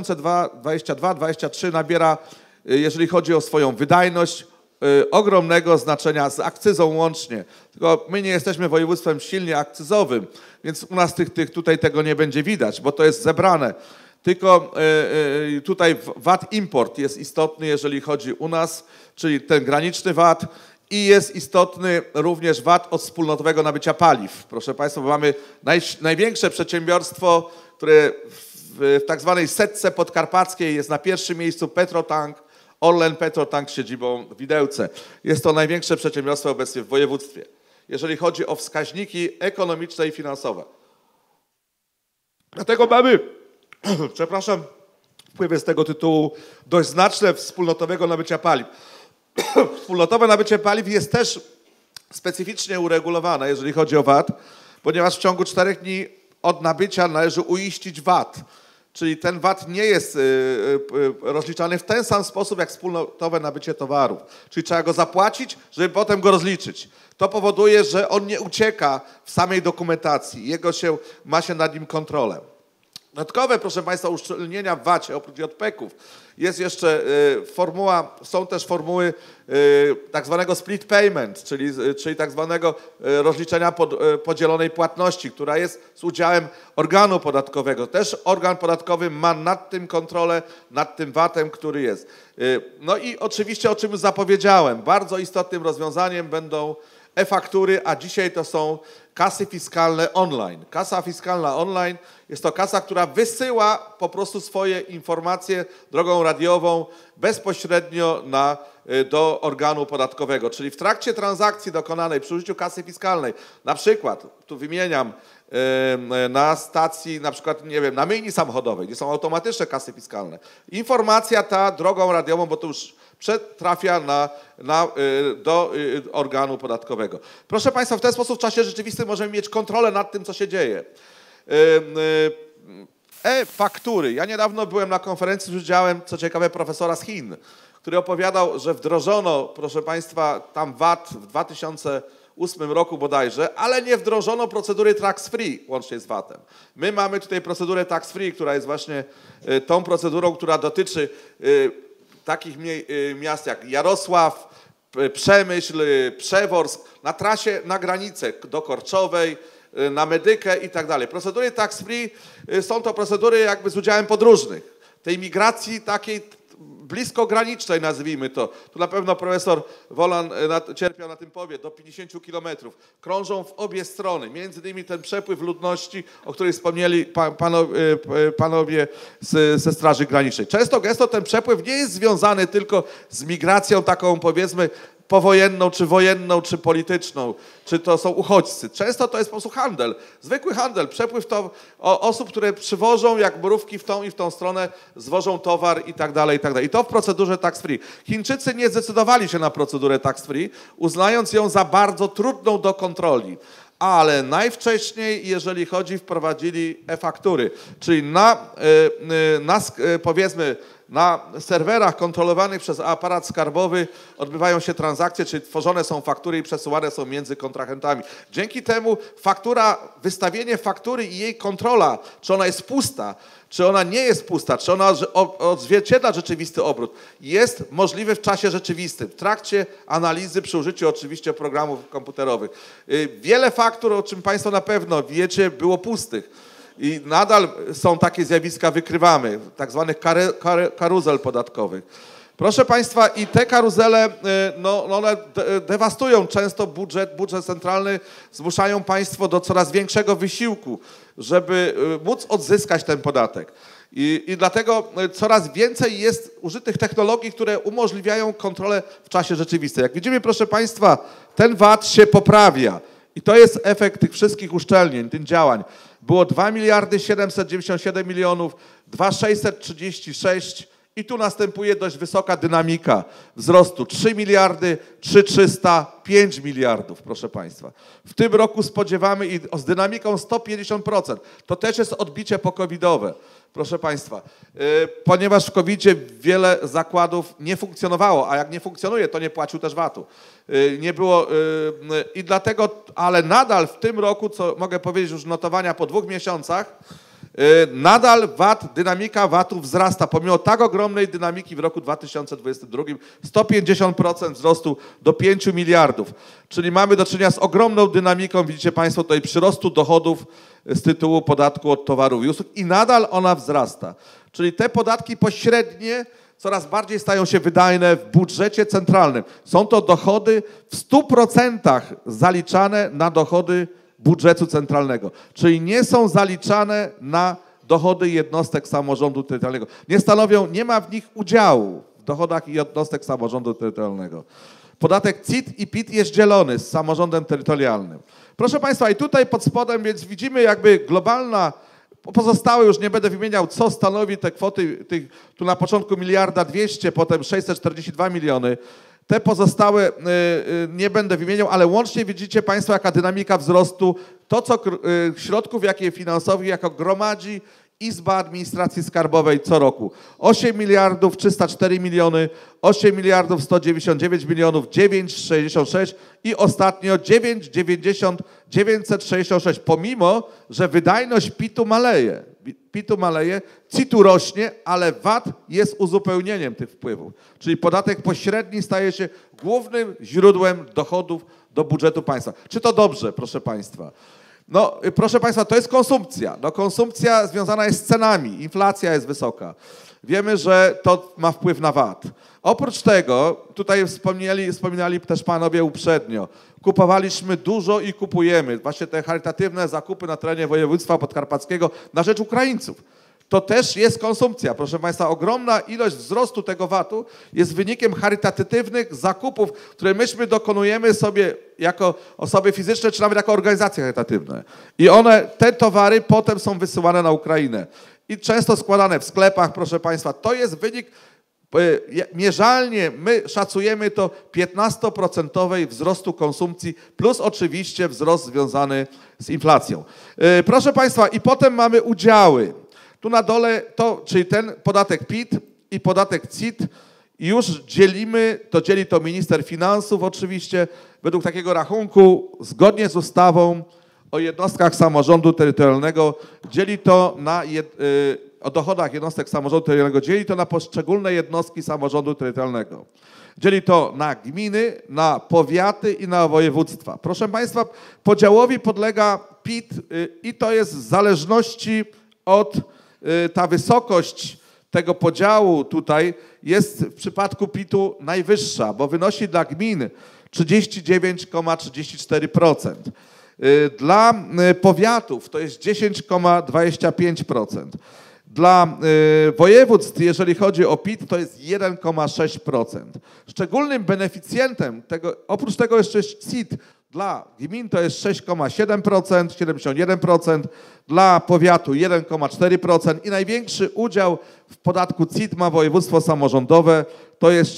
2022-2023 nabiera, jeżeli chodzi o swoją wydajność, ogromnego znaczenia z akcyzą łącznie. Tylko my nie jesteśmy województwem silnie akcyzowym, więc u nas tutaj tego nie będzie widać, bo to jest zebrane. Tylko tutaj VAT import jest istotny, jeżeli chodzi u nas, czyli ten graniczny VAT, i jest istotny również VAT od wspólnotowego nabycia paliw. Proszę Państwa, bo mamy największe przedsiębiorstwo, które w tak zwanej setce podkarpackiej jest na pierwszym miejscu Petrotank, Orlen Petrotank z siedzibą w Widełce. Jest to największe przedsiębiorstwo obecnie w województwie, jeżeli chodzi o wskaźniki ekonomiczne i finansowe. Dlatego mamy, przepraszam, wpływy z tego tytułu dość znaczne wspólnotowego nabycia paliw. Wspólnotowe nabycie paliw jest też specyficznie uregulowane, jeżeli chodzi o VAT, ponieważ w ciągu 4 dni od nabycia należy uiścić VAT. Czyli ten VAT nie jest rozliczany w ten sam sposób jak wspólnotowe nabycie towarów. Czyli trzeba go zapłacić, żeby potem go rozliczyć. To powoduje, że on nie ucieka w samej dokumentacji. Ma się nad nim kontrolę. Dodatkowe, proszę Państwa, uszczelnienia w VAT-cie, oprócz JPK-ów, jest jeszcze są też formuły tak zwanego split payment, czyli tak zwanego rozliczenia podzielonej płatności, która jest z udziałem organu podatkowego. Też organ podatkowy ma nad tym kontrolę, nad tym VAT-em, który jest. No i oczywiście, o czym już zapowiedziałem, bardzo istotnym rozwiązaniem będą e-faktury, a dzisiaj to są kasy fiskalne online. Kasa fiskalna online jest to kasa, która wysyła po prostu swoje informacje drogą radiową bezpośrednio do organu podatkowego. Czyli w trakcie transakcji dokonanej przy użyciu kasy fiskalnej, na przykład, tu wymieniam, na stacji, na przykład, nie wiem, na myjni samochodowej, gdzie są automatyczne kasy fiskalne, informacja ta drogą radiową, bo to już trafia do organu podatkowego. Proszę Państwa, w ten sposób w czasie rzeczywistym możemy mieć kontrolę nad tym, co się dzieje. E-faktury. Ja niedawno byłem na konferencji z udziałem, co ciekawe, profesora z Chin, który opowiadał, że wdrożono, proszę Państwa, tam VAT w 2008 roku bodajże, ale nie wdrożono procedury tax-free łącznie z VAT-em. My mamy tutaj procedurę tax-free, która jest właśnie tą procedurą, która dotyczy takich miast jak Jarosław, Przemyśl, Przeworsk, na trasie na granicę do Korczowej, na Medykę i tak dalej. Procedury tax-free są to procedury jakby z udziałem podróżnych. Tej migracji takiej bliskogranicznej, nazwijmy to. Tu na pewno profesor Wolan cierpiał na tym powie, do 50 kilometrów. Krążą w obie strony. Między innymi ten przepływ ludności, o którym wspomnieli panowie ze Straży Granicznej. Często gęsto ten przepływ nie jest związany tylko z migracją taką, powiedzmy, powojenną, czy wojenną, czy polityczną, czy to są uchodźcy. Często to jest po prostu handel, zwykły handel, przepływ to osób, które przywożą jak mrówki w tą i w tą stronę, zwożą towar i tak dalej, i tak dalej. I to w procedurze tax-free. Chińczycy nie zdecydowali się na procedurę tax-free, uznając ją za bardzo trudną do kontroli. Ale najwcześniej, jeżeli chodzi, wprowadzili e-faktury, czyli powiedzmy, na serwerach kontrolowanych przez aparat skarbowy odbywają się transakcje, czyli tworzone są faktury i przesyłane są między kontrahentami. Dzięki temu wystawienie faktury i jej kontrola, czy ona jest pusta, czy ona nie jest pusta, czy ona odzwierciedla rzeczywisty obrót, jest możliwe w czasie rzeczywistym, w trakcie analizy przy użyciu oczywiście programów komputerowych. Wiele faktur, o czym Państwo na pewno wiecie, było pustych. I nadal są takie zjawiska, wykrywamy, tak zwanych karuzel podatkowych. Proszę Państwa, i te karuzele, one dewastują często budżet centralny, zmuszają Państwo do coraz większego wysiłku, żeby móc odzyskać ten podatek. I dlatego coraz więcej jest użytych technologii, które umożliwiają kontrolę w czasie rzeczywistym. Jak widzimy, proszę Państwa, ten VAT się poprawia. I to jest efekt tych wszystkich uszczelnień, tych działań. Było 2 797 milionów, 2,636 i tu następuje dość wysoka dynamika wzrostu. 3 300, 5 miliardów, proszę Państwa. W tym roku spodziewamy z dynamiką 150%. To też jest odbicie po-covidowe. Proszę Państwa, ponieważ w COVID-zie wiele zakładów nie funkcjonowało, a jak nie funkcjonuje, to nie płacił też VAT-u. Nie było i dlatego, ale nadal w tym roku, co mogę powiedzieć już notowania po 2 miesiącach, nadal dynamika VAT-u wzrasta, pomimo tak ogromnej dynamiki w roku 2022, 150% wzrostu do 5 miliardów. Czyli mamy do czynienia z ogromną dynamiką, widzicie Państwo tutaj przyrostu dochodów z tytułu podatku od towarów i usług i nadal ona wzrasta. Czyli te podatki pośrednie coraz bardziej stają się wydajne w budżecie centralnym. Są to dochody w 100% zaliczane na dochody budżetu centralnego, czyli nie są zaliczane na dochody jednostek samorządu terytorialnego. Nie ma w nich udziału w dochodach jednostek samorządu terytorialnego. Podatek CIT i PIT jest dzielony z samorządem terytorialnym. Proszę Państwa, i tutaj pod spodem, więc widzimy jakby globalna, pozostałe już nie będę wymieniał, co stanowi te kwoty, tu na początku 1,2 mld, potem 642 miliony. Te pozostałe nie będę wymieniał, ale łącznie widzicie Państwo, jaka dynamika wzrostu, to co środków, jakie finansowych, jako gromadzi Izba Administracji Skarbowej co roku. 8 miliardów 304 miliony, 8 miliardów 199 milionów, 966 i ostatnio 966, pomimo że wydajność PIT-u maleje. CIT-u rośnie, ale VAT jest uzupełnieniem tych wpływów. Czyli podatek pośredni staje się głównym źródłem dochodów do budżetu państwa. Czy to dobrze, proszę Państwa? No, proszę Państwa, to jest konsumpcja. No, konsumpcja związana jest z cenami, inflacja jest wysoka. Wiemy, że to ma wpływ na VAT. Oprócz tego, tutaj wspominali też panowie uprzednio, kupowaliśmy dużo i kupujemy właśnie te charytatywne zakupy na terenie województwa podkarpackiego na rzecz Ukraińców. To też jest konsumpcja. Proszę Państwa, ogromna ilość wzrostu tego VAT-u jest wynikiem charytatywnych zakupów, które myśmy dokonujemy sobie jako osoby fizyczne, czy nawet jako organizacje charytatywne. I te towary potem są wysyłane na Ukrainę. I często składane w sklepach, proszę Państwa. To jest wynik, mierzalnie my szacujemy to 15% wzrostu konsumpcji, plus oczywiście wzrost związany z inflacją. Proszę Państwa, i potem mamy udziały. Tu na dole, czyli ten podatek PIT i podatek CIT już dzielimy, dzieli to minister finansów oczywiście, według takiego rachunku, zgodnie z ustawą o jednostkach samorządu terytorialnego, dzieli to o dochodach jednostek samorządu terytorialnego, dzieli to na poszczególne jednostki samorządu terytorialnego. Dzieli to na gminy, na powiaty i na województwa. Proszę Państwa, podziałowi podlega PIT i to jest w zależności od ta wysokość tego podziału tutaj jest w przypadku PIT-u najwyższa, bo wynosi dla gmin 39,34%. Dla powiatów to jest 10,25%. Dla województw, jeżeli chodzi o PIT, to jest 1,6%. Szczególnym beneficjentem tego, oprócz tego jeszcze jest CIT. Dla gmin to jest 6,7%, 71%, dla powiatu 1,4% i największy udział w podatku CIT ma województwo samorządowe, to jest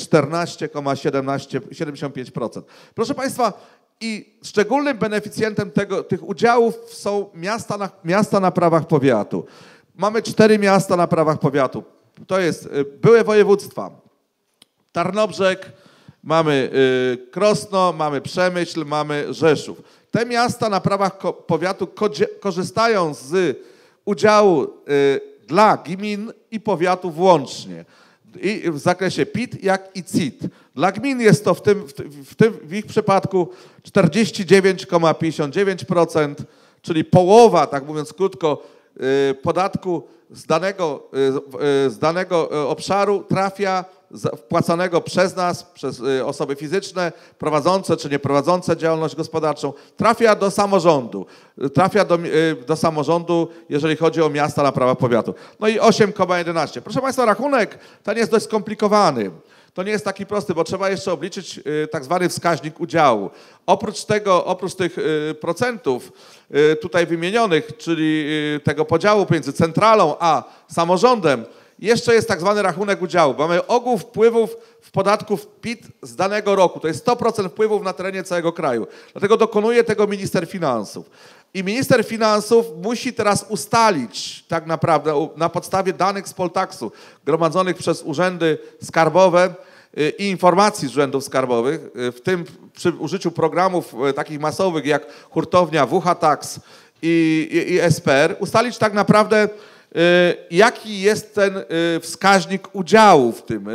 14,75%. Proszę Państwa, i szczególnym beneficjentem tych udziałów są miasta na prawach powiatu. Mamy 4 miasta na prawach powiatu. To jest byłe województwa. Tarnobrzeg, mamy Krosno, mamy Przemyśl, mamy Rzeszów. Te miasta na prawach powiatu korzystają z udziału dla gmin i powiatów włącznie. I w zakresie PIT, jak i CIT. Dla gmin jest to w ich przypadku 49,59%, czyli połowa, tak mówiąc krótko, podatku z danego obszaru trafia, wpłacanego przez nas, przez osoby fizyczne, prowadzące czy nieprowadzące działalność gospodarczą, trafia do samorządu. Trafia do samorządu, jeżeli chodzi o miasta na prawach powiatu. No i 8,11. Proszę Państwa, rachunek ten jest dość skomplikowany. To nie jest taki prosty, bo trzeba jeszcze obliczyć tak zwany wskaźnik udziału. Oprócz tych procentów tutaj wymienionych, czyli tego podziału pomiędzy centralą a samorządem, jeszcze jest tak zwany rachunek udziału. Mamy ogół wpływów w podatku PIT z danego roku. To jest 100% wpływów na terenie całego kraju. Dlatego dokonuje tego minister finansów. I minister finansów musi teraz ustalić tak naprawdę na podstawie danych z Poltaksu gromadzonych przez urzędy skarbowe i informacji z urzędów skarbowych, w tym przy użyciu programów takich masowych jak hurtownia, WH-Tax i SPR, ustalić tak naprawdę jaki jest ten wskaźnik udziału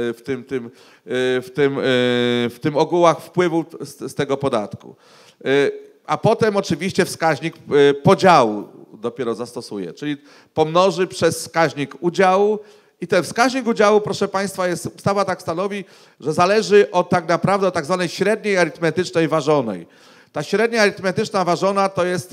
w tym ogółach wpływu z tego podatku. A potem oczywiście wskaźnik podziału dopiero zastosuje, czyli pomnoży przez wskaźnik udziału i ten wskaźnik udziału, proszę Państwa, ustawa tak stanowi, że zależy od tak naprawdę od tak zwanej średniej arytmetycznej ważonej. Ta średnia arytmetyczna ważona to jest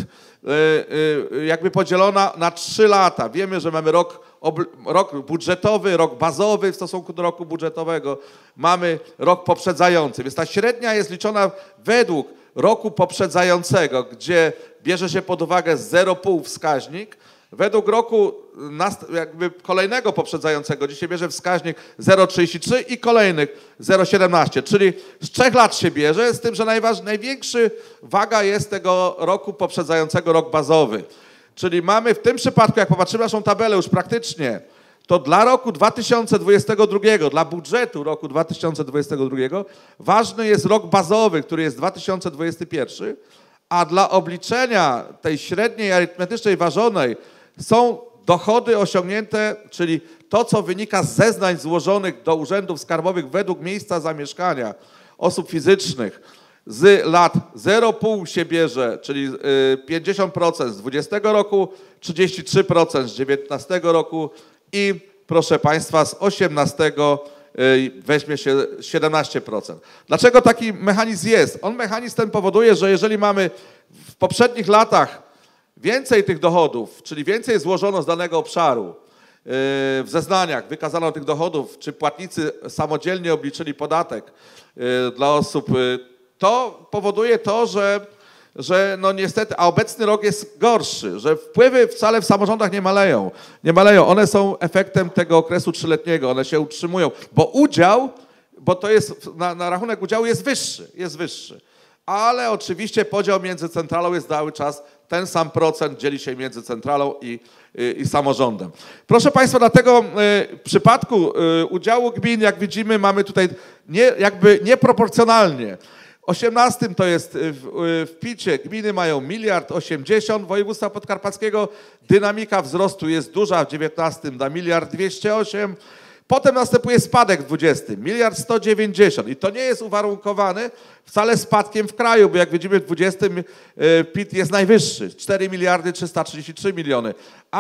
jakby podzielona na 3 lata. Wiemy, że mamy rok budżetowy, rok bazowy w stosunku do roku budżetowego, mamy rok poprzedzający, więc ta średnia jest liczona według roku poprzedzającego, gdzie bierze się pod uwagę 0,5 wskaźnik, według roku jakby kolejnego poprzedzającego, gdzie się bierze wskaźnik 0,33 i kolejnych 0,17, czyli z 3 lat się bierze, z tym, że największy waga jest tego roku poprzedzającego rok bazowy. Czyli mamy w tym przypadku, jak popatrzymy na naszą tabelę już praktycznie, to dla roku 2022, dla budżetu roku 2022 ważny jest rok bazowy, który jest 2021, a dla obliczenia tej średniej arytmetycznej ważonej są dochody osiągnięte, czyli to, co wynika z zeznań złożonych do urzędów skarbowych według miejsca zamieszkania osób fizycznych. Z lat 0,5 się bierze, czyli 50% z 20 roku, 33% z 19 roku i proszę Państwa z 18 weźmie się 17%. Dlaczego taki mechanizm jest? Mechanizm ten powoduje, że jeżeli mamy w poprzednich latach więcej tych dochodów, czyli więcej złożono z danego obszaru, w zeznaniach wykazano tych dochodów, czy płatnicy samodzielnie obliczyli podatek dla osób, to powoduje to, że no niestety, a obecny rok jest gorszy, że wpływy wcale w samorządach nie maleją. Nie maleją, one są efektem tego okresu 3-letniego, one się utrzymują, bo to jest, na rachunek udziału jest wyższy. Ale oczywiście podział między centralą jest cały czas ten sam procent, dzieli się między centralą i samorządem. Proszę Państwa, dlatego w przypadku udziału gmin, jak widzimy, mamy tutaj jakby nieproporcjonalnie. 18 to jest w PIT-cie, gminy mają 1,080 mld, województwa podkarpackiego dynamika wzrostu jest duża, w 19 da 1,208 mld, potem następuje spadek w 20, 1,190 mld i to nie jest uwarunkowany wcale spadkiem w kraju, bo jak widzimy w 20 PIT jest najwyższy, 4,333 mld,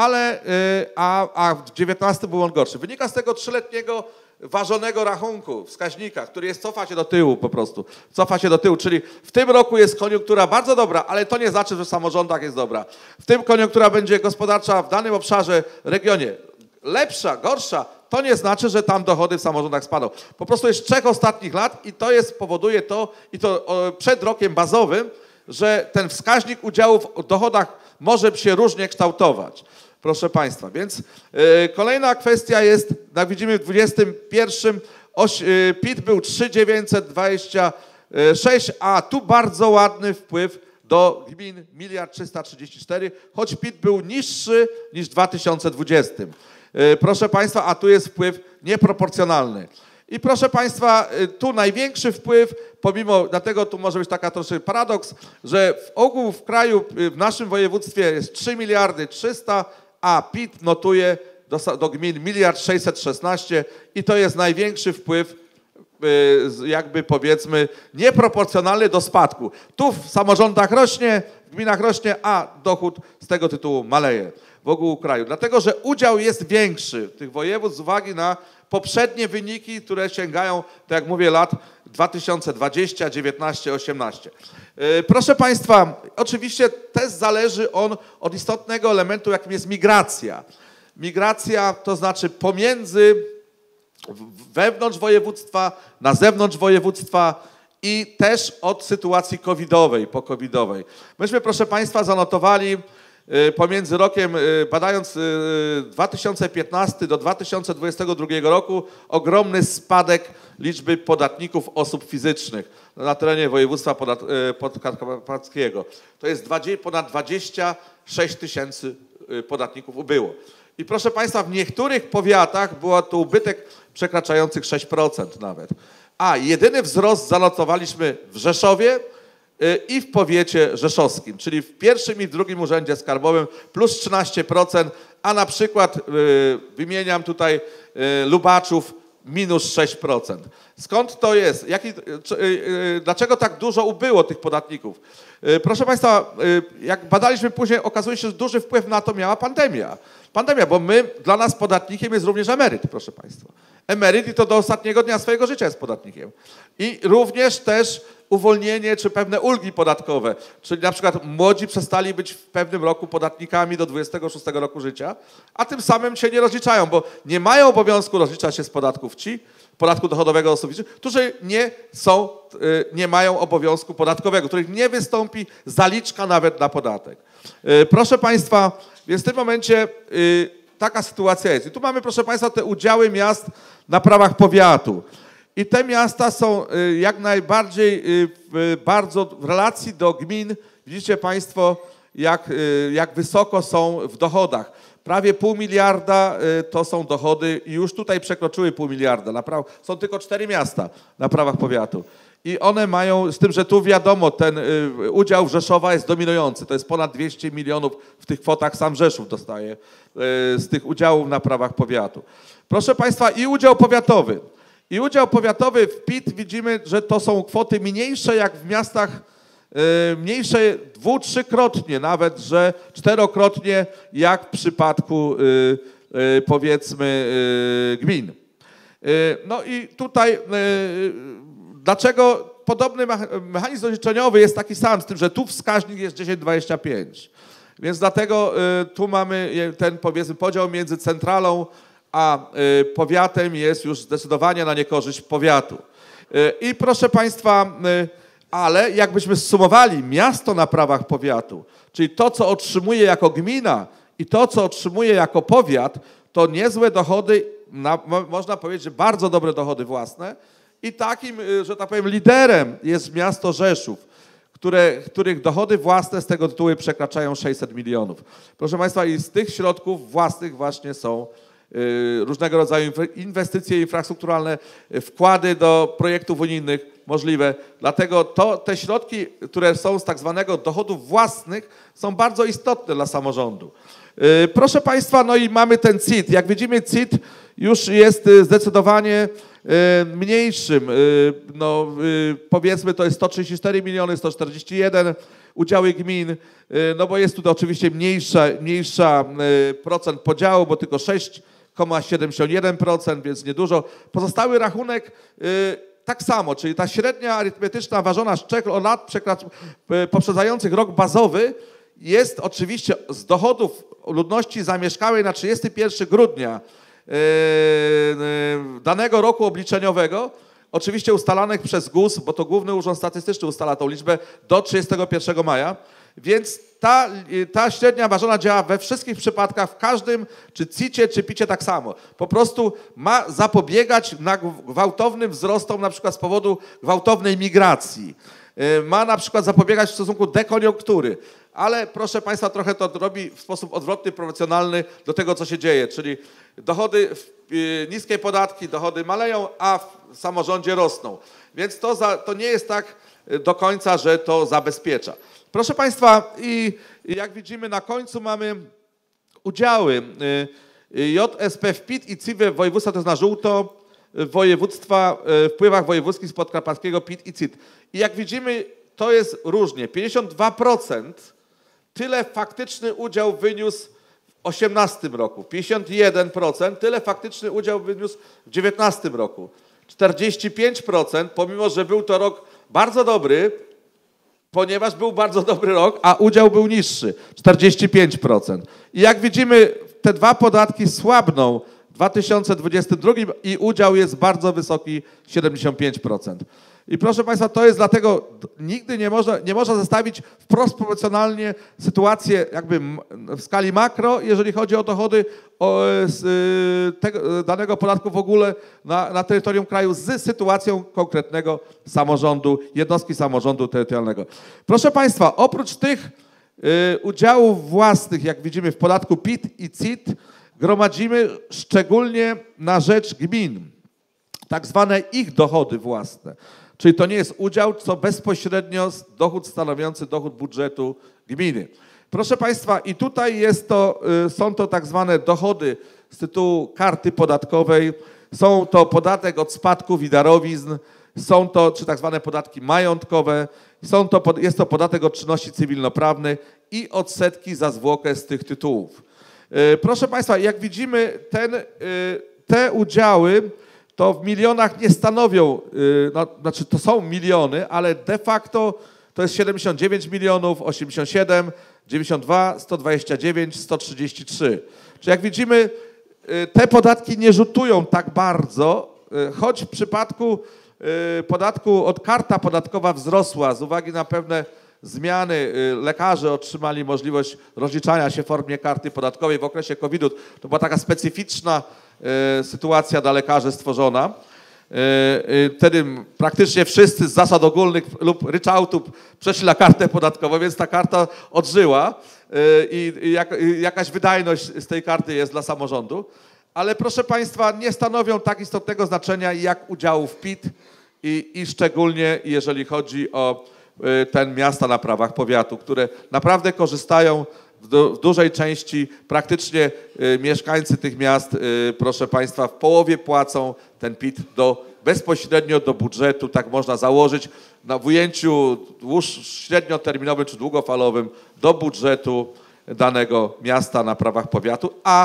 a w 19 był on gorszy. Wynika z tego 3-letniego ważonego rachunku, wskaźnika, który cofa się do tyłu po prostu. Cofa się do tyłu, czyli w tym roku jest koniunktura bardzo dobra, ale to nie znaczy, że w samorządach jest dobra. W tym koniunktura będzie gospodarcza w danym obszarze, regionie lepsza, gorsza, to nie znaczy, że tam dochody w samorządach spadną. Po prostu jest 3 ostatnich lat i to powoduje to, i to przed rokiem bazowym, że ten wskaźnik udziału w dochodach może się różnie kształtować. Proszę Państwa, więc kolejna kwestia jest, jak widzimy w 21 PIT był 3,926, a tu bardzo ładny wpływ do gmin 1,334 mld, choć PIT był niższy niż w 2020. Proszę Państwa, a tu jest wpływ nieproporcjonalny. I proszę Państwa, tu największy wpływ, dlatego tu może być taka troszkę paradoks, że ogół w kraju, w naszym województwie jest 3,300 mld, a PIT notuje do gmin 1,616 mld i to jest największy wpływ, jakby powiedzmy, nieproporcjonalny do spadku. Tu w samorządach rośnie, w gminach rośnie, a dochód z tego tytułu maleje w ogóle kraju. Dlatego, że udział jest większy tych województw z uwagi na poprzednie wyniki, które sięgają, tak jak mówię, lat 2020, 19, 18. Proszę Państwa, oczywiście też zależy on od istotnego elementu, jakim jest migracja. Migracja to znaczy pomiędzy, wewnątrz województwa, na zewnątrz województwa i też od sytuacji covidowej, po-covidowej. Myśmy, proszę Państwa, zanotowali pomiędzy rokiem, badając 2015 do 2022 roku, ogromny spadek liczby podatników osób fizycznych na terenie województwa podkarpackiego. To jest ponad 26 000 podatników ubyło. I proszę Państwa, w niektórych powiatach był to ubytek przekraczających 6% nawet. A jedyny wzrost zanotowaliśmy w Rzeszowie i w powiecie rzeszowskim, czyli w pierwszym i w drugim urzędzie skarbowym plus 13%, a na przykład wymieniam tutaj Lubaczów minus 6%. Skąd to jest? Dlaczego tak dużo ubyło tych podatników? Proszę Państwa, jak badaliśmy później, okazuje się, że duży wpływ na to miała pandemia. Bo dla nas podatnikiem jest również emeryt, proszę Państwa. Emeryt i to do ostatniego dnia swojego życia jest podatnikiem. I również też uwolnienie czy pewne ulgi podatkowe, czyli na przykład młodzi przestali być w pewnym roku podatnikami do 26 roku życia, a tym samym się nie rozliczają, bo nie mają obowiązku rozliczać się z podatków podatku dochodowego osób fizycznych, którzy nie mają obowiązku podatkowego, których nie wystąpi zaliczka nawet na podatek. Proszę Państwa, więc w tym momencie taka sytuacja jest. I tu mamy, proszę Państwa, te udziały miast na prawach powiatu. I te miasta są jak najbardziej bardzo w relacji do gmin. Widzicie Państwo, jak wysoko są w dochodach. Prawie 0,5 miliarda to są dochody i już tutaj przekroczyły 0,5 miliarda. Są tylko 4 miasta na prawach powiatu. I one mają, z tym, że tu wiadomo, ten udział Rzeszowa jest dominujący. To jest ponad 200 milionów w tych kwotach sam Rzeszów dostaje z tych udziałów na prawach powiatu. Proszę Państwa, i udział powiatowy. I udział powiatowy w PIT widzimy, że to są kwoty mniejsze jak w miastach, mniejsze 2-3-krotnie, nawet że 4-krotnie jak w przypadku powiedzmy gmin. No i tutaj dlaczego podobny mechanizm rozliczeniowy jest taki sam, z tym, że tu wskaźnik jest 10,25. Więc dlatego tu mamy ten powiedzmy podział między centralą a powiatem jest już zdecydowanie na niekorzyść powiatu. I proszę Państwa, ale jakbyśmy zsumowali miasto na prawach powiatu, czyli to, co otrzymuje jako gmina i to, co otrzymuje jako powiat, to niezłe dochody, można powiedzieć, że bardzo dobre dochody własne i takim, że tak powiem, liderem jest miasto Rzeszów, których dochody własne z tego tytułu przekraczają 600 milionów. Proszę Państwa, i z tych środków własnych właśnie są różnego rodzaju inwestycje infrastrukturalne, wkłady do projektów unijnych możliwe. Dlatego te środki, które są z tak zwanego dochodów własnych, są bardzo istotne dla samorządu. Proszę Państwa, no i mamy ten CIT. Jak widzimy, CIT już jest zdecydowanie mniejszym. No, powiedzmy, to jest 134 miliony, 141 udziały gmin, no bo jest tutaj oczywiście mniejsza procent podziału, bo tylko 6,71%, więc niedużo. Pozostały rachunek tak samo, czyli ta średnia arytmetyczna ważona z 3 lat poprzedzających rok bazowy jest oczywiście z dochodów ludności zamieszkałej na 31 grudnia danego roku obliczeniowego, oczywiście ustalanych przez GUS, bo to Główny Urząd Statystyczny ustala tą liczbę do 31 maja, więc ta średnia ważona działa we wszystkich przypadkach, w każdym, czy CIT-cie, czy PIT-cie tak samo. Po prostu ma zapobiegać gwałtownym wzrostom, na przykład z powodu gwałtownej migracji. Ma na przykład zapobiegać w stosunku dekoniunktury. Ale proszę Państwa, trochę to robi w sposób odwrotny, proporcjonalny do tego, co się dzieje. Czyli dochody, niskie podatki, dochody maleją, a w samorządzie rosną. Więc to nie jest tak do końca, że to zabezpiecza. Proszę Państwa, i jak widzimy na końcu mamy udziały JSP w PIT i CIT województwa, to jest na żółto, województwa, wpływach wojewódzkich z podkarpackiego PIT i CIT. I jak widzimy, to jest różnie. 52% tyle faktyczny udział wyniósł w 2018 roku. 51% tyle faktyczny udział wyniósł w 2019 roku. 45%, pomimo że był to rok bardzo dobry, ponieważ był bardzo dobry rok, a udział był niższy. 45%. I jak widzimy, te dwa podatki słabną w 2022 i udział jest bardzo wysoki, 75%. I proszę Państwa, to jest dlatego, nigdy nie można zestawić wprost proporcjonalnie sytuację jakby w skali makro, jeżeli chodzi o dochody danego podatku w ogóle na terytorium kraju z sytuacją konkretnego samorządu, jednostki samorządu terytorialnego. Proszę Państwa, oprócz tych udziałów własnych, jak widzimy w podatku PIT i CIT, gromadzimy szczególnie na rzecz gmin tak zwane ich dochody własne. Czyli to nie jest udział, co bezpośrednio dochód stanowiący dochód budżetu gminy. Proszę Państwa, i tutaj są to tak zwane dochody z tytułu karty podatkowej, są to podatek od spadków i darowizn, są to czy tak zwane podatki majątkowe, jest to podatek od czynności cywilnoprawnych i odsetki za zwłokę z tych tytułów. Proszę Państwa, jak widzimy, te udziały to w milionach nie stanowią, znaczy to są miliony, ale de facto to jest 79 milionów, 87, 92, 129, 133. Czyli jak widzimy, te podatki nie rzutują tak bardzo, choć w przypadku podatku od karta podatkowa wzrosła z uwagi na pewne zmiany. Lekarze otrzymali możliwość rozliczania się w formie karty podatkowej w okresie COVID-u. To była taka specyficzna sytuacja dla lekarzy stworzona. Wtedy praktycznie wszyscy z zasad ogólnych lub ryczałtu przeszli na kartę podatkową, więc ta karta odżyła i jakaś wydajność z tej karty jest dla samorządu. Ale proszę Państwa, nie stanowią tak istotnego znaczenia jak udziałów PIT i szczególnie jeżeli chodzi o miasta na prawach powiatu, które naprawdę korzystają w dużej części, praktycznie mieszkańcy tych miast, proszę Państwa, w połowie płacą ten PIT bezpośrednio do budżetu, tak można założyć, w ujęciu średnioterminowym czy długofalowym do budżetu danego miasta na prawach powiatu, a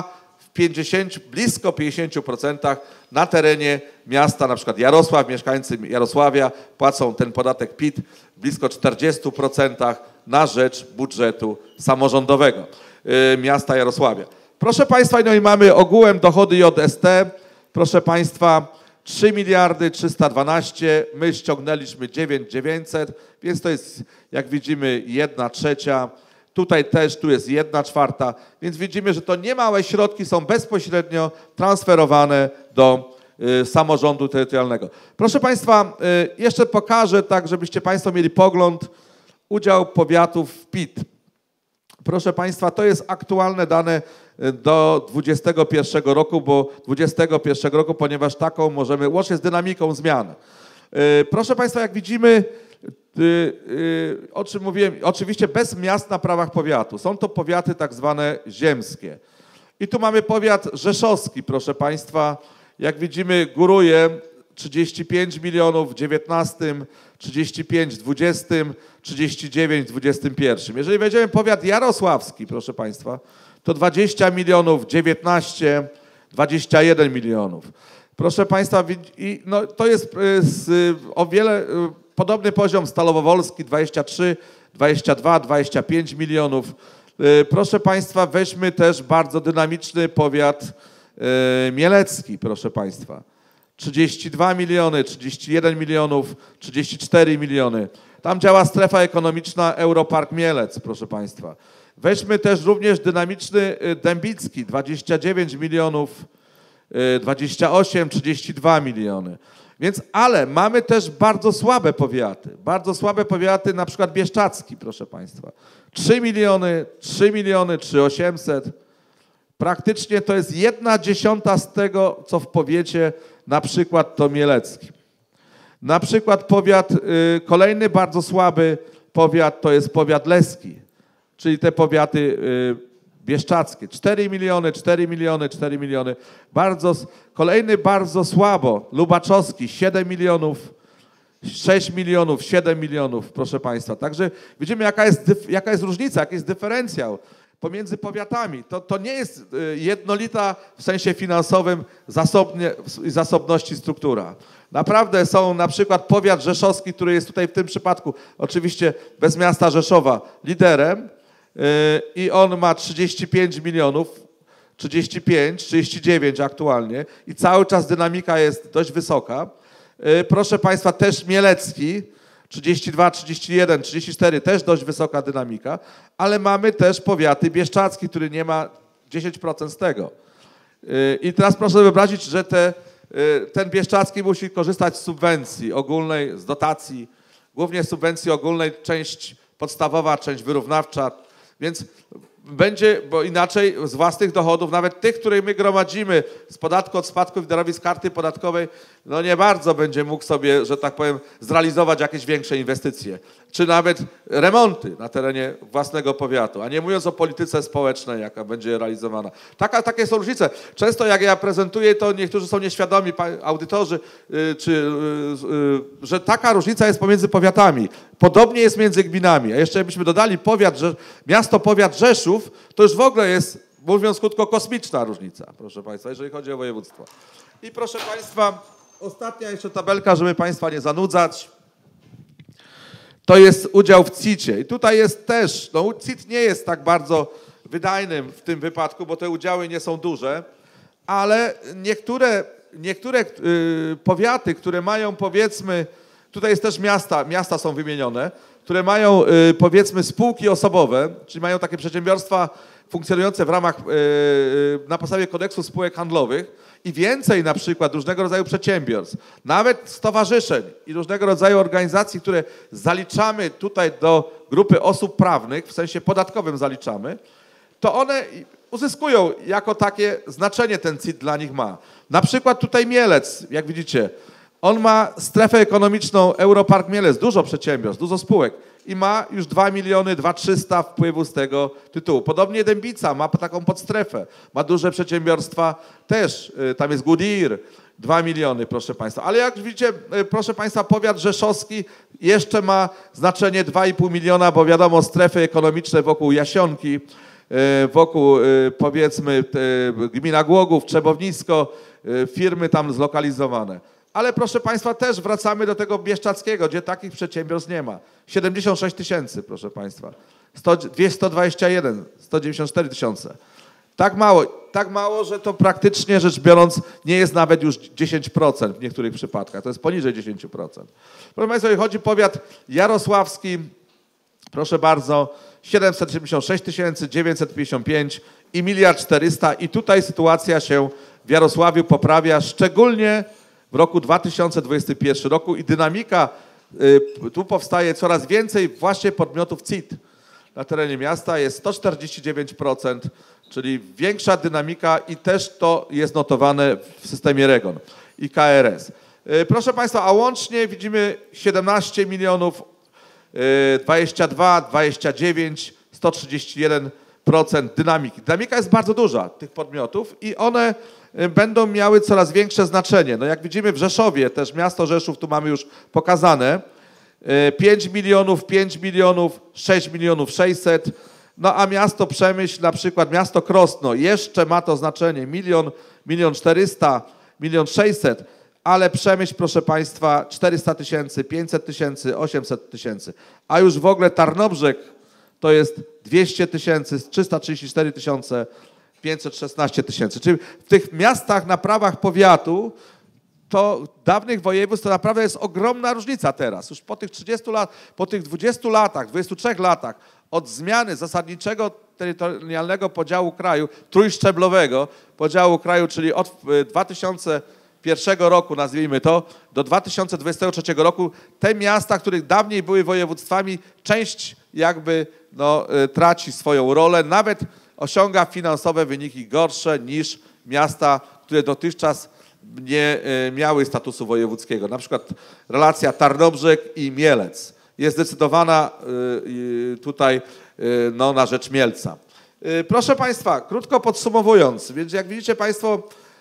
w blisko 50% na terenie miasta, na przykład Jarosław, mieszkańcy Jarosławia płacą ten podatek PIT w blisko 40% na rzecz budżetu samorządowego miasta Jarosławia. Proszę Państwa, no i mamy ogółem dochody JST, proszę Państwa, 3 miliardy 312, my ściągnęliśmy 900, więc to jest, jak widzimy, 1/3. Tutaj też, tu jest 1/4, więc widzimy, że to niemałe środki są bezpośrednio transferowane do samorządu terytorialnego. Proszę Państwa, jeszcze pokażę tak, żebyście Państwo mieli pogląd, udział powiatów w PIT. Proszę Państwa, to jest aktualne dane do 2021 roku, bo 2021 roku, ponieważ taką możemy, łącznie z dynamiką zmian. Proszę Państwa, jak widzimy, o czym mówiłem, oczywiście bez miast na prawach powiatu. Są to powiaty tak zwane ziemskie. I tu mamy powiat rzeszowski, proszę Państwa. Jak widzimy, góruje 35 milionów w 19, 35 w 20, 39 w 21. Jeżeli weźmiemy powiat jarosławski, proszę Państwa, to 20 milionów, 19, 21 milionów. Proszę Państwa, no, to jest o wiele podobny poziom Stalowo-Wolski 23, 22, 25 milionów. Proszę Państwa, weźmy też bardzo dynamiczny powiat mielecki, proszę Państwa. 32 miliony, 31 milionów, 34 miliony. Tam działa strefa ekonomiczna Europark Mielec, proszę Państwa. Weźmy też również dynamiczny Dębicki, 29 milionów, 28, 32 miliony. Więc, ale mamy też bardzo słabe powiaty, na przykład Bieszczadzki, proszę Państwa. 3 miliony, 3800. Praktycznie to jest 1/10 z tego, co w powiecie na przykład to mielecki. Na przykład powiat, kolejny bardzo słaby powiat to jest powiat leski, czyli te powiaty bieszczadzkie. 4 miliony, 4 miliony, 4 miliony. Kolejny bardzo słabo, Lubaczowski, 7 milionów, 6 milionów, 7 milionów, proszę Państwa. Także widzimy, jaka jest różnica, jaki jest dyferencjał pomiędzy powiatami. To nie jest jednolita w sensie finansowym zasobności struktura. Naprawdę są na przykład powiat rzeszowski, który jest tutaj w tym przypadku, oczywiście bez miasta Rzeszowa, liderem i on ma 35 milionów, 35, 39 aktualnie i cały czas dynamika jest dość wysoka. Proszę Państwa, też Mielecki, 32, 31, 34, też dość wysoka dynamika, ale mamy też powiaty bieszczacki, który nie ma 10% z tego. I teraz proszę wyobrazić, że ten Bieszczacki musi korzystać z subwencji ogólnej, z dotacji, głównie subwencji ogólnej, część podstawowa, część wyrównawcza, więc będzie, bo inaczej z własnych dochodów, nawet tych, które my gromadzimy z podatku od spadków i darowizn, karty podatkowej, no nie bardzo będzie mógł sobie, że tak powiem, zrealizować jakieś większe inwestycje, czy nawet remonty na terenie własnego powiatu, a nie mówiąc o polityce społecznej, jaka będzie realizowana. Takie są różnice. Często jak ja prezentuję, to niektórzy są nieświadomi, audytorzy, że taka różnica jest pomiędzy powiatami. Podobnie jest między gminami. A jeszcze jakbyśmy dodali miasto-powiat Rzeszów, to już w ogóle jest, mówiąc krótko, kosmiczna różnica, proszę Państwa, jeżeli chodzi o województwo. I proszę Państwa, ostatnia jeszcze tabelka, żeby Państwa nie zanudzać. To jest udział w CIT-cie. I tutaj jest też, no CIT nie jest tak bardzo wydajnym w tym wypadku, bo te udziały nie są duże, ale niektóre powiaty, które mają, powiedzmy, tutaj jest też miasta są wymienione, które mają, powiedzmy, spółki osobowe, czyli mają takie przedsiębiorstwa funkcjonujące w ramach, na podstawie kodeksu spółek handlowych i więcej na przykład różnego rodzaju przedsiębiorstw, nawet stowarzyszeń i różnego rodzaju organizacji, które zaliczamy tutaj do grupy osób prawnych, w sensie podatkowym zaliczamy, to one uzyskują jako takie znaczenie ten CIT dla nich ma. Na przykład tutaj Mielec, jak widzicie, on ma strefę ekonomiczną Europark Mielec, dużo przedsiębiorstw, dużo spółek i ma już 2 300 000 wpływu z tego tytułu. Podobnie Dębica ma taką podstrefę, ma duże przedsiębiorstwa też, tam jest Goodyear, 2 miliony, proszę Państwa. Ale jak widzicie, proszę Państwa, powiat rzeszowski jeszcze ma znaczenie 2,5 miliona, bo wiadomo, strefy ekonomiczne wokół Jasionki, wokół, powiedzmy, gmina Głogów, Trzebownisko, firmy tam zlokalizowane. Ale proszę Państwa, też wracamy do tego Bieszczackiego, gdzie takich przedsiębiorstw nie ma. 76 000, proszę Państwa. 121, 194 000. Tak mało, że to praktycznie rzecz biorąc nie jest nawet już 10% w niektórych przypadkach. To jest poniżej 10%. Proszę Państwa, jeżeli chodzi o powiat jarosławski, proszę bardzo, 776 955 i 1 400 000 i tutaj sytuacja się w Jarosławiu poprawia, szczególnie w roku 2021 roku i dynamika, tu powstaje coraz więcej właśnie podmiotów CIT na terenie miasta, jest 149%, czyli większa dynamika i też to jest notowane w systemie REGON i KRS. Proszę Państwa, a łącznie widzimy 17 milionów, 22, 29, 131% dynamiki. Dynamika jest bardzo duża tych podmiotów i one będą miały coraz większe znaczenie. No jak widzimy w Rzeszowie, też miasto Rzeszów, tu mamy już pokazane, 5 milionów, 5 milionów, 6 milionów 600, no a miasto Przemyśl, na przykład miasto Krosno, jeszcze ma to znaczenie, 1 400 000, 1 600 000, ale Przemyśl, proszę Państwa, 400 000, 500 000, 800 000, a już w ogóle Tarnobrzeg to jest 200 000, 334 000, 516 000. Czyli w tych miastach na prawach powiatu to dawnych województw to naprawdę jest ogromna różnica teraz. Już po tych 30 lat, po tych 20 latach, 23 latach od zmiany zasadniczego terytorialnego podziału kraju, trójszczeblowego podziału kraju, czyli od 2001 roku, nazwijmy to, do 2023 roku, te miasta, które dawniej były województwami, część jakby traci swoją rolę, nawet osiąga finansowe wyniki gorsze niż miasta, które dotychczas nie miały statusu wojewódzkiego. Na przykład relacja Tarnobrzeg i Mielec jest zdecydowana tutaj na rzecz Mielca. Proszę Państwa, krótko podsumowując, więc jak widzicie Państwo,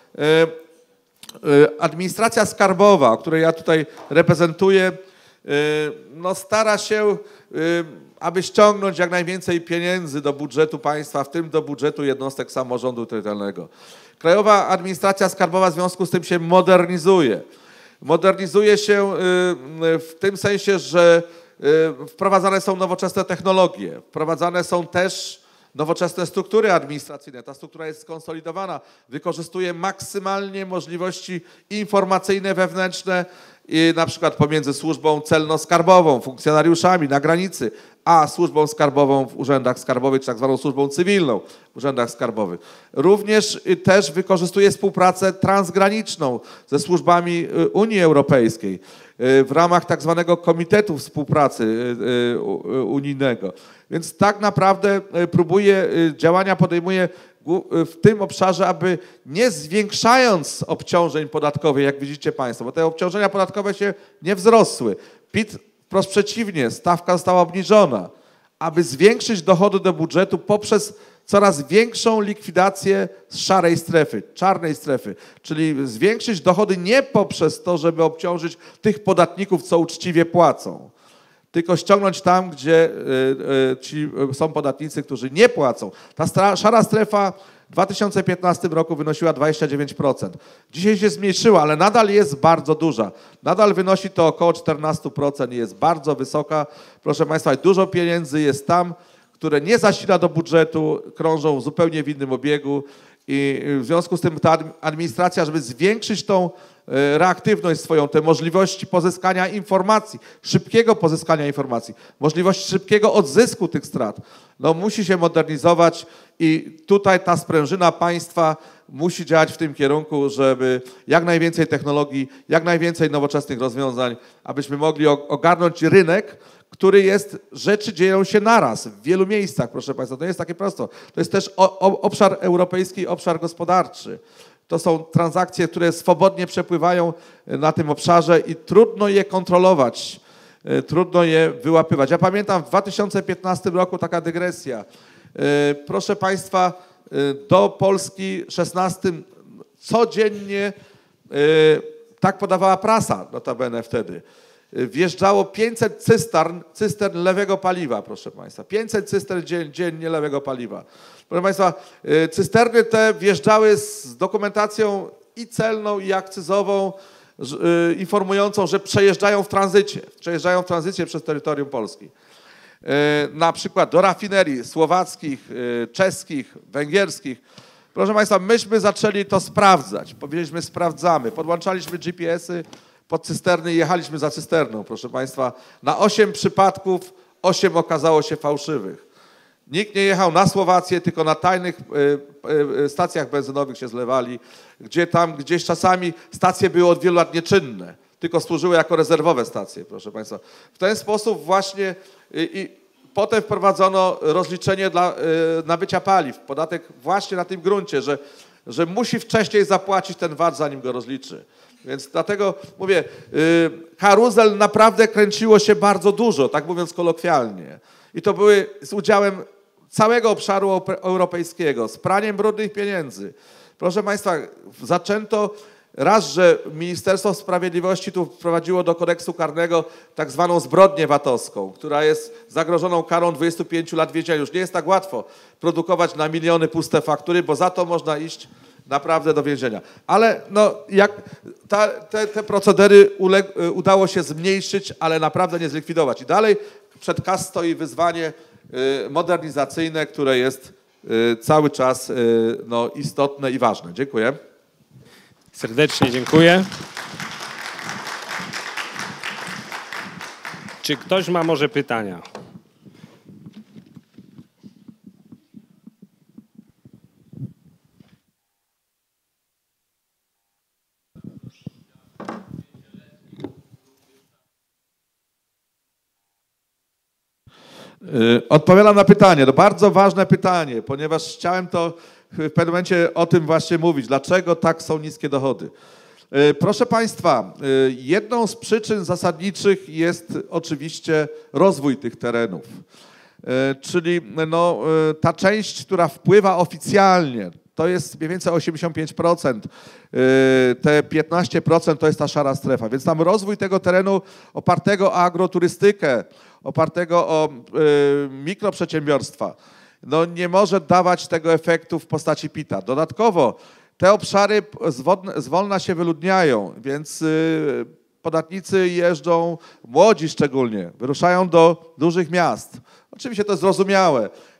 administracja skarbowa, o której ja tutaj reprezentuję, stara się, aby ściągnąć jak najwięcej pieniędzy do budżetu państwa, w tym do budżetu jednostek samorządu terytorialnego. Krajowa Administracja Skarbowa w związku z tym się modernizuje. Modernizuje się w tym sensie, że wprowadzane są nowoczesne technologie, wprowadzane są też nowoczesne struktury administracyjne. Ta struktura jest skonsolidowana, wykorzystuje maksymalnie możliwości informacyjne wewnętrzne, na przykład pomiędzy służbą celno-skarbową, funkcjonariuszami na granicy, a służbą skarbową w urzędach skarbowych, czy tak zwaną służbą cywilną w urzędach skarbowych. Również też wykorzystuje współpracę transgraniczną ze służbami Unii Europejskiej w ramach tak zwanego Komitetu Współpracy Unijnego. Więc tak naprawdę działania podejmuje w tym obszarze, aby nie zwiększając obciążeń podatkowych, jak widzicie Państwo, bo te obciążenia podatkowe się nie wzrosły. PIT wprost przeciwnie, stawka została obniżona, aby zwiększyć dochody do budżetu poprzez coraz większą likwidację szarej strefy, czarnej strefy, czyli zwiększyć dochody nie poprzez to, żeby obciążyć tych podatników, co uczciwie płacą, tylko ściągnąć tam, gdzie ci są podatnicy, którzy nie płacą. Ta szara strefa w 2015 roku wynosiła 29%. Dzisiaj się zmniejszyła, ale nadal jest bardzo duża. Nadal wynosi to około 14% i jest bardzo wysoka. Proszę Państwa, dużo pieniędzy jest tam, które nie zasila do budżetu, krążą zupełnie w innym obiegu i w związku z tym ta administracja, żeby zwiększyć tą reaktywność swoją, te możliwości pozyskania informacji, szybkiego pozyskania informacji, możliwość szybkiego odzysku tych strat, no musi się modernizować i tutaj ta sprężyna państwa musi działać w tym kierunku, żeby jak najwięcej technologii, jak najwięcej nowoczesnych rozwiązań, abyśmy mogli ogarnąć rynek, który jest, rzeczy dzieją się naraz w wielu miejscach, proszę Państwa, to nie jest takie prosto. To jest też obszar europejski, obszar gospodarczy. To są transakcje, które swobodnie przepływają na tym obszarze i trudno je kontrolować, trudno je wyłapywać. Ja pamiętam w 2015 roku taka dygresja. Proszę Państwa, do Polski 16 codziennie, tak podawała prasa notabene wtedy, wjeżdżało 500 cystern lewego paliwa, proszę Państwa. 500 cystern dziennie lewego paliwa. Proszę Państwa, cysterny te wjeżdżały z dokumentacją i celną, i akcyzową, informującą, że przejeżdżają w tranzycie przez terytorium Polski. Na przykład do rafinerii słowackich, czeskich, węgierskich. Proszę Państwa, myśmy zaczęli to sprawdzać. Powiedzieliśmy, sprawdzamy. Podłączaliśmy GPS-y pod cysterny i jechaliśmy za cysterną, proszę Państwa. Na 8 przypadków 8 okazało się fałszywych. Nikt nie jechał na Słowację, tylko na tajnych stacjach benzynowych się zlewali, gdzie tam gdzieś czasami stacje były od wielu lat nieczynne, tylko służyły jako rezerwowe stacje, proszę Państwa. W ten sposób właśnie i potem wprowadzono rozliczenie dla nabycia paliw, podatek właśnie na tym gruncie, że musi wcześniej zapłacić ten VAT, zanim go rozliczy. Więc dlatego mówię, karuzel naprawdę kręciło się bardzo dużo, tak mówiąc kolokwialnie. I to były z udziałem całego obszaru europejskiego, z praniem brudnych pieniędzy. Proszę Państwa, zaczęto raz, że Ministerstwo Sprawiedliwości tu wprowadziło do kodeksu karnego tak zwaną zbrodnię VAT-owską, która jest zagrożoną karą 25 lat więzienia. Już nie jest tak łatwo produkować na miliony puste faktury, bo za to można iść naprawdę do więzienia. Ale no, jak te procedery udało się zmniejszyć, ale naprawdę nie zlikwidować. I dalej przed KAS stoi wyzwanie modernizacyjne, które jest cały czas no, istotne i ważne. Dziękuję. Serdecznie dziękuję. Czy ktoś ma może pytania? Odpowiadam na pytanie. To bardzo ważne pytanie, ponieważ chciałem to w pewnym momencie o tym właśnie mówić. Dlaczego tak są niskie dochody? Proszę Państwa, jedną z przyczyn zasadniczych jest oczywiście rozwój tych terenów. Czyli no, ta część, która wpływa oficjalnie, to jest mniej więcej 85%. Te 15% to jest ta szara strefa. Więc tam rozwój tego terenu opartego o agroturystykę, opartego o mikroprzedsiębiorstwa, no nie może dawać tego efektu w postaci PIT-a. Dodatkowo te obszary zwolna się wyludniają, więc podatnicy jeżdżą, młodzi szczególnie, wyruszają do dużych miast. Oczywiście to jest zrozumiałe.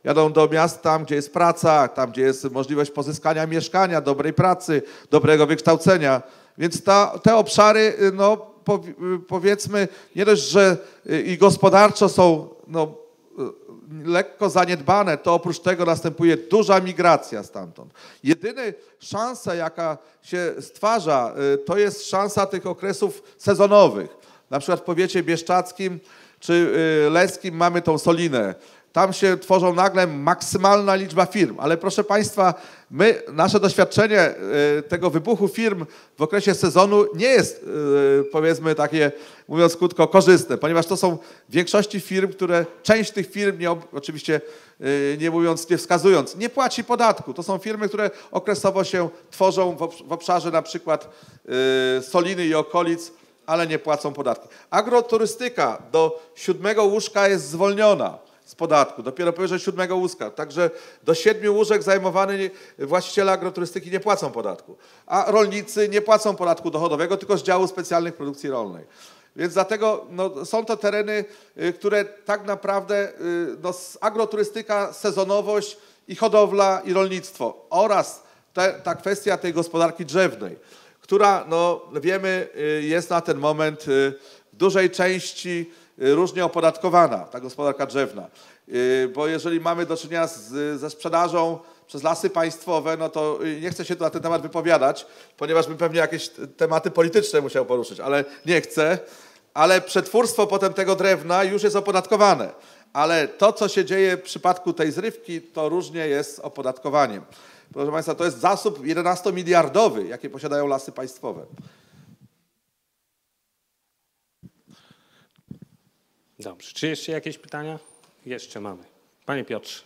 jadą do miast tam, gdzie jest praca, tam, gdzie jest możliwość pozyskania mieszkania, dobrej pracy, dobrego wykształcenia. Więc te obszary, no, powiedzmy, nie dość, że i gospodarczo są lekko zaniedbane, to oprócz tego następuje duża migracja stamtąd. Jedyna szansa, jaka się stwarza, to jest szansa tych okresów sezonowych. Na przykład w powiecie bieszczackim czy leskim mamy tą Solinę. Tam się tworzą nagle maksymalna liczba firm, ale proszę Państwa, nasze doświadczenie tego wybuchu firm w okresie sezonu nie jest, powiedzmy takie, mówiąc krótko, korzystne, ponieważ to są w większości firm, część tych firm, oczywiście nie wskazując, nie płaci podatku. To są firmy, które okresowo się tworzą w obszarze na przykład Soliny i okolic, ale nie płacą podatki. Agroturystyka do 7 łóżka jest zwolniona z podatku, dopiero powyżej 7 łóżka. Także do 7 łóżek zajmowany właściciele agroturystyki nie płacą podatku. A rolnicy nie płacą podatku dochodowego, tylko z działu specjalnych produkcji rolnej. Więc dlatego są to tereny, które tak naprawdę agroturystyka, sezonowość i hodowla i rolnictwo oraz ta kwestia tej gospodarki drzewnej, która wiemy jest na ten moment w dużej części różnie opodatkowana, ta gospodarka drzewna. Bo jeżeli mamy do czynienia ze sprzedażą przez Lasy Państwowe, no to nie chcę się tu na ten temat wypowiadać, ponieważ bym pewnie jakieś tematy polityczne musiał poruszyć, ale nie chcę. Ale przetwórstwo potem tego drewna już jest opodatkowane. Ale to, co się dzieje w przypadku tej zrywki, to różnie jest z opodatkowaniem. Proszę Państwa, to jest zasób 11-miliardowy, jaki posiadają Lasy Państwowe. Dobrze. Czy jeszcze jakieś pytania? Jeszcze mamy. Panie Piotrze.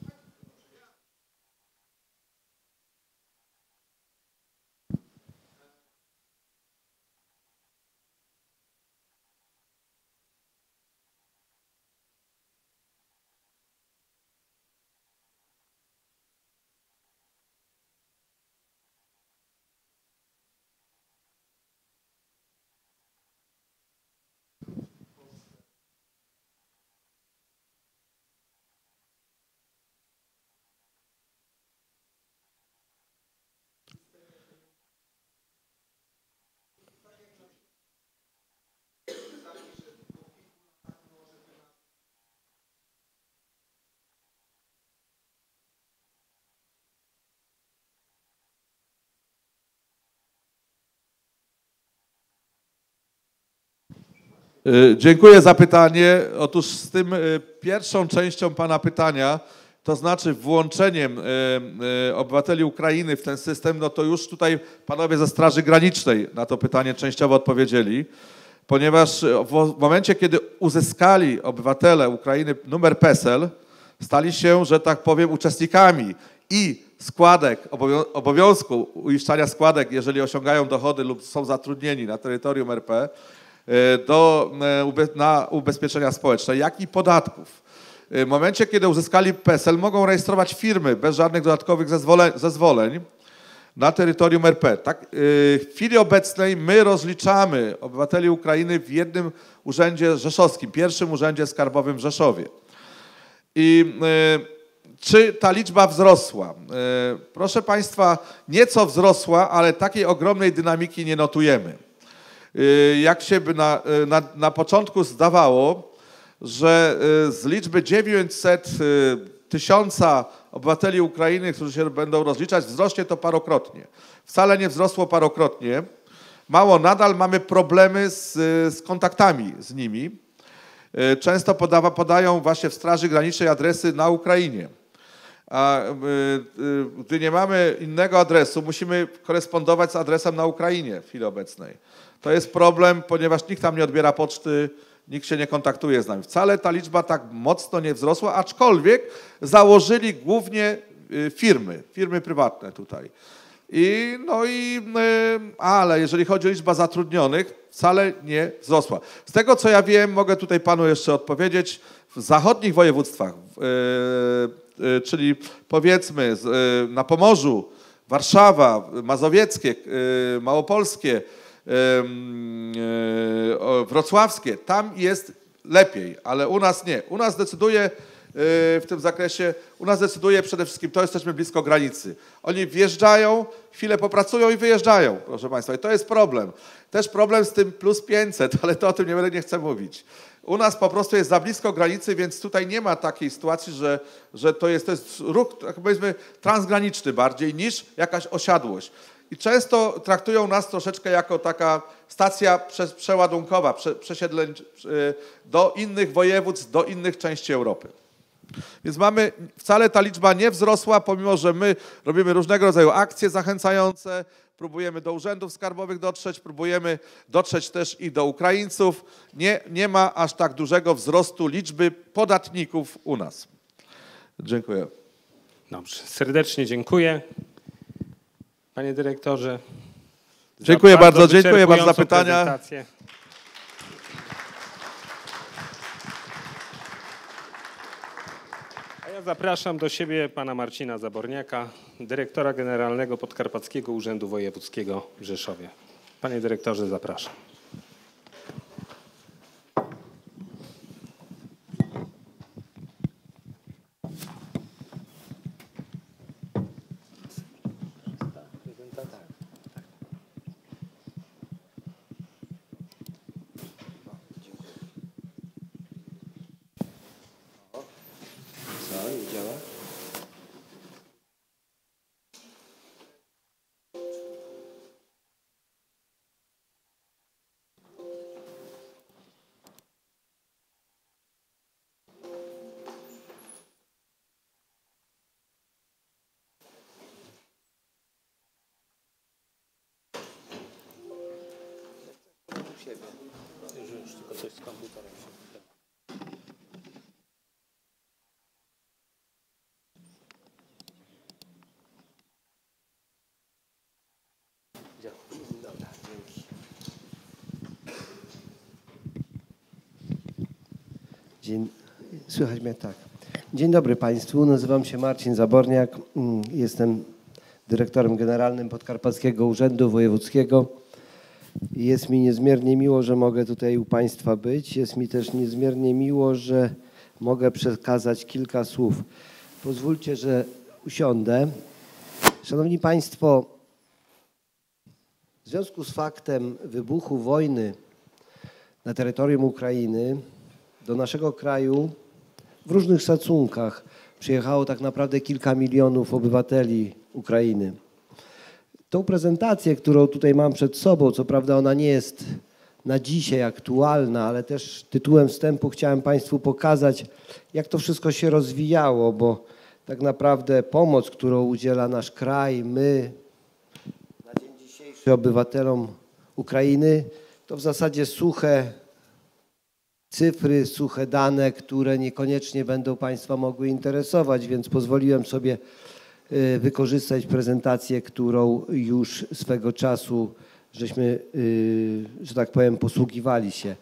Dziękuję za pytanie. Otóż z tym pierwszą częścią pana pytania, to znaczy włączeniem obywateli Ukrainy w ten system, no to już tutaj panowie ze Straży Granicznej na to pytanie częściowo odpowiedzieli, ponieważ w momencie, kiedy uzyskali obywatele Ukrainy numer PESEL, stali się, że tak powiem, uczestnikami i składek, obowiązku uiszczania składek, jeżeli osiągają dochody lub są zatrudnieni na terytorium RP, na ubezpieczenia społeczne, jak i podatków. W momencie, kiedy uzyskali PESEL, mogą rejestrować firmy bez żadnych dodatkowych zezwoleń na terytorium RP. Tak, w chwili obecnej my rozliczamy obywateli Ukrainy w jednym urzędzie rzeszowskim, pierwszym urzędzie skarbowym w Rzeszowie. I czy ta liczba wzrosła? Proszę Państwa, nieco wzrosła, ale takiej ogromnej dynamiki nie notujemy. Jak się by na początku zdawało, że z liczby 900 000 obywateli Ukrainy, którzy się będą rozliczać, wzrośnie to parokrotnie. Wcale nie wzrosło parokrotnie. Mało, nadal mamy problemy z kontaktami z nimi. Często podają właśnie w Straży Granicznej adresy na Ukrainie. A gdy nie mamy innego adresu, musimy korespondować z adresem na Ukrainie w chwili obecnej. To jest problem, ponieważ nikt tam nie odbiera poczty, nikt się nie kontaktuje z nami. Wcale ta liczba tak mocno nie wzrosła, aczkolwiek założyli głównie firmy prywatne tutaj. Ale jeżeli chodzi o liczbę zatrudnionych, wcale nie wzrosła. Z tego, co ja wiem, mogę tutaj panu jeszcze odpowiedzieć, w zachodnich województwach, czyli powiedzmy na Pomorzu, Warszawa, Mazowieckie, Małopolskie, wrocławskie, tam jest lepiej, ale u nas nie. U nas decyduje w tym zakresie. U nas decyduje przede wszystkim to, jesteśmy blisko granicy. Oni wjeżdżają, chwilę popracują i wyjeżdżają, proszę Państwa. I to jest problem. Też problem z tym plus 500, ale to o tym nie chcę mówić. U nas po prostu jest za blisko granicy, więc tutaj nie ma takiej sytuacji, że to jest ruch, tak powiedzmy, transgraniczny bardziej niż jakaś osiadłość. I często traktują nas troszeczkę jako taka stacja przeładunkowa, przesiedleń do innych województw, do innych części Europy. Więc wcale ta liczba nie wzrosła, pomimo że my robimy różnego rodzaju akcje zachęcające, próbujemy do urzędów skarbowych dotrzeć, próbujemy dotrzeć też i do Ukraińców. Nie ma aż tak dużego wzrostu liczby podatników u nas. Dziękuję. Dobrze, serdecznie dziękuję. Panie dyrektorze. Dziękuję bardzo za pytania. Prezentację. A ja zapraszam do siebie pana Marcina Zaborniaka, dyrektora generalnego Podkarpackiego Urzędu Wojewódzkiego w Rzeszowie. Panie dyrektorze, zapraszam. Już tylko coś z komputerem się Dobra, dzięki. Słychać mnie? Tak. Dzień dobry Państwu, nazywam się Marcin Zaborniak, jestem dyrektorem generalnym Podkarpackiego Urzędu Wojewódzkiego. Jest mi niezmiernie miło, że mogę tutaj u Państwa być. Jest mi też niezmiernie miło, że mogę przekazać kilka słów. Pozwólcie, że usiądę. Szanowni Państwo, w związku z faktem wybuchu wojny na terytorium Ukrainy do naszego kraju w różnych szacunkach przyjechało tak naprawdę kilka milionów obywateli Ukrainy. Tą prezentację, którą tutaj mam przed sobą, co prawda ona nie jest na dzisiaj aktualna, ale też tytułem wstępu chciałem Państwu pokazać, jak to wszystko się rozwijało, bo tak naprawdę pomoc, którą udziela nasz kraj, my na dzień dzisiejszy obywatelom Ukrainy, to w zasadzie suche cyfry, suche dane, które niekoniecznie będą Państwa mogły interesować, więc pozwoliłem sobie wykorzystać prezentację, którą już swego czasu żeśmy, że tak powiem, posługiwali się.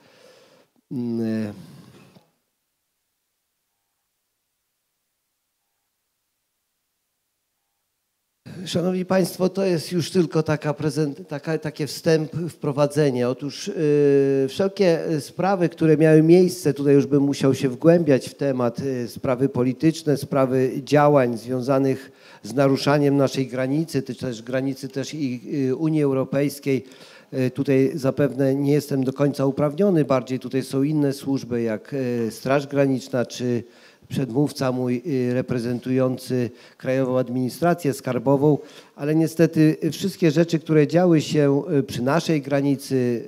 Szanowni Państwo, to jest już tylko takie wprowadzenie. Otóż wszelkie sprawy, które miały miejsce, tutaj już bym musiał się wgłębiać w temat, sprawy polityczne, sprawy działań związanych z naruszaniem naszej granicy, czy też granicy też i Unii Europejskiej. Tutaj zapewne nie jestem do końca uprawniony, bardziej tutaj są inne służby jak Straż Graniczna czy przedmówca mój reprezentujący Krajową Administrację Skarbową, ale niestety wszystkie rzeczy, które działy się przy naszej granicy,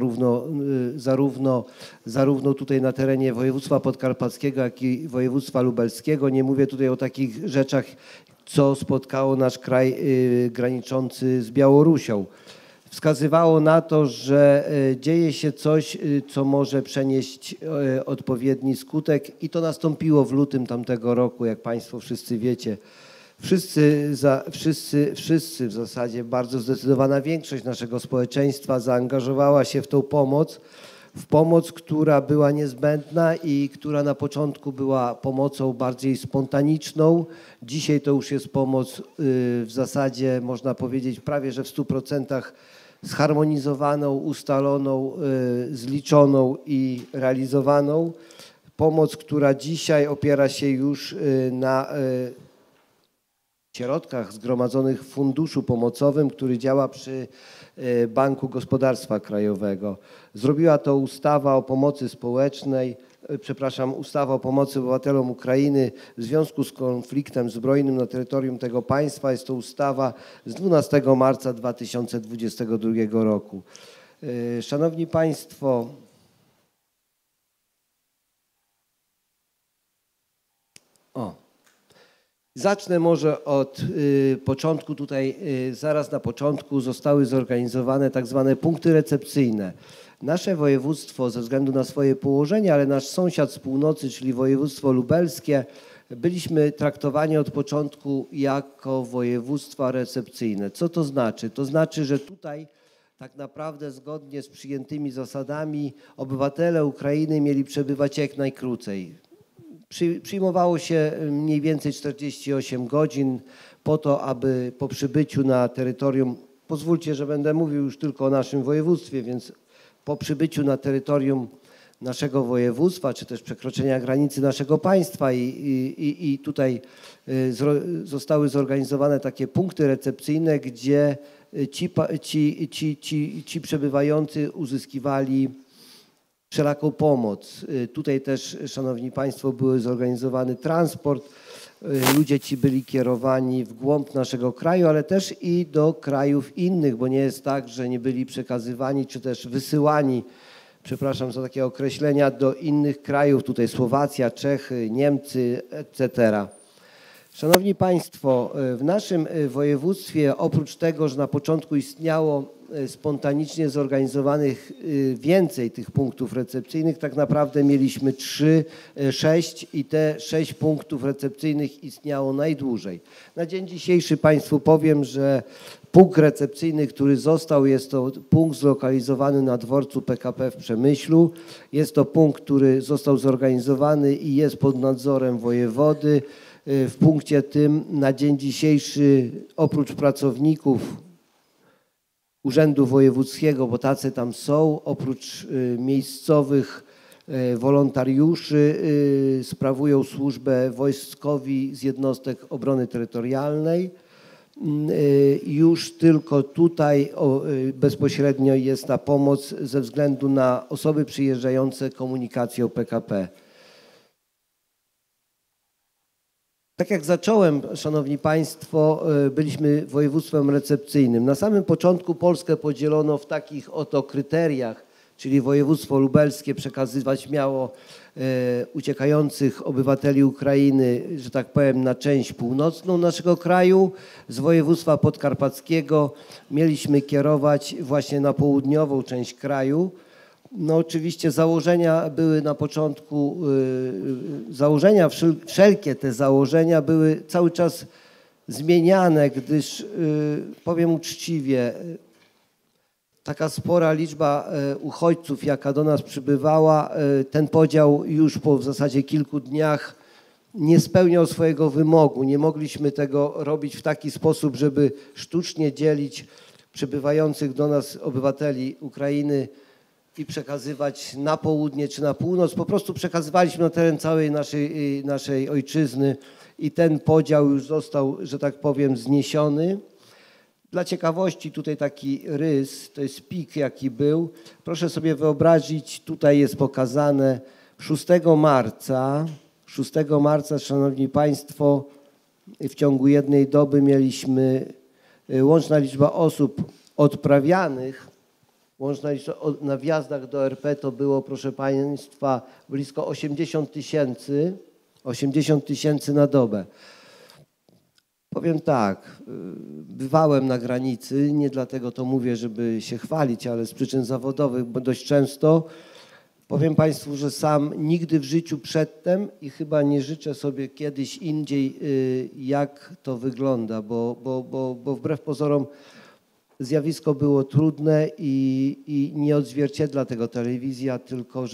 zarówno tutaj na terenie województwa podkarpackiego, jak i województwa lubelskiego, nie mówię tutaj o takich rzeczach, co spotkało nasz kraj graniczący z Białorusią, wskazywało na to, że dzieje się coś, co może przenieść odpowiedni skutek i to nastąpiło w lutym tamtego roku, jak Państwo wszyscy wiecie. Wszyscy w zasadzie, bardzo zdecydowana większość naszego społeczeństwa zaangażowała się w tą pomoc, która była niezbędna i która na początku była pomocą bardziej spontaniczną. Dzisiaj to już jest pomoc w zasadzie, można powiedzieć, prawie że w 100% zharmonizowaną, ustaloną, zliczoną i realizowaną. Pomoc, która dzisiaj opiera się już na środkach zgromadzonych w funduszu pomocowym, który działa przy Banku Gospodarstwa Krajowego. Zrobiła to ustawa o pomocy społecznej, ustawa o pomocy obywatelom Ukrainy w związku z konfliktem zbrojnym na terytorium tego państwa. Jest to ustawa z 12 marca 2022 roku. Szanowni Państwo, zacznę może od początku. Tutaj zaraz na początku zostały zorganizowane tak zwane punkty recepcyjne. Nasze województwo ze względu na swoje położenie, ale nasz sąsiad z północy, czyli województwo lubelskie, byliśmy traktowani od początku jako województwa recepcyjne. Co to znaczy? To znaczy, że tutaj tak naprawdę zgodnie z przyjętymi zasadami obywatele Ukrainy mieli przebywać jak najkrócej. Przyjmowało się mniej więcej 48 godzin po to, aby po przybyciu na terytorium, pozwólcie, że będę mówił już tylko o naszym województwie, więc po przybyciu na terytorium naszego województwa, czy też przekroczenia granicy naszego państwa i tutaj zostały zorganizowane takie punkty recepcyjne, gdzie ci przebywający uzyskiwali wszelaką pomoc. Tutaj też, Szanowni Państwo, był zorganizowany transport. Ludzie ci byli kierowani w głąb naszego kraju, ale też i do krajów innych, bo nie jest tak, że nie byli przekazywani czy też wysyłani, przepraszam za takie określenia, do innych krajów, tutaj Słowacja, Czechy, Niemcy, etc. Szanowni Państwo, w naszym województwie oprócz tego, że na początku istniało spontanicznie zorganizowanych więcej tych punktów recepcyjnych, tak naprawdę mieliśmy 6 i te 6 punktów recepcyjnych istniało najdłużej. Na dzień dzisiejszy Państwu powiem, że punkt recepcyjny, który został, jest to punkt zlokalizowany na dworcu PKP w Przemyślu. Jest to punkt, który został zorganizowany i jest pod nadzorem wojewody. W punkcie tym na dzień dzisiejszy oprócz pracowników Urzędu Wojewódzkiego, bo tacy tam są, oprócz miejscowych wolontariuszy sprawują służbę wojskowi z jednostek obrony terytorialnej. Już tylko tutaj bezpośrednio jest ta pomoc ze względu na osoby przyjeżdżające komunikacją PKP. Tak jak zacząłem, Szanowni Państwo, byliśmy województwem recepcyjnym. Na samym początku Polskę podzielono w takich oto kryteriach, czyli województwo lubelskie przekazywać miało uciekających obywateli Ukrainy, że tak powiem, na część północną naszego kraju. Z województwa podkarpackiego mieliśmy kierować właśnie na południową część kraju. No oczywiście założenia były na początku, wszelkie te założenia były cały czas zmieniane, gdyż powiem uczciwie, taka spora liczba uchodźców, jaka do nas przybywała, ten podział już po w zasadzie kilku dniach nie spełniał swojego wymogu. Nie mogliśmy tego robić w taki sposób, żeby sztucznie dzielić przybywających do nas obywateli Ukrainy i przekazywać na południe czy na północ. Po prostu przekazywaliśmy na teren całej naszej ojczyzny i ten podział już został, że tak powiem, zniesiony. Dla ciekawości tutaj taki rys, to jest pik jaki był. Proszę sobie wyobrazić, tutaj jest pokazane 6 marca, Szanowni Państwo, w ciągu jednej doby mieliśmy łączna liczba osób odprawianych, łączna liczba na wjazdach do RP to było, proszę Państwa, blisko 80 000 na dobę. Powiem tak, bywałem na granicy, nie dlatego to mówię, żeby się chwalić, ale z przyczyn zawodowych, bo dość często. Powiem Państwu, że sam nigdy w życiu przedtem i chyba nie życzę sobie kiedyś indziej, jak to wygląda, bo wbrew pozorom zjawisko było trudne i nie odzwierciedla tego telewizja, tylko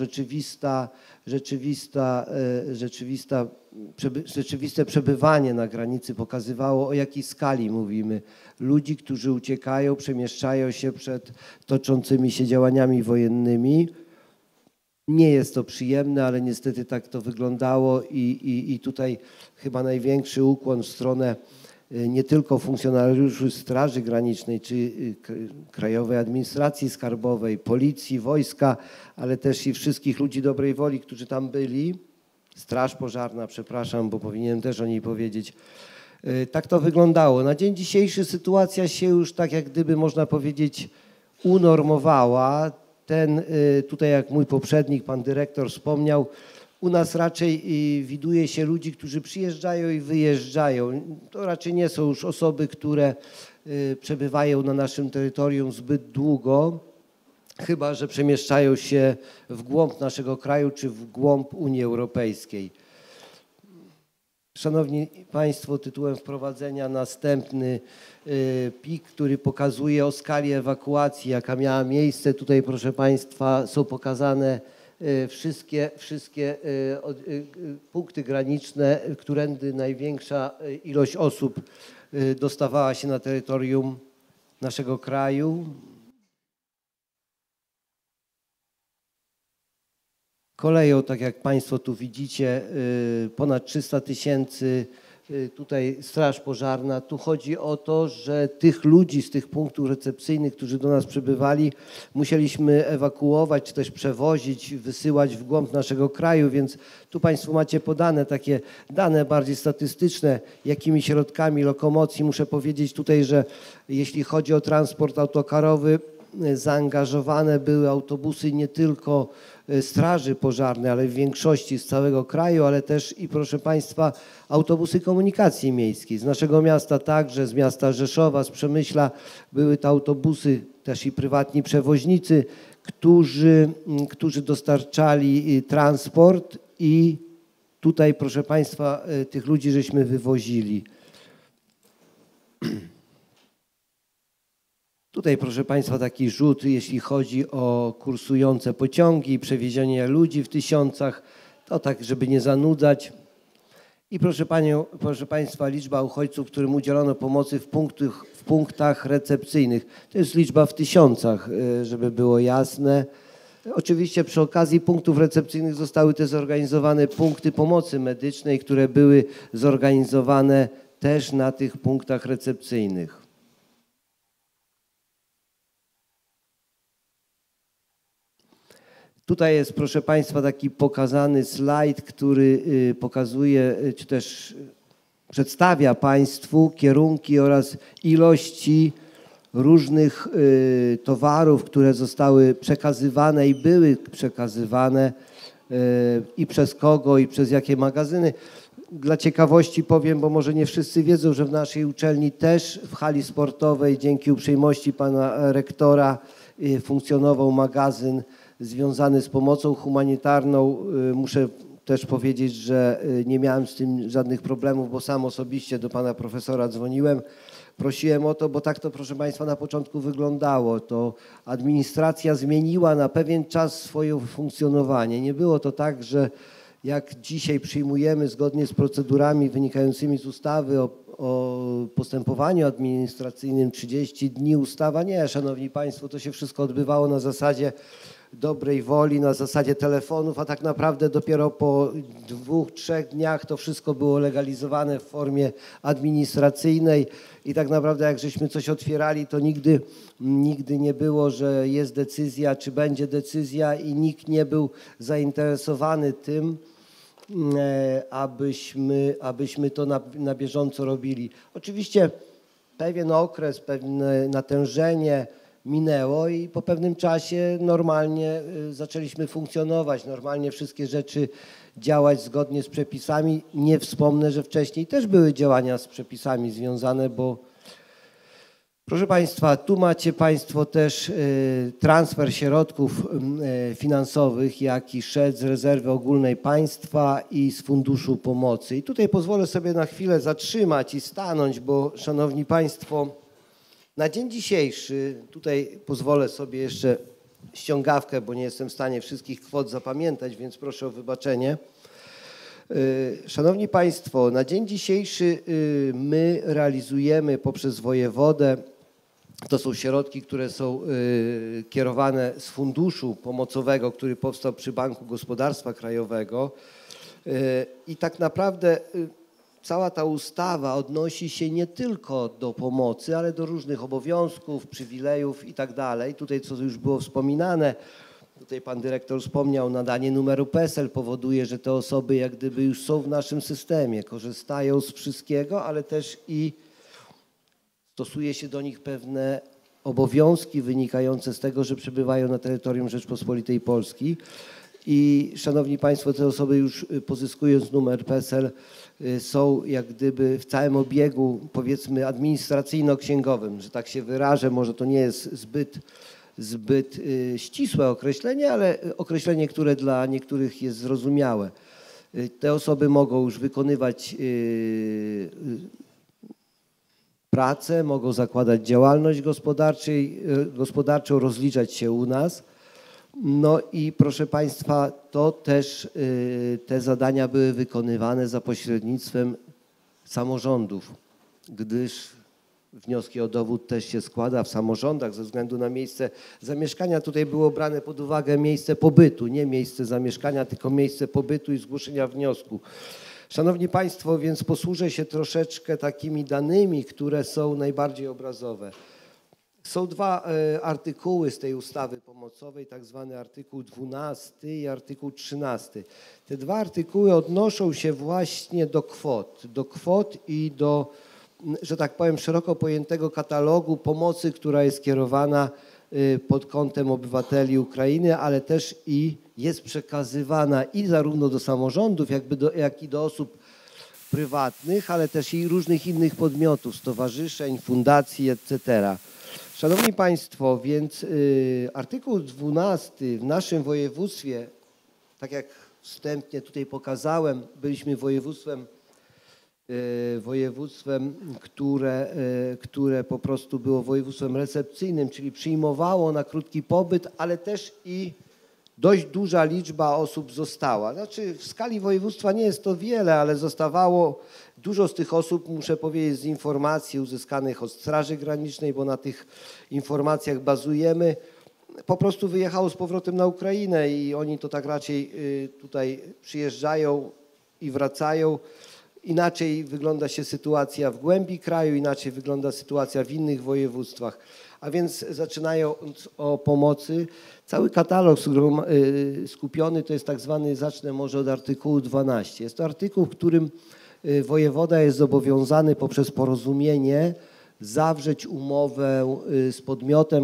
rzeczywiste przebywanie na granicy pokazywało, o jakiej skali mówimy. Ludzi, którzy uciekają, przemieszczają się przed toczącymi się działaniami wojennymi. Nie jest to przyjemne, ale niestety tak to wyglądało i tutaj chyba największy ukłon w stronę nie tylko funkcjonariuszy Straży Granicznej czy Krajowej Administracji Skarbowej, Policji, wojska, ale też i wszystkich ludzi dobrej woli, którzy tam byli. Straż Pożarna, przepraszam, bo powinienem też o niej powiedzieć. Tak to wyglądało. Na dzień dzisiejszy sytuacja się już tak jak gdyby można powiedzieć unormowała. Tutaj jak mój poprzednik, pan dyrektor wspomniał, u nas raczej widuje się ludzi, którzy przyjeżdżają i wyjeżdżają. To raczej nie są już osoby, które przebywają na naszym terytorium zbyt długo, chyba że przemieszczają się w głąb naszego kraju czy w głąb Unii Europejskiej. Szanowni Państwo, tytułem wprowadzenia następny pik, który pokazuje o skali ewakuacji, jaka miała miejsce. Tutaj, proszę Państwa, są pokazane wszystkie punkty graniczne, którędy największa ilość osób dostawała się na terytorium naszego kraju. Koleją, tak jak Państwo tu widzicie, ponad 300 000, tutaj Straż Pożarna. Tu chodzi o to, że tych ludzi z tych punktów recepcyjnych, którzy do nas przybywali, musieliśmy ewakuować, czy też przewozić, wysyłać w głąb naszego kraju, więc tu Państwo macie podane takie dane bardziej statystyczne, jakimi środkami lokomocji. Muszę powiedzieć tutaj, że jeśli chodzi o transport autokarowy, zaangażowane były autobusy nie tylko Straży Pożarnej, ale w większości z całego kraju, ale też i proszę Państwa autobusy komunikacji miejskiej. Z naszego miasta także, z miasta Rzeszowa, z Przemyśla były to autobusy, też i prywatni przewoźnicy, którzy dostarczali transport i tutaj proszę Państwa tych ludzi żeśmy wywozili. Tutaj, proszę Państwa, taki rzut, jeśli chodzi o kursujące pociągi, przewiezienie ludzi w tysiącach, to tak, żeby nie zanudzać. I proszę Państwa, liczba uchodźców, którym udzielono pomocy w punktach recepcyjnych. To jest liczba w tysiącach, żeby było jasne. Oczywiście przy okazji punktów recepcyjnych zostały też zorganizowane punkty pomocy medycznej, które były zorganizowane też na tych punktach recepcyjnych. Tutaj jest, proszę Państwa, taki pokazany slajd, który pokazuje, czy też przedstawia Państwu kierunki oraz ilości różnych towarów, które zostały przekazywane i były przekazywane i przez kogo, i przez jakie magazyny. Dla ciekawości powiem, bo może nie wszyscy wiedzą, że w naszej uczelni też w hali sportowej dzięki uprzejmości pana rektora funkcjonował magazyn związany z pomocą humanitarną. Muszę też powiedzieć, że nie miałem z tym żadnych problemów, bo sam osobiście do pana profesora dzwoniłem, prosiłem o to, bo tak to, proszę Państwa, na początku wyglądało. To administracja zmieniła na pewien czas swoje funkcjonowanie. Nie było to tak, że jak dzisiaj przyjmujemy zgodnie z procedurami wynikającymi z ustawy o postępowaniu administracyjnym 30 dni ustawa. Nie, Szanowni Państwo, to się wszystko odbywało na zasadzie dobrej woli, na zasadzie telefonów, a tak naprawdę dopiero po 2-3 dniach to wszystko było legalizowane w formie administracyjnej i tak naprawdę jak żeśmy coś otwierali, to nigdy nie było, że jest decyzja, czy będzie decyzja i nikt nie był zainteresowany tym, abyśmy to na bieżąco robili. Oczywiście pewien okres, pewne natężenie minęło i po pewnym czasie normalnie zaczęliśmy funkcjonować, normalnie wszystkie rzeczy działać zgodnie z przepisami. Nie wspomnę, że wcześniej też były działania z przepisami związane, bo proszę Państwa, tu macie Państwo też transfer środków finansowych, jaki szedł z rezerwy ogólnej państwa i z Funduszu Pomocy. I tutaj pozwolę sobie na chwilę zatrzymać i stanąć, bo Szanowni Państwo, na dzień dzisiejszy, tutaj pozwolę sobie jeszcze ściągawkę, bo nie jestem w stanie wszystkich kwot zapamiętać, więc proszę o wybaczenie. Szanowni Państwo, na dzień dzisiejszy my realizujemy poprzez wojewodę To są środki, które są kierowane z funduszu pomocowego, który powstał przy Banku Gospodarstwa Krajowego. I tak naprawdę cała ta ustawa odnosi się nie tylko do pomocy, ale do różnych obowiązków, przywilejów i tak dalej. Tutaj, co już było wspominane, tutaj pan dyrektor wspomniał, nadanie numeru PESEL powoduje, że te osoby jak gdyby już są w naszym systemie, korzystają z wszystkiego, ale też i stosuje się do nich pewne obowiązki wynikające z tego, że przebywają na terytorium Rzeczpospolitej Polskiej. I szanowni państwo, te osoby już pozyskując numer PESEL są jak gdyby w całym obiegu, powiedzmy, administracyjno-księgowym, że tak się wyrażę. Może to nie jest zbyt ścisłe określenie, ale określenie, które dla niektórych jest zrozumiałe. Te osoby mogą już wykonywać pracę, mogą zakładać działalność gospodarczą, rozliczać się u nas. No i proszę państwa, to też te zadania były wykonywane za pośrednictwem samorządów, gdyż wnioski o dowód też się składa w samorządach ze względu na miejsce zamieszkania. Tutaj było brane pod uwagę miejsce pobytu, nie miejsce zamieszkania, tylko miejsce pobytu i zgłoszenia wniosku. Szanowni państwo, więc posłużę się troszeczkę takimi danymi, które są najbardziej obrazowe. Są dwa artykuły z tej ustawy pomocowej, tak zwany artykuł 12 i artykuł 13. Te dwa artykuły odnoszą się właśnie do kwot i do, że tak powiem, szeroko pojętego katalogu pomocy, która jest kierowana pod kątem obywateli Ukrainy, ale też i jest przekazywana i zarówno do samorządów, jak i do osób prywatnych, ale też i różnych innych podmiotów, stowarzyszeń, fundacji, etc. Szanowni państwo, więc artykuł 12 w naszym województwie, tak jak wstępnie tutaj pokazałem, byliśmy województwem, które po prostu było województwem recepcyjnym, czyli przyjmowało na krótki pobyt, ale też i dość duża liczba osób została. Znaczy w skali województwa nie jest to wiele, ale zostawało dużo z tych osób, muszę powiedzieć, z informacji uzyskanych od Straży Granicznej, bo na tych informacjach bazujemy, po prostu wyjechało z powrotem na Ukrainę i oni to tak raczej tutaj przyjeżdżają i wracają. Inaczej wygląda się sytuacja w głębi kraju, inaczej wygląda sytuacja w innych województwach. A więc zaczynając o pomocy, cały katalog skupiony to jest tak zwany, zacznę może od artykułu 12. Jest to artykuł, w którym wojewoda jest zobowiązany poprzez porozumienie zawrzeć umowę z podmiotem,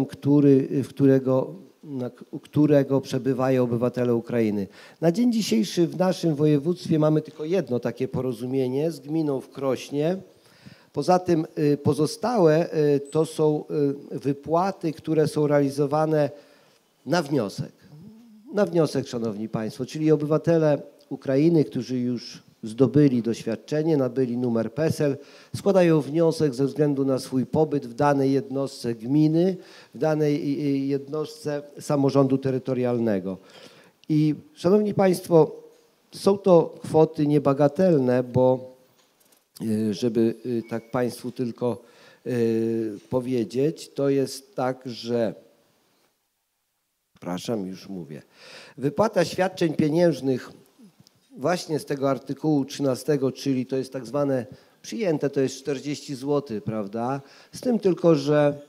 którego przebywają obywatele Ukrainy. Na dzień dzisiejszy w naszym województwie mamy tylko jedno takie porozumienie z gminą w Krośnie. Poza tym pozostałe to są wypłaty, które są realizowane na wniosek. Na wniosek, szanowni państwo, czyli obywatele Ukrainy, którzy już zdobyli doświadczenie, nabyli numer PESEL, składają wniosek ze względu na swój pobyt w danej jednostce gminy, w danej jednostce samorządu terytorialnego. I szanowni państwo, są to kwoty niebagatelne, bo żeby tak państwu tylko powiedzieć, to jest tak, że, przepraszam, już mówię, wypłata świadczeń pieniężnych właśnie z tego artykułu 13, czyli to jest tak zwane przyjęte, to jest 40 zł, prawda? Z tym tylko, że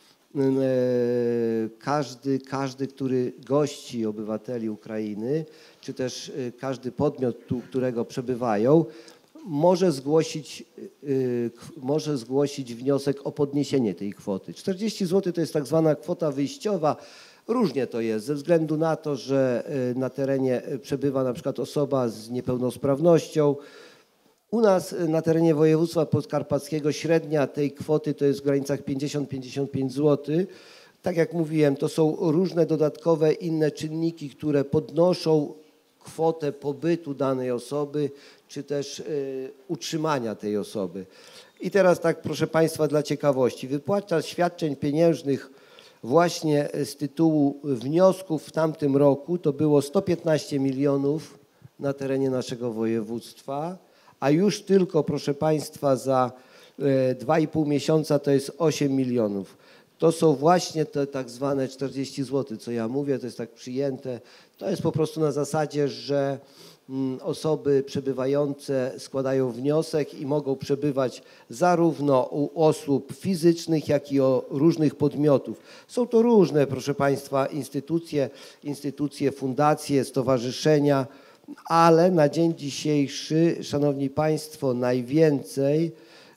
każdy, który gości obywateli Ukrainy, czy też każdy podmiot, którego przebywają, może zgłosić wniosek o podniesienie tej kwoty. 40 zł to jest tak zwana kwota wyjściowa. Różnie to jest, ze względu na to, że na terenie przebywa na przykład osoba z niepełnosprawnością. U nas na terenie województwa podkarpackiego średnia tej kwoty to jest w granicach 50-55 zł. Tak jak mówiłem, to są różne dodatkowe inne czynniki, które podnoszą kwotę pobytu danej osoby, czy też utrzymania tej osoby. I teraz tak, proszę państwa, dla ciekawości, wypłata świadczeń pieniężnych właśnie z tytułu wniosków w tamtym roku to było 115 milionów na terenie naszego województwa, a już tylko, proszę państwa, za 2,5 miesiąca to jest 8 milionów. to są właśnie te tak zwane 40 zł, co ja mówię, to jest tak przyjęte. To jest po prostu na zasadzie, że osoby przebywające składają wniosek i mogą przebywać zarówno u osób fizycznych, jak i o różnych podmiotów. Są to różne, proszę Państwa, instytucje, fundacje, stowarzyszenia, ale na dzień dzisiejszy, Szanowni Państwo, najwięcej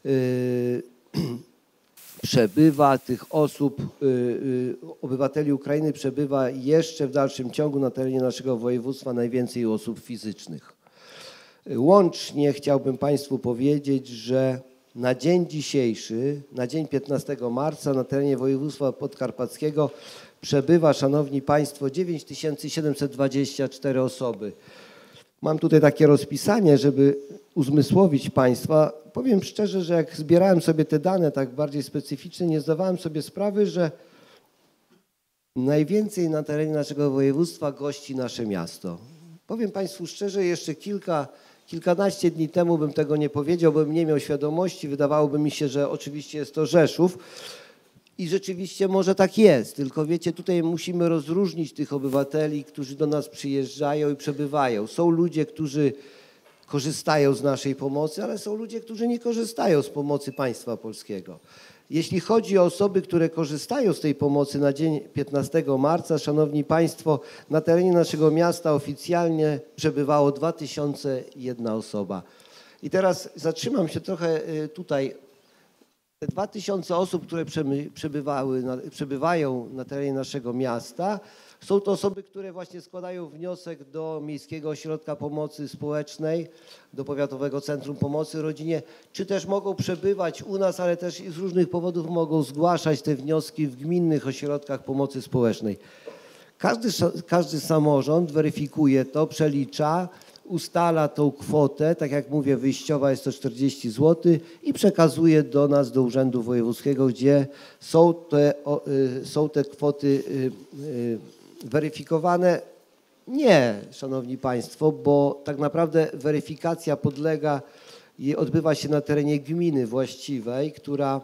przebywa tych osób, obywateli Ukrainy przebywa jeszcze w dalszym ciągu na terenie naszego województwa najwięcej osób fizycznych. Łącznie chciałbym Państwu powiedzieć, że na dzień dzisiejszy, na dzień 15 marca na terenie województwa podkarpackiego przebywa, Szanowni Państwo, 9724 osoby. Mam tutaj takie rozpisanie, żeby uzmysłowić Państwa. Powiem szczerze, że jak zbierałem sobie te dane tak bardziej specyficzne, nie zdawałem sobie sprawy, że najwięcej na terenie naszego województwa gości nasze miasto. Powiem Państwu szczerze, jeszcze kilkanaście dni temu bym tego nie powiedział, bym nie miał świadomości. Wydawałoby mi się, że oczywiście jest to Rzeszów. I rzeczywiście może tak jest, tylko wiecie, tutaj musimy rozróżnić tych obywateli, którzy do nas przyjeżdżają i przebywają. Są ludzie, którzy korzystają z naszej pomocy, ale są ludzie, którzy nie korzystają z pomocy państwa polskiego. Jeśli chodzi o osoby, które korzystają z tej pomocy na dzień 15 marca, Szanowni Państwo, na terenie naszego miasta oficjalnie przebywało 2001 osoba. I teraz zatrzymam się trochę tutaj. Te 2000 osób, które przebywają na terenie naszego miasta, są to osoby, które właśnie składają wniosek do Miejskiego Ośrodka Pomocy Społecznej, do Powiatowego Centrum Pomocy Rodzinie, czy też mogą przebywać u nas, ale też z różnych powodów mogą zgłaszać te wnioski w gminnych ośrodkach pomocy społecznej. Każdy samorząd weryfikuje to, przelicza, ustala tą kwotę, tak jak mówię, wyjściowa jest to 40 zł i przekazuje do nas, do Urzędu Wojewódzkiego, gdzie są te kwoty weryfikowane. Nie, Szanowni Państwo, bo tak naprawdę weryfikacja podlega i odbywa się na terenie gminy właściwej, która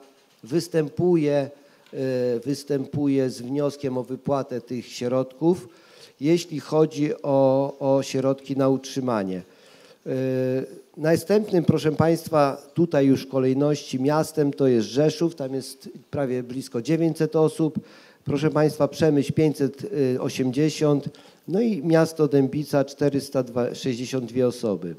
występuje z wnioskiem o wypłatę tych środków, jeśli chodzi o środki na utrzymanie. Następnym, proszę Państwa, tutaj już w kolejności miastem to jest Rzeszów, tam jest prawie blisko 900 osób. Proszę Państwa, Przemyśl 580, no i miasto Dębica 462 osoby.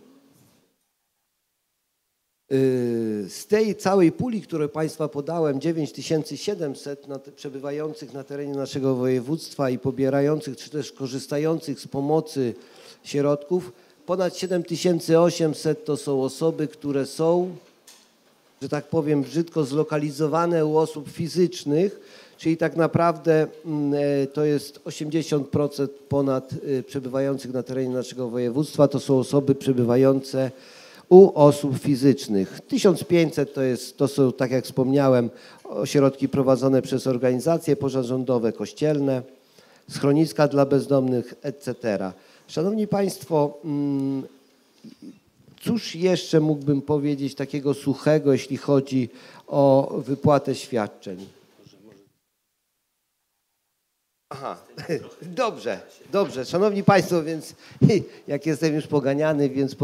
Z tej całej puli, którą Państwa podałem, 9700 przebywających na terenie naszego województwa i pobierających, czy też korzystających z pomocy środków, ponad 7800 to są osoby, które są, że tak powiem brzydko, zlokalizowane u osób fizycznych, czyli tak naprawdę to jest 80% ponad przebywających na terenie naszego województwa, to są osoby przebywające u osób fizycznych. 1500 to są, tak jak wspomniałem, ośrodki prowadzone przez organizacje pozarządowe, kościelne, schroniska dla bezdomnych, etc. Szanowni Państwo, cóż jeszcze mógłbym powiedzieć takiego suchego, jeśli chodzi o wypłatę świadczeń? Aha, dobrze. Szanowni Państwo, więc jak jestem już poganiany, więc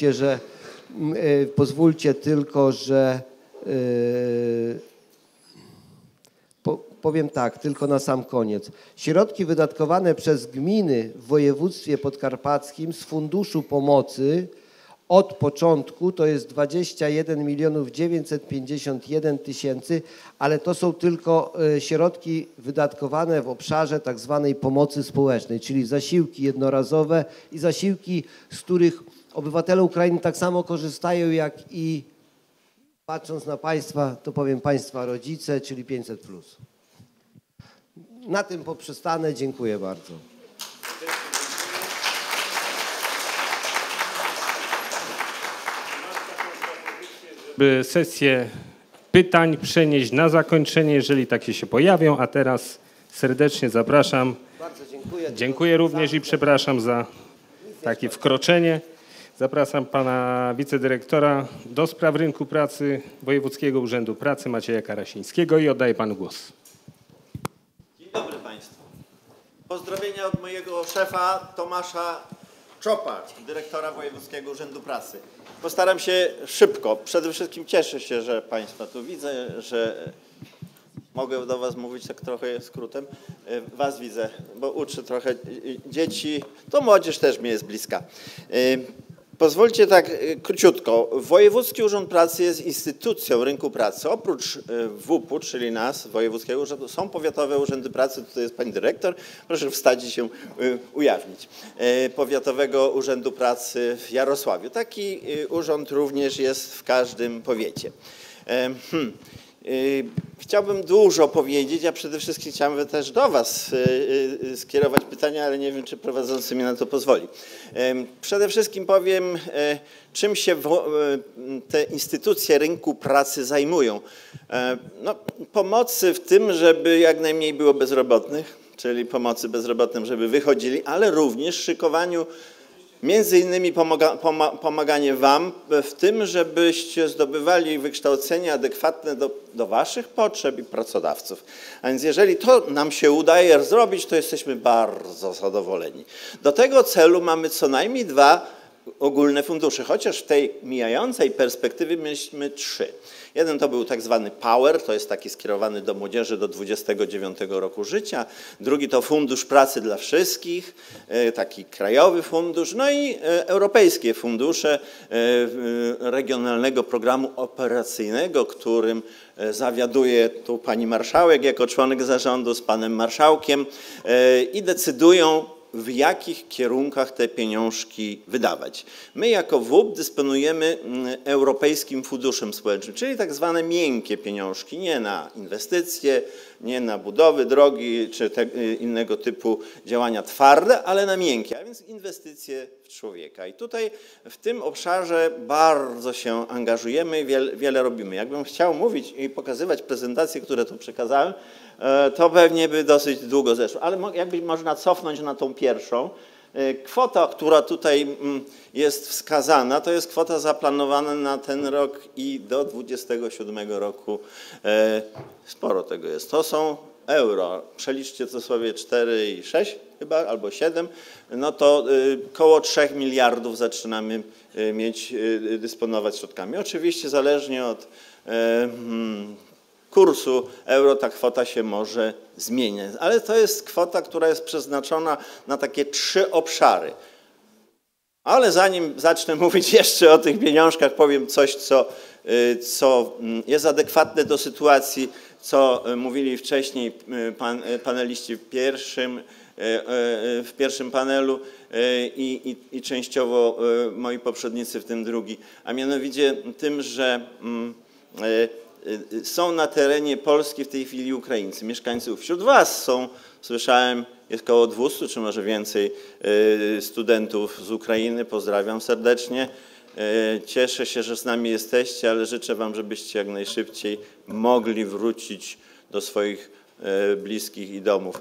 pozwólcie tylko, że powiem tak, tylko na sam koniec. Środki wydatkowane przez gminy w województwie podkarpackim z Funduszu Pomocy od początku to jest 21 951 000, ale to są tylko środki wydatkowane w obszarze tak zwanej pomocy społecznej, czyli zasiłki jednorazowe i zasiłki, z których obywatele Ukrainy tak samo korzystają jak i, patrząc na Państwa, to powiem Państwa rodzice, czyli 500+. Na tym poprzestanę. Dziękuję bardzo. By sesję pytań przenieść na zakończenie, jeżeli takie się pojawią, a teraz serdecznie zapraszam. Bardzo dziękuję. Dziękuję również i przepraszam za takie wkroczenie. Zapraszam pana wicedyrektora do spraw rynku pracy Wojewódzkiego Urzędu Pracy Macieja Karasińskiego i oddaję panu głos. Pozdrowienia od mojego szefa Tomasza Czopa, dyrektora Wojewódzkiego Urzędu Pracy. Postaram się szybko. Przede wszystkim cieszę się, że Państwa tu widzę, że mogę do Was mówić tak trochę skrótem. Was widzę, bo uczę trochę dzieci. To młodzież też mi jest bliska. Pozwólcie tak króciutko. Wojewódzki Urząd Pracy jest instytucją rynku pracy. Oprócz WUP-u, czyli nas, Wojewódzkiego Urzędu, są powiatowe urzędy pracy. Tutaj jest pani dyrektor. Proszę wstać i się ujawnić. Powiatowego Urzędu Pracy w Jarosławiu. Taki urząd również jest w każdym powiecie. Chciałbym dużo powiedzieć, a przede wszystkim chciałbym też do Was skierować pytania, ale nie wiem, czy prowadzący mi na to pozwoli. Przede wszystkim powiem, czym się te instytucje rynku pracy zajmują. No, pomocy w tym, żeby jak najmniej było bezrobotnych, czyli pomocy bezrobotnym, żeby wychodzili, ale również szykowaniu między innymi pomaganie Wam w tym, żebyście zdobywali wykształcenie adekwatne do Waszych potrzeb i pracodawców. A więc jeżeli to nam się udaje zrobić, to jesteśmy bardzo zadowoleni. Do tego celu mamy co najmniej 2 ogólne fundusze, chociaż w tej mijającej perspektywie mieliśmy 3. Jeden to był tak zwany Power, to jest taki skierowany do młodzieży do 29 roku życia. Drugi to Fundusz Pracy dla Wszystkich, taki krajowy fundusz. No i europejskie fundusze regionalnego programu operacyjnego, którym zawiaduje tu pani marszałek jako członek zarządu z panem marszałkiem i decydują, w jakich kierunkach te pieniążki wydawać. My jako WUP dysponujemy Europejskim Funduszem Społecznym, czyli tak zwane miękkie pieniążki, nie na inwestycje, nie na budowy drogi czy innego typu działania twarde, ale na miękkie, a więc inwestycje w człowieka. I tutaj w tym obszarze bardzo się angażujemy i wiele robimy. Jakbym chciał mówić i pokazywać prezentacje, które tu przekazałem, to pewnie by dosyć długo zeszło, ale jakby można cofnąć na tą pierwszą. Kwota, która tutaj jest wskazana, to jest kwota zaplanowana na ten rok i do 27 roku. Sporo tego jest. To są euro. Przeliczcie to sobie 4,6 chyba, albo 7. No to koło 3 miliardów zaczynamy dysponować środkami. Oczywiście zależnie od kursu euro ta kwota się może zmieniać, ale to jest kwota, która jest przeznaczona na takie 3 obszary. Ale zanim zacznę mówić jeszcze o tych pieniążkach, powiem coś, co jest adekwatne do sytuacji, co mówili wcześniej paneliści w pierwszym panelu i częściowo moi poprzednicy w tym drugi, a mianowicie tym, że są na terenie Polski w tej chwili Ukraińcy, mieszkańców. Wśród Was są, słyszałem, jest około 200 czy może więcej studentów z Ukrainy. Pozdrawiam serdecznie. Cieszę się, że z nami jesteście, ale życzę Wam, żebyście jak najszybciej mogli wrócić do swoich bliskich i domów.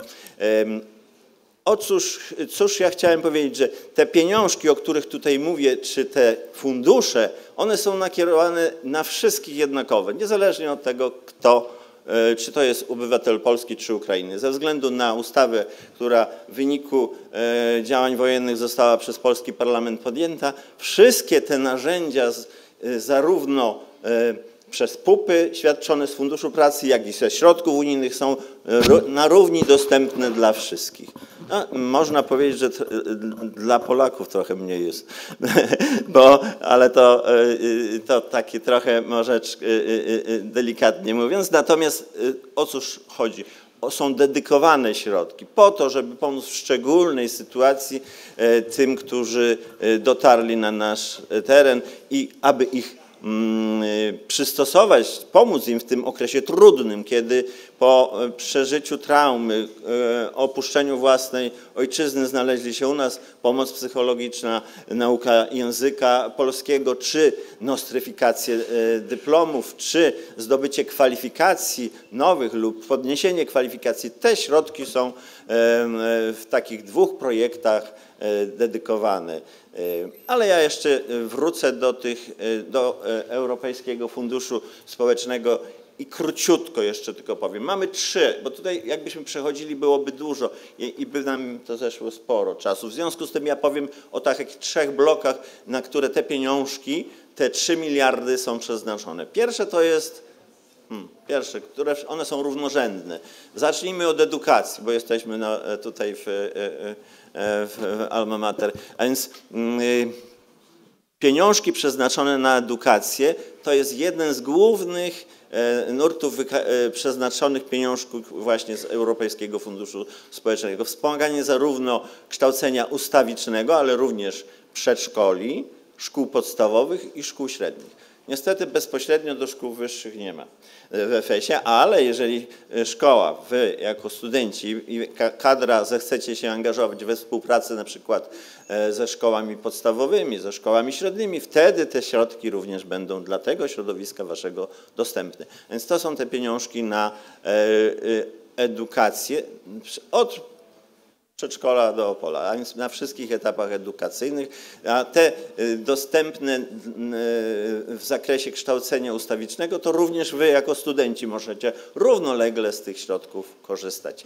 Cóż ja chciałem powiedzieć, że te pieniążki, o których tutaj mówię, czy te fundusze, one są nakierowane na wszystkich jednakowo, niezależnie od tego, czy to jest obywatel Polski, czy Ukrainy. Ze względu na ustawę, która w wyniku działań wojennych została przez polski parlament podjęta, wszystkie te narzędzia, zarówno przez PUP-y świadczone z Funduszu Pracy, jak i ze środków unijnych są na równi dostępne dla wszystkich. No, można powiedzieć, że dla Polaków trochę mniej jest, ale to takie trochę może delikatnie mówiąc. Natomiast o cóż chodzi? Są dedykowane środki po to, żeby pomóc w szczególnej sytuacji tym, którzy dotarli na nasz teren i aby ich przystosować, pomóc im w tym okresie trudnym, kiedy po przeżyciu traumy, opuszczeniu własnej ojczyzny znaleźli się u nas, pomoc psychologiczna, nauka języka polskiego, czy nostryfikację dyplomów, czy zdobycie kwalifikacji nowych lub podniesienie kwalifikacji. Te środki są w takich 2 projektach dedykowane. Ale ja jeszcze wrócę do Europejskiego Funduszu Społecznego I króciutko jeszcze tylko powiem. Mamy 3, bo tutaj jakbyśmy przechodzili, byłoby dużo i by nam to zeszło sporo czasu. W związku z tym ja powiem o takich 3 blokach, na które te pieniążki, te 3 miliardy są przeznaczone. Pierwsze to jest, które one są równorzędne. Zacznijmy od edukacji, bo jesteśmy tutaj w Alma Mater. A więc pieniążki przeznaczone na edukację to jest jeden z głównych nurtów przeznaczonych pieniążków właśnie z Europejskiego Funduszu Społecznego. Wspomaganie zarówno kształcenia ustawicznego, ale również przedszkoli, szkół podstawowych i szkół średnich. Niestety bezpośrednio do szkół wyższych nie ma w EFS-ie, ale jeżeli szkoła, wy jako studenci i kadra zechcecie się angażować we współpracę na przykład ze szkołami podstawowymi, ze szkołami średnimi, wtedy te środki również będą dla tego środowiska waszego dostępne. Więc to są te pieniążki na edukację od przedszkola do Opola, a więc na wszystkich etapach edukacyjnych, a te dostępne w zakresie kształcenia ustawicznego, to również wy jako studenci możecie równolegle z tych środków korzystać.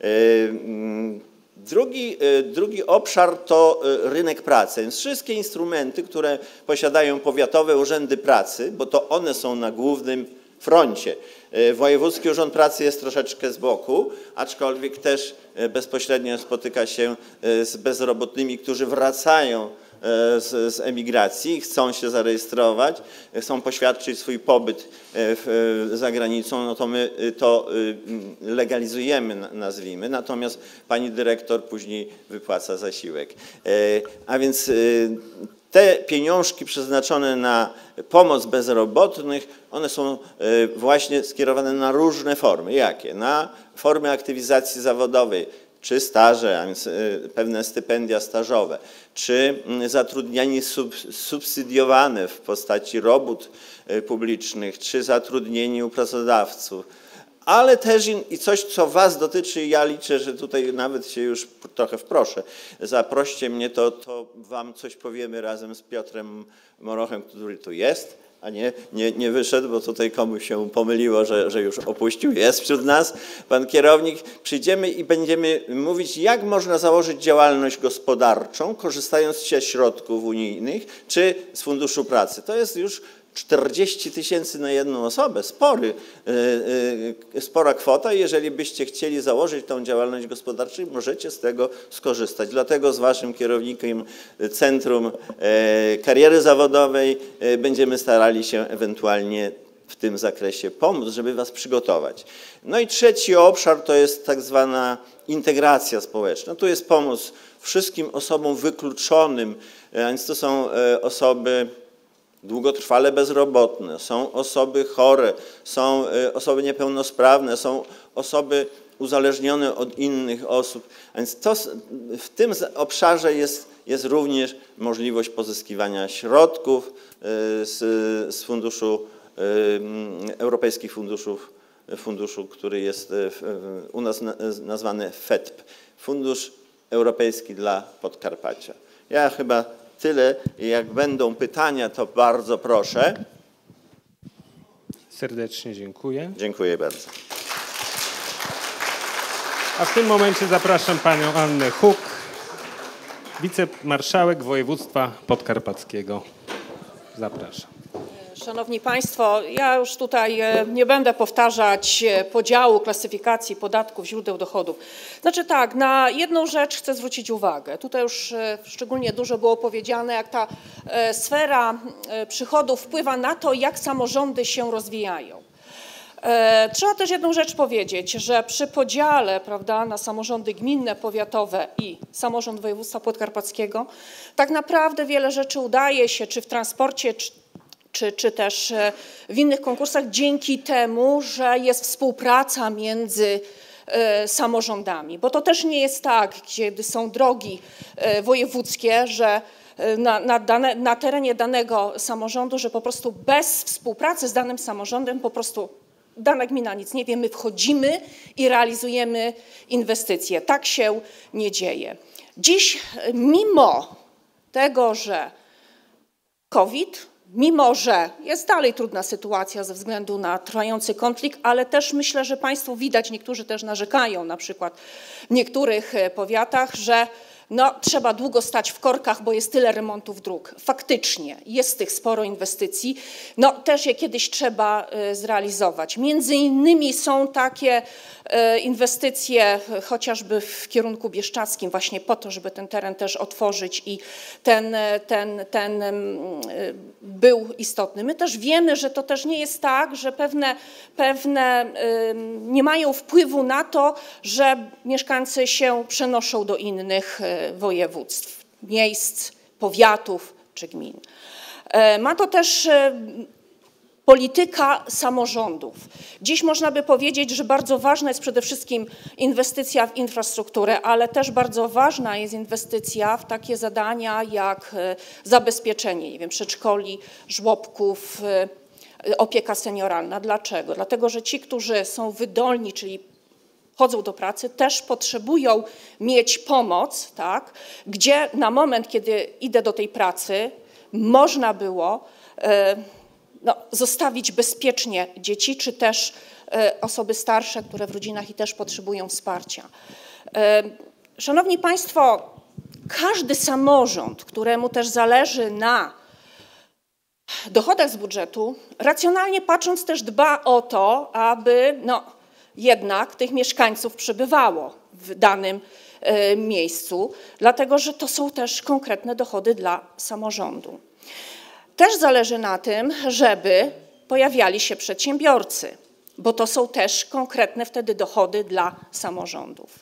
Drugi obszar to rynek pracy, więc wszystkie instrumenty, które posiadają powiatowe urzędy pracy, bo to one są na głównym froncie. Wojewódzki Urząd Pracy jest troszeczkę z boku, aczkolwiek też bezpośrednio spotyka się z bezrobotnymi, którzy wracają z emigracji, chcą się zarejestrować, chcą poświadczyć swój pobyt za granicą, no to my to legalizujemy, nazwijmy, natomiast pani dyrektor później wypłaca zasiłek. A więc te pieniążki przeznaczone na pomoc bezrobotnych, one są właśnie skierowane na różne formy. Jakie? Na formy aktywizacji zawodowej, czy staże, a więc pewne stypendia stażowe, czy zatrudnianie subsydiowane w postaci robót publicznych, czy zatrudnienie u pracodawców. Ale też i coś, co was dotyczy, ja liczę, że tutaj nawet się już trochę wproszę. Zaproście mnie, to wam coś powiemy razem z Piotrem Morochem, który tu jest, a nie wyszedł, bo tutaj komuś się pomyliło, że już opuścił, jest wśród nas pan kierownik. Przyjdziemy i będziemy mówić, jak można założyć działalność gospodarczą, korzystając ze środków unijnych, czy z Funduszu Pracy. To jest już 40 000 na jedną osobę, spora kwota. Jeżeli byście chcieli założyć tą działalność gospodarczą, możecie z tego skorzystać. Dlatego z waszym kierownikiem Centrum Kariery Zawodowej będziemy starali się ewentualnie w tym zakresie pomóc, żeby was przygotować. No i trzeci obszar to jest tak zwana integracja społeczna. Tu jest pomoc wszystkim osobom wykluczonym, a więc to są osoby długotrwale bezrobotne, są osoby chore, są osoby niepełnosprawne, są osoby uzależnione od innych osób. A więc w tym obszarze jest również możliwość pozyskiwania środków z funduszu, europejskich funduszu, który jest u nas nazwany FEDP, Fundusz Europejski dla Podkarpacia. Ja chyba tyle. Jak będą pytania, to bardzo proszę. Serdecznie dziękuję. Dziękuję bardzo. A w tym momencie zapraszam panią Annę Huk, wicemarszałek województwa podkarpackiego. Zapraszam. Szanowni Państwo, ja już tutaj nie będę powtarzać podziału, klasyfikacji podatków, źródeł dochodów. Znaczy tak, na jedną rzecz chcę zwrócić uwagę. Tutaj już szczególnie dużo było powiedziane, jak ta sfera przychodów wpływa na to, jak samorządy się rozwijają. Trzeba też jedną rzecz powiedzieć, że przy podziale, prawda, na samorządy gminne, powiatowe i samorząd województwa podkarpackiego tak naprawdę wiele rzeczy udaje się, czy w transporcie, czy też w innych konkursach dzięki temu, że jest współpraca między samorządami. Bo to też nie jest tak, kiedy są drogi wojewódzkie, że na terenie danego samorządu, że po prostu bez współpracy z danym samorządem po prostu dana gmina nic nie wie, my wchodzimy i realizujemy inwestycje. Tak się nie dzieje. Dziś mimo tego, że COVID, mimo że jest dalej trudna sytuacja ze względu na trwający konflikt, ale też myślę, że Państwo widać, niektórzy też narzekają, na przykład w niektórych powiatach, że no, trzeba długo stać w korkach, bo jest tyle remontów dróg. Faktycznie jest tych sporo inwestycji, no też je kiedyś trzeba zrealizować. Między innymi są takie inwestycje chociażby w kierunku bieszczadzkim właśnie po to, żeby ten teren też otworzyć i ten był istotny. My też wiemy, że to też nie jest tak, że pewne nie mają wpływu na to, że mieszkańcy się przenoszą do innych województw, miejsc, powiatów czy gmin. Ma to też polityka samorządów. Dziś można by powiedzieć, że bardzo ważna jest przede wszystkim inwestycja w infrastrukturę, ale też bardzo ważna jest inwestycja w takie zadania jak zabezpieczenie, nie wiem, przedszkoli, żłobków, opieka senioralna. Dlaczego? Dlatego, że ci, którzy są wydolni, czyli chodzą do pracy, też potrzebują mieć pomoc, tak, gdzie na moment, kiedy idę do tej pracy, można było zostawić bezpiecznie dzieci, czy też osoby starsze, które w rodzinach i też potrzebują wsparcia. Szanowni Państwo, każdy samorząd, któremu też zależy na dochodach z budżetu, racjonalnie patrząc też dba o to, aby jednak tych mieszkańców przybywało w danym miejscu, dlatego że to są też konkretne dochody dla samorządu. Też zależy na tym, żeby pojawiali się przedsiębiorcy, bo to są też konkretne wtedy dochody dla samorządów.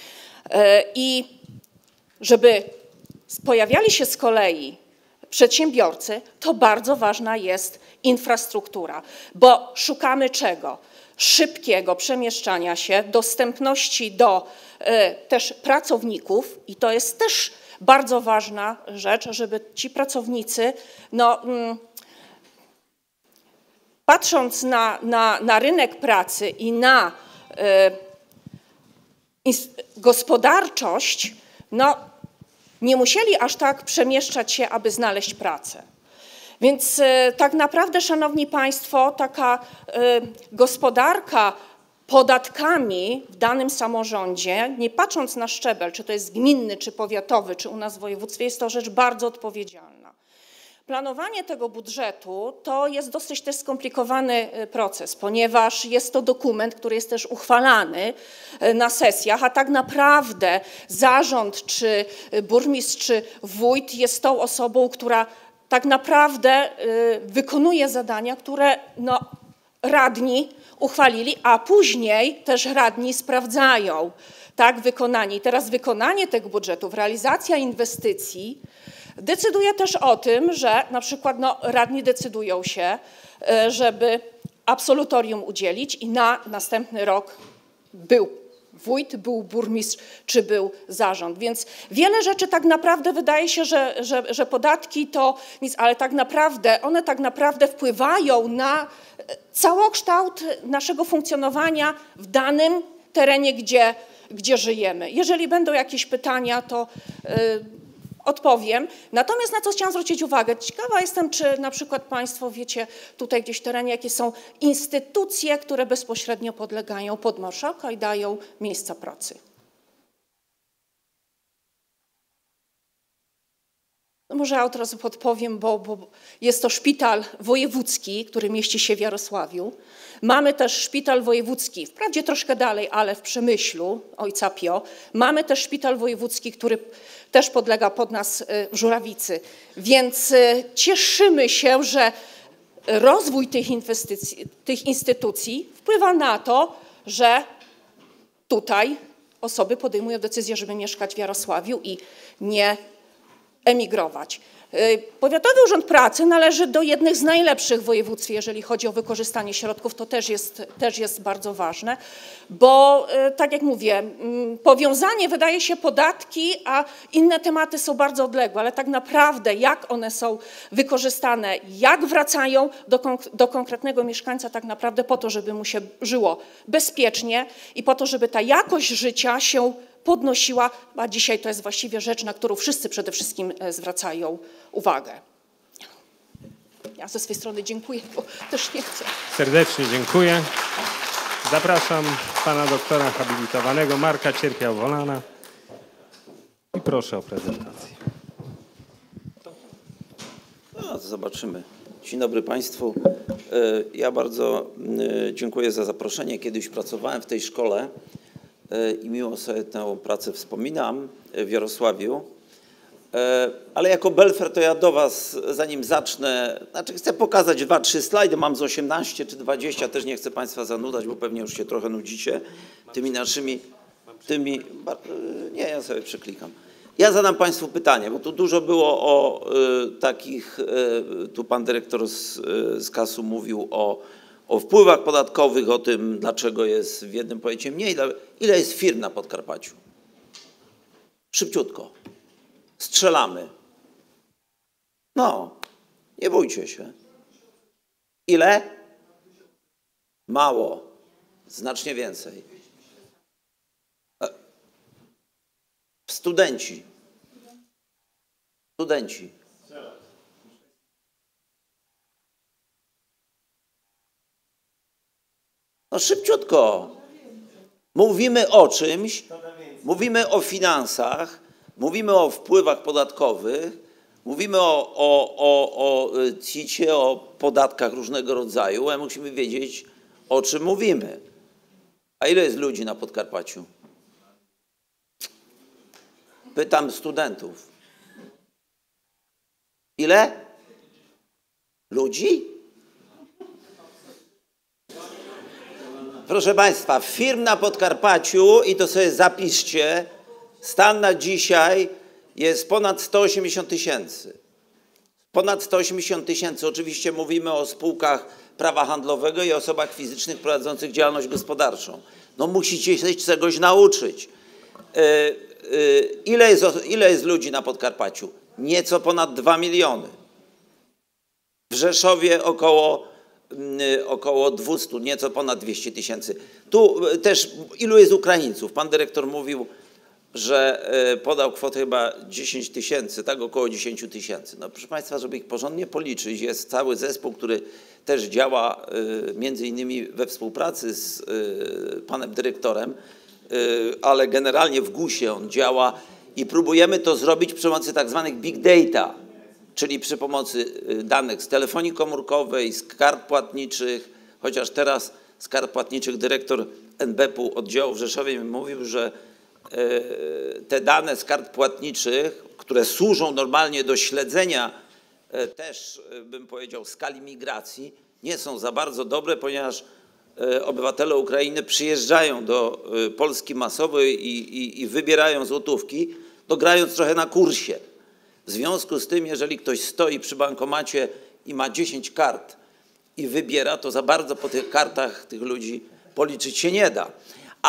I żeby pojawiali się z kolei przedsiębiorcy, to bardzo ważna jest infrastruktura, bo szukamy czego? Szybkiego przemieszczania się, dostępności do też pracowników i to jest też bardzo ważna rzecz, żeby ci pracownicy, patrząc na rynek pracy i na gospodarczość, nie musieli aż tak przemieszczać się, aby znaleźć pracę. Więc tak naprawdę, Szanowni Państwo, taka gospodarka podatkami w danym samorządzie, nie patrząc na szczebel, czy to jest gminny, czy powiatowy, czy u nas w województwie, jest to rzecz bardzo odpowiedzialna. Planowanie tego budżetu to jest dosyć też skomplikowany proces, ponieważ jest to dokument, który jest też uchwalany na sesjach, a tak naprawdę zarząd, czy burmistrz, czy wójt jest tą osobą, która tak naprawdę wykonuje zadania, które radni uchwalili, a później też radni sprawdzają wykonanie. I teraz wykonanie tego budżetu, realizacja inwestycji decyduje też o tym, że na przykład radni decydują się, żeby absolutorium udzielić i na następny rok był wójt, był burmistrz, czy był zarząd. Więc wiele rzeczy tak naprawdę wydaje się, że podatki to nic, ale tak naprawdę one tak naprawdę wpływają na całokształt naszego funkcjonowania w danym terenie, gdzie żyjemy. Jeżeli będą jakieś pytania, to odpowiem. Natomiast na co chciałam zwrócić uwagę, ciekawa jestem, czy na przykład Państwo wiecie tutaj gdzieś w terenie, jakie są instytucje, które bezpośrednio podlegają pod marszałka i dają miejsca pracy. Może ja od razu podpowiem, bo jest to szpital wojewódzki, który mieści się w Jarosławiu. Mamy też szpital wojewódzki, wprawdzie troszkę dalej, ale w Przemyślu, ojca Pio. Mamy też szpital wojewódzki, który też podlega pod nas w Żurawicy. Więc cieszymy się, że rozwój tych instytucji wpływa na to, że tutaj osoby podejmują decyzję, żeby mieszkać w Jarosławiu i nie emigrować. Powiatowy Urząd Pracy należy do jednych z najlepszych w województwie, jeżeli chodzi o wykorzystanie środków, to też jest bardzo ważne, bo tak jak mówię, powiązanie wydaje się podatki, a inne tematy są bardzo odległe, ale tak naprawdę jak one są wykorzystane, jak wracają do konkretnego mieszkańca tak naprawdę po to, żeby mu się żyło bezpiecznie i po to, żeby ta jakość życia się podnosiła, a dzisiaj to jest właściwie rzecz, na którą wszyscy przede wszystkim zwracają uwagę. ja ze swojej strony dziękuję, bo też nie chcę. Serdecznie dziękuję. Zapraszam pana doktora habilitowanego Marka Cierpiał-Wolana i proszę o prezentację. No, zobaczymy. Dzień dobry Państwu. Ja bardzo dziękuję za zaproszenie. Kiedyś pracowałem w tej szkole i miło sobie tę pracę wspominam w Jarosławiu. Ale jako Belfer to ja do Was, zanim zacznę, znaczy chcę pokazać 2-3 slajdy, mam z 18 czy 20, też nie chcę Państwa zanudzać, bo pewnie już się trochę nudzicie tymi naszymi, nie, ja sobie przeklikam. Ja zadam Państwu pytanie, bo tu dużo było o takich, tu Pan Dyrektor z KAS-u mówił o wpływach podatkowych, o tym, dlaczego jest w jednym powiecie mniej, ile jest firm na Podkarpaciu. Szybciutko. Strzelamy. No, nie bójcie się. Ile? Mało. Znacznie więcej. Studenci. Studenci. No szybciutko. Mówimy o czymś, mówimy o finansach, mówimy o wpływach podatkowych, mówimy o CIT-ie, o podatkach różnego rodzaju, ale musimy wiedzieć, o czym mówimy. A ile jest ludzi na Podkarpaciu? Pytam studentów. Ile? Ludzi? Proszę Państwa, firm na Podkarpaciu, i to sobie zapiszcie, stan na dzisiaj jest ponad 180 tysięcy. Ponad 180 tysięcy. Oczywiście mówimy o spółkach prawa handlowego i osobach fizycznych prowadzących działalność gospodarczą. No musicie się czegoś nauczyć. Ile jest ludzi na Podkarpaciu? Nieco ponad 2 miliony. W Rzeszowie około 200, nieco ponad 200 tysięcy. Tu też ilu jest Ukraińców? Pan dyrektor mówił, że podał kwotę chyba 10 tysięcy, tak około 10 tysięcy. No proszę Państwa, żeby ich porządnie policzyć, jest cały zespół, który też działa między innymi we współpracy z panem dyrektorem, ale generalnie w GUS-ie on działa i próbujemy to zrobić przy pomocy tak zwanych big data, czyli przy pomocy danych z telefonii komórkowej, z kart płatniczych, chociaż teraz z kart płatniczych dyrektor NBP-u oddziału w Rzeszowie mi mówił, że te dane z kart płatniczych, które służą normalnie do śledzenia też, bym powiedział, skali migracji, nie są za bardzo dobre, ponieważ obywatele Ukrainy przyjeżdżają do Polski masowo i wybierają złotówki, no grając trochę na kursie. W związku z tym, jeżeli ktoś stoi przy bankomacie i ma 10 kart i wybiera, to za bardzo po tych kartach tych ludzi policzyć się nie da.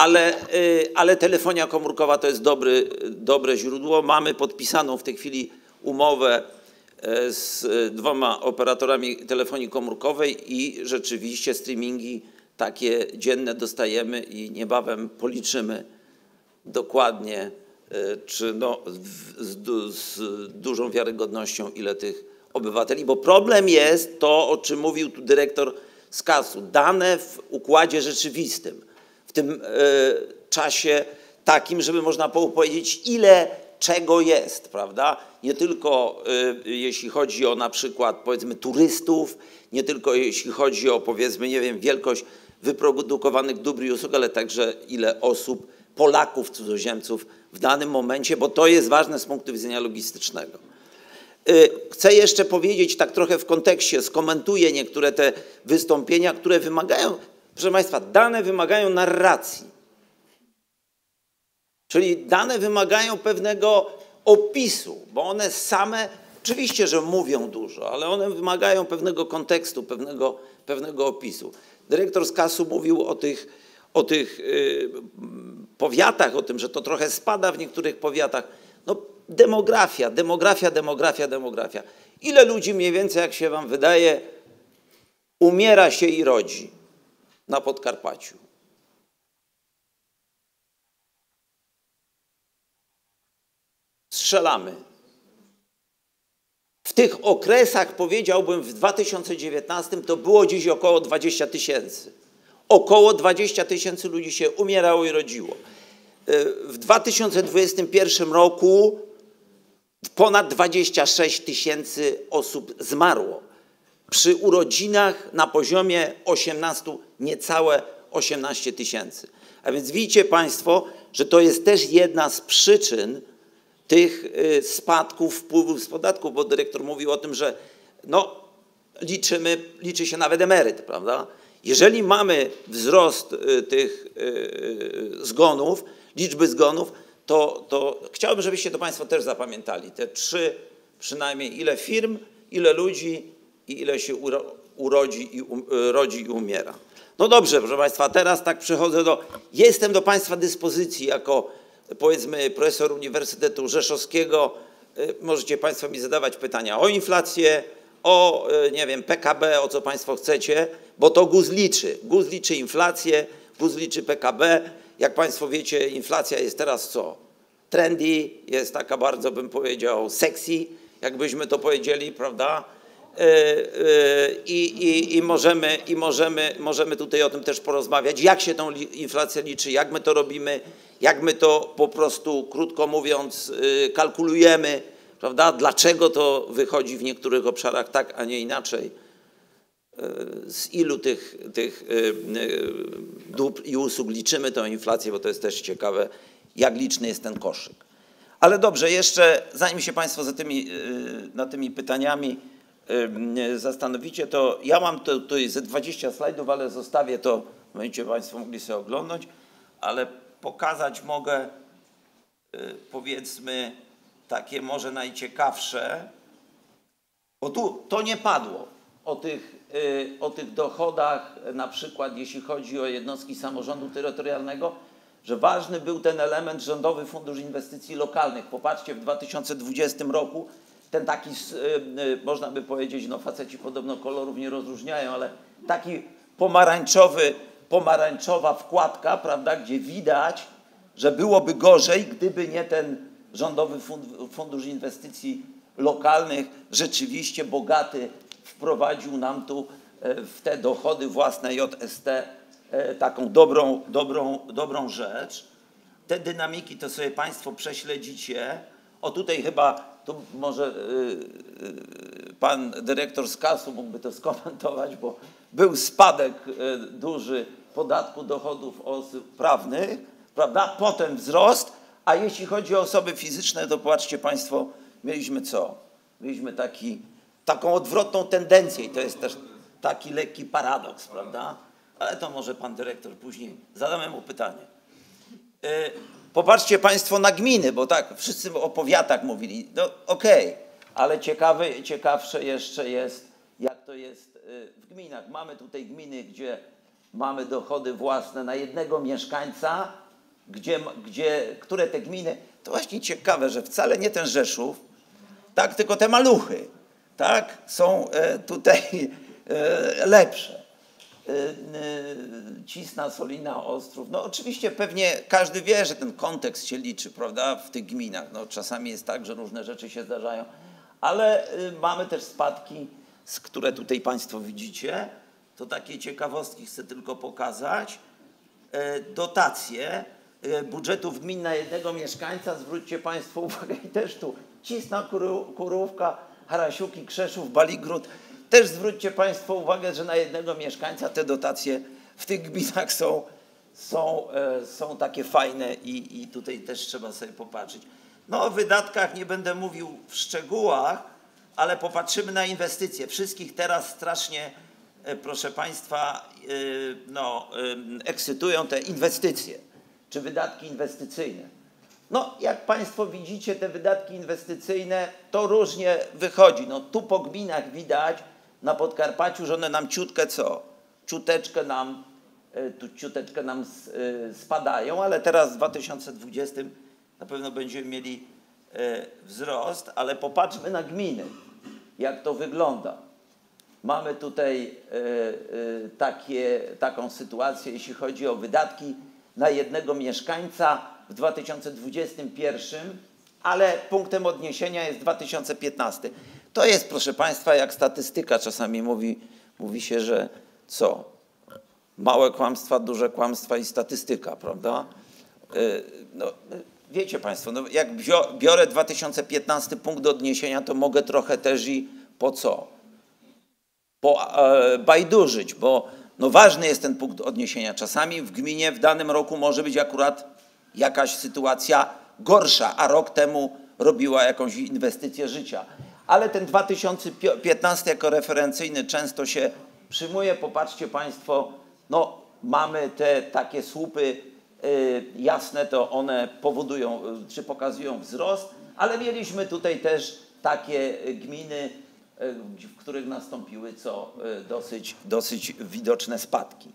Ale telefonia komórkowa to jest dobre źródło. Mamy podpisaną w tej chwili umowę z 2 operatorami telefonii komórkowej i rzeczywiście streamingi takie dzienne dostajemy i niebawem policzymy dokładnie, czy no, z dużą wiarygodnością, ile tych obywateli. Bo problem jest to, o czym mówił tu dyrektor z KAS-u. Dane w układzie rzeczywistym. W tym czasie takim, żeby można było powiedzieć, ile czego jest, prawda? Nie tylko jeśli chodzi o na przykład, powiedzmy, turystów, nie tylko jeśli chodzi o, powiedzmy, nie wiem, wielkość wyprodukowanych dóbr i usług, ale także ile osób, Polaków, cudzoziemców w danym momencie, bo to jest ważne z punktu widzenia logistycznego. Chcę jeszcze powiedzieć tak trochę w kontekście, skomentuję niektóre te wystąpienia, które wymagają, proszę Państwa, dane wymagają narracji. Czyli dane wymagają pewnego opisu, bo one same, oczywiście, że mówią dużo, ale one wymagają pewnego kontekstu, pewnego opisu. Dyrektor z KAS-u mówił o tych powiatach, o tym, że to trochę spada w niektórych powiatach. No demografia. Ile ludzi mniej więcej, jak się wam wydaje, umiera się i rodzi na Podkarpaciu? Strzelamy. W tych okresach, powiedziałbym, w 2019 to było dziś około 20 tysięcy. Około 20 tysięcy ludzi się umierało i rodziło. W 2021 roku ponad 26 tysięcy osób zmarło. Przy urodzinach na poziomie 18, niecałe 18 tysięcy. A więc widzicie Państwo, że to jest też jedna z przyczyn tych spadków wpływów z podatków, bo dyrektor mówił o tym, że no, liczy się nawet emeryt, prawda? Jeżeli mamy wzrost tych zgonów, liczby zgonów, to chciałbym, żebyście to Państwo też zapamiętali. Te trzy przynajmniej, ile firm, ile ludzi i ile się rodzi i umiera. No dobrze, proszę Państwa, teraz tak przechodzę jestem do Państwa dyspozycji jako, powiedzmy, profesor Uniwersytetu Rzeszowskiego. Możecie Państwo mi zadawać pytania o inflację, o, nie wiem, PKB, o co Państwo chcecie, bo to GUS liczy. GUS liczy inflację, GUS liczy PKB. Jak Państwo wiecie, inflacja jest teraz co? Trendy, jest taka bardzo, bym powiedział, sexy, jakbyśmy to powiedzieli, prawda? I możemy tutaj o tym też porozmawiać, jak się tą inflację liczy, jak my to robimy, jak my to po prostu, krótko mówiąc, kalkulujemy, prawda? Dlaczego to wychodzi w niektórych obszarach tak, a nie inaczej. Z ilu tych dóbr i usług liczymy tę inflację, bo to jest też ciekawe, jak liczny jest ten koszyk. Ale dobrze, jeszcze zanim się Państwo nad tymi pytaniami zastanowicie, to ja mam tutaj ze 20 slajdów, ale zostawię to, będziecie Państwo mogli sobie oglądać, ale pokazać mogę, powiedzmy, takie może najciekawsze, bo tu to nie padło o tych dochodach, na przykład jeśli chodzi o jednostki samorządu terytorialnego, że ważny był ten element Rządowy Fundusz Inwestycji Lokalnych. Popatrzcie, w 2020 roku ten taki, można by powiedzieć, no faceci podobno kolorów nie rozróżniają, ale taki pomarańczowa wkładka, prawda, gdzie widać, że byłoby gorzej, gdyby nie ten Rządowy Fundusz Inwestycji Lokalnych, rzeczywiście bogaty, wprowadził nam tu w te dochody własne JST taką dobrą rzecz. Te dynamiki to sobie Państwo prześledzicie. O tutaj chyba, tu może pan dyrektor z KAS-u mógłby to skomentować, bo był spadek duży podatku dochodów osób prawnych, prawda? Potem wzrost, a jeśli chodzi o osoby fizyczne, to popatrzcie Państwo, mieliśmy co? Mieliśmy taką odwrotną tendencję i to jest też taki lekki paradoks, prawda? Ale to może pan dyrektor później, zadamy mu pytanie. Popatrzcie Państwo na gminy, bo tak, wszyscy o powiatach mówili, no okej, ale ciekawsze jeszcze jest, jak to jest w gminach. Mamy tutaj gminy, gdzie mamy dochody własne na jednego mieszkańca, które te gminy, to właśnie ciekawe, że wcale nie ten Rzeszów, tak, tylko te maluchy, tak, są tutaj lepsze. Cisna, Solina, Ostrów. No oczywiście pewnie każdy wie, że ten kontekst się liczy, prawda, w tych gminach. No, czasami jest tak, że różne rzeczy się zdarzają, ale mamy też spadki, które tutaj Państwo widzicie. To takie ciekawostki chcę tylko pokazać. Dotacje budżetów gmin na jednego mieszkańca, zwróćcie Państwo uwagę, i też tu Cisna, Kurówka, Harasiuki, Krzeszów, Baligród. Też zwróćcie Państwo uwagę, że na jednego mieszkańca te dotacje w tych gminach są takie fajne i tutaj też trzeba sobie popatrzeć. No o wydatkach nie będę mówił w szczegółach, ale popatrzymy na inwestycje. Wszystkich teraz strasznie, proszę Państwa, ekscytują te inwestycje, czy wydatki inwestycyjne. No, jak Państwo widzicie, te wydatki inwestycyjne, to różnie wychodzi. No, tu po gminach widać, na Podkarpaciu, że one nam ciuteczkę nam spadają, ale teraz w 2020 na pewno będziemy mieli wzrost, ale popatrzmy na gminy, jak to wygląda. Mamy tutaj taką sytuację, jeśli chodzi o wydatki na jednego mieszkańca w 2021, ale punktem odniesienia jest 2015. to jest, proszę Państwa, jak statystyka. Czasami mówi się, że co? Małe kłamstwa, duże kłamstwa i statystyka, prawda? No, wiecie Państwo, no jak biorę 2015 punkt odniesienia, to mogę trochę też i po co? Bajdurzyć, bo no ważny jest ten punkt odniesienia. Czasami w gminie w danym roku może być akurat jakaś sytuacja gorsza, a rok temu robiła jakąś inwestycję życia. Ale ten 2015 jako referencyjny często się przyjmuje. Popatrzcie Państwo, no mamy te takie słupy jasne, to one powodują, czy pokazują wzrost, ale mieliśmy tutaj też takie gminy, w których nastąpiły dosyć widoczne spadki.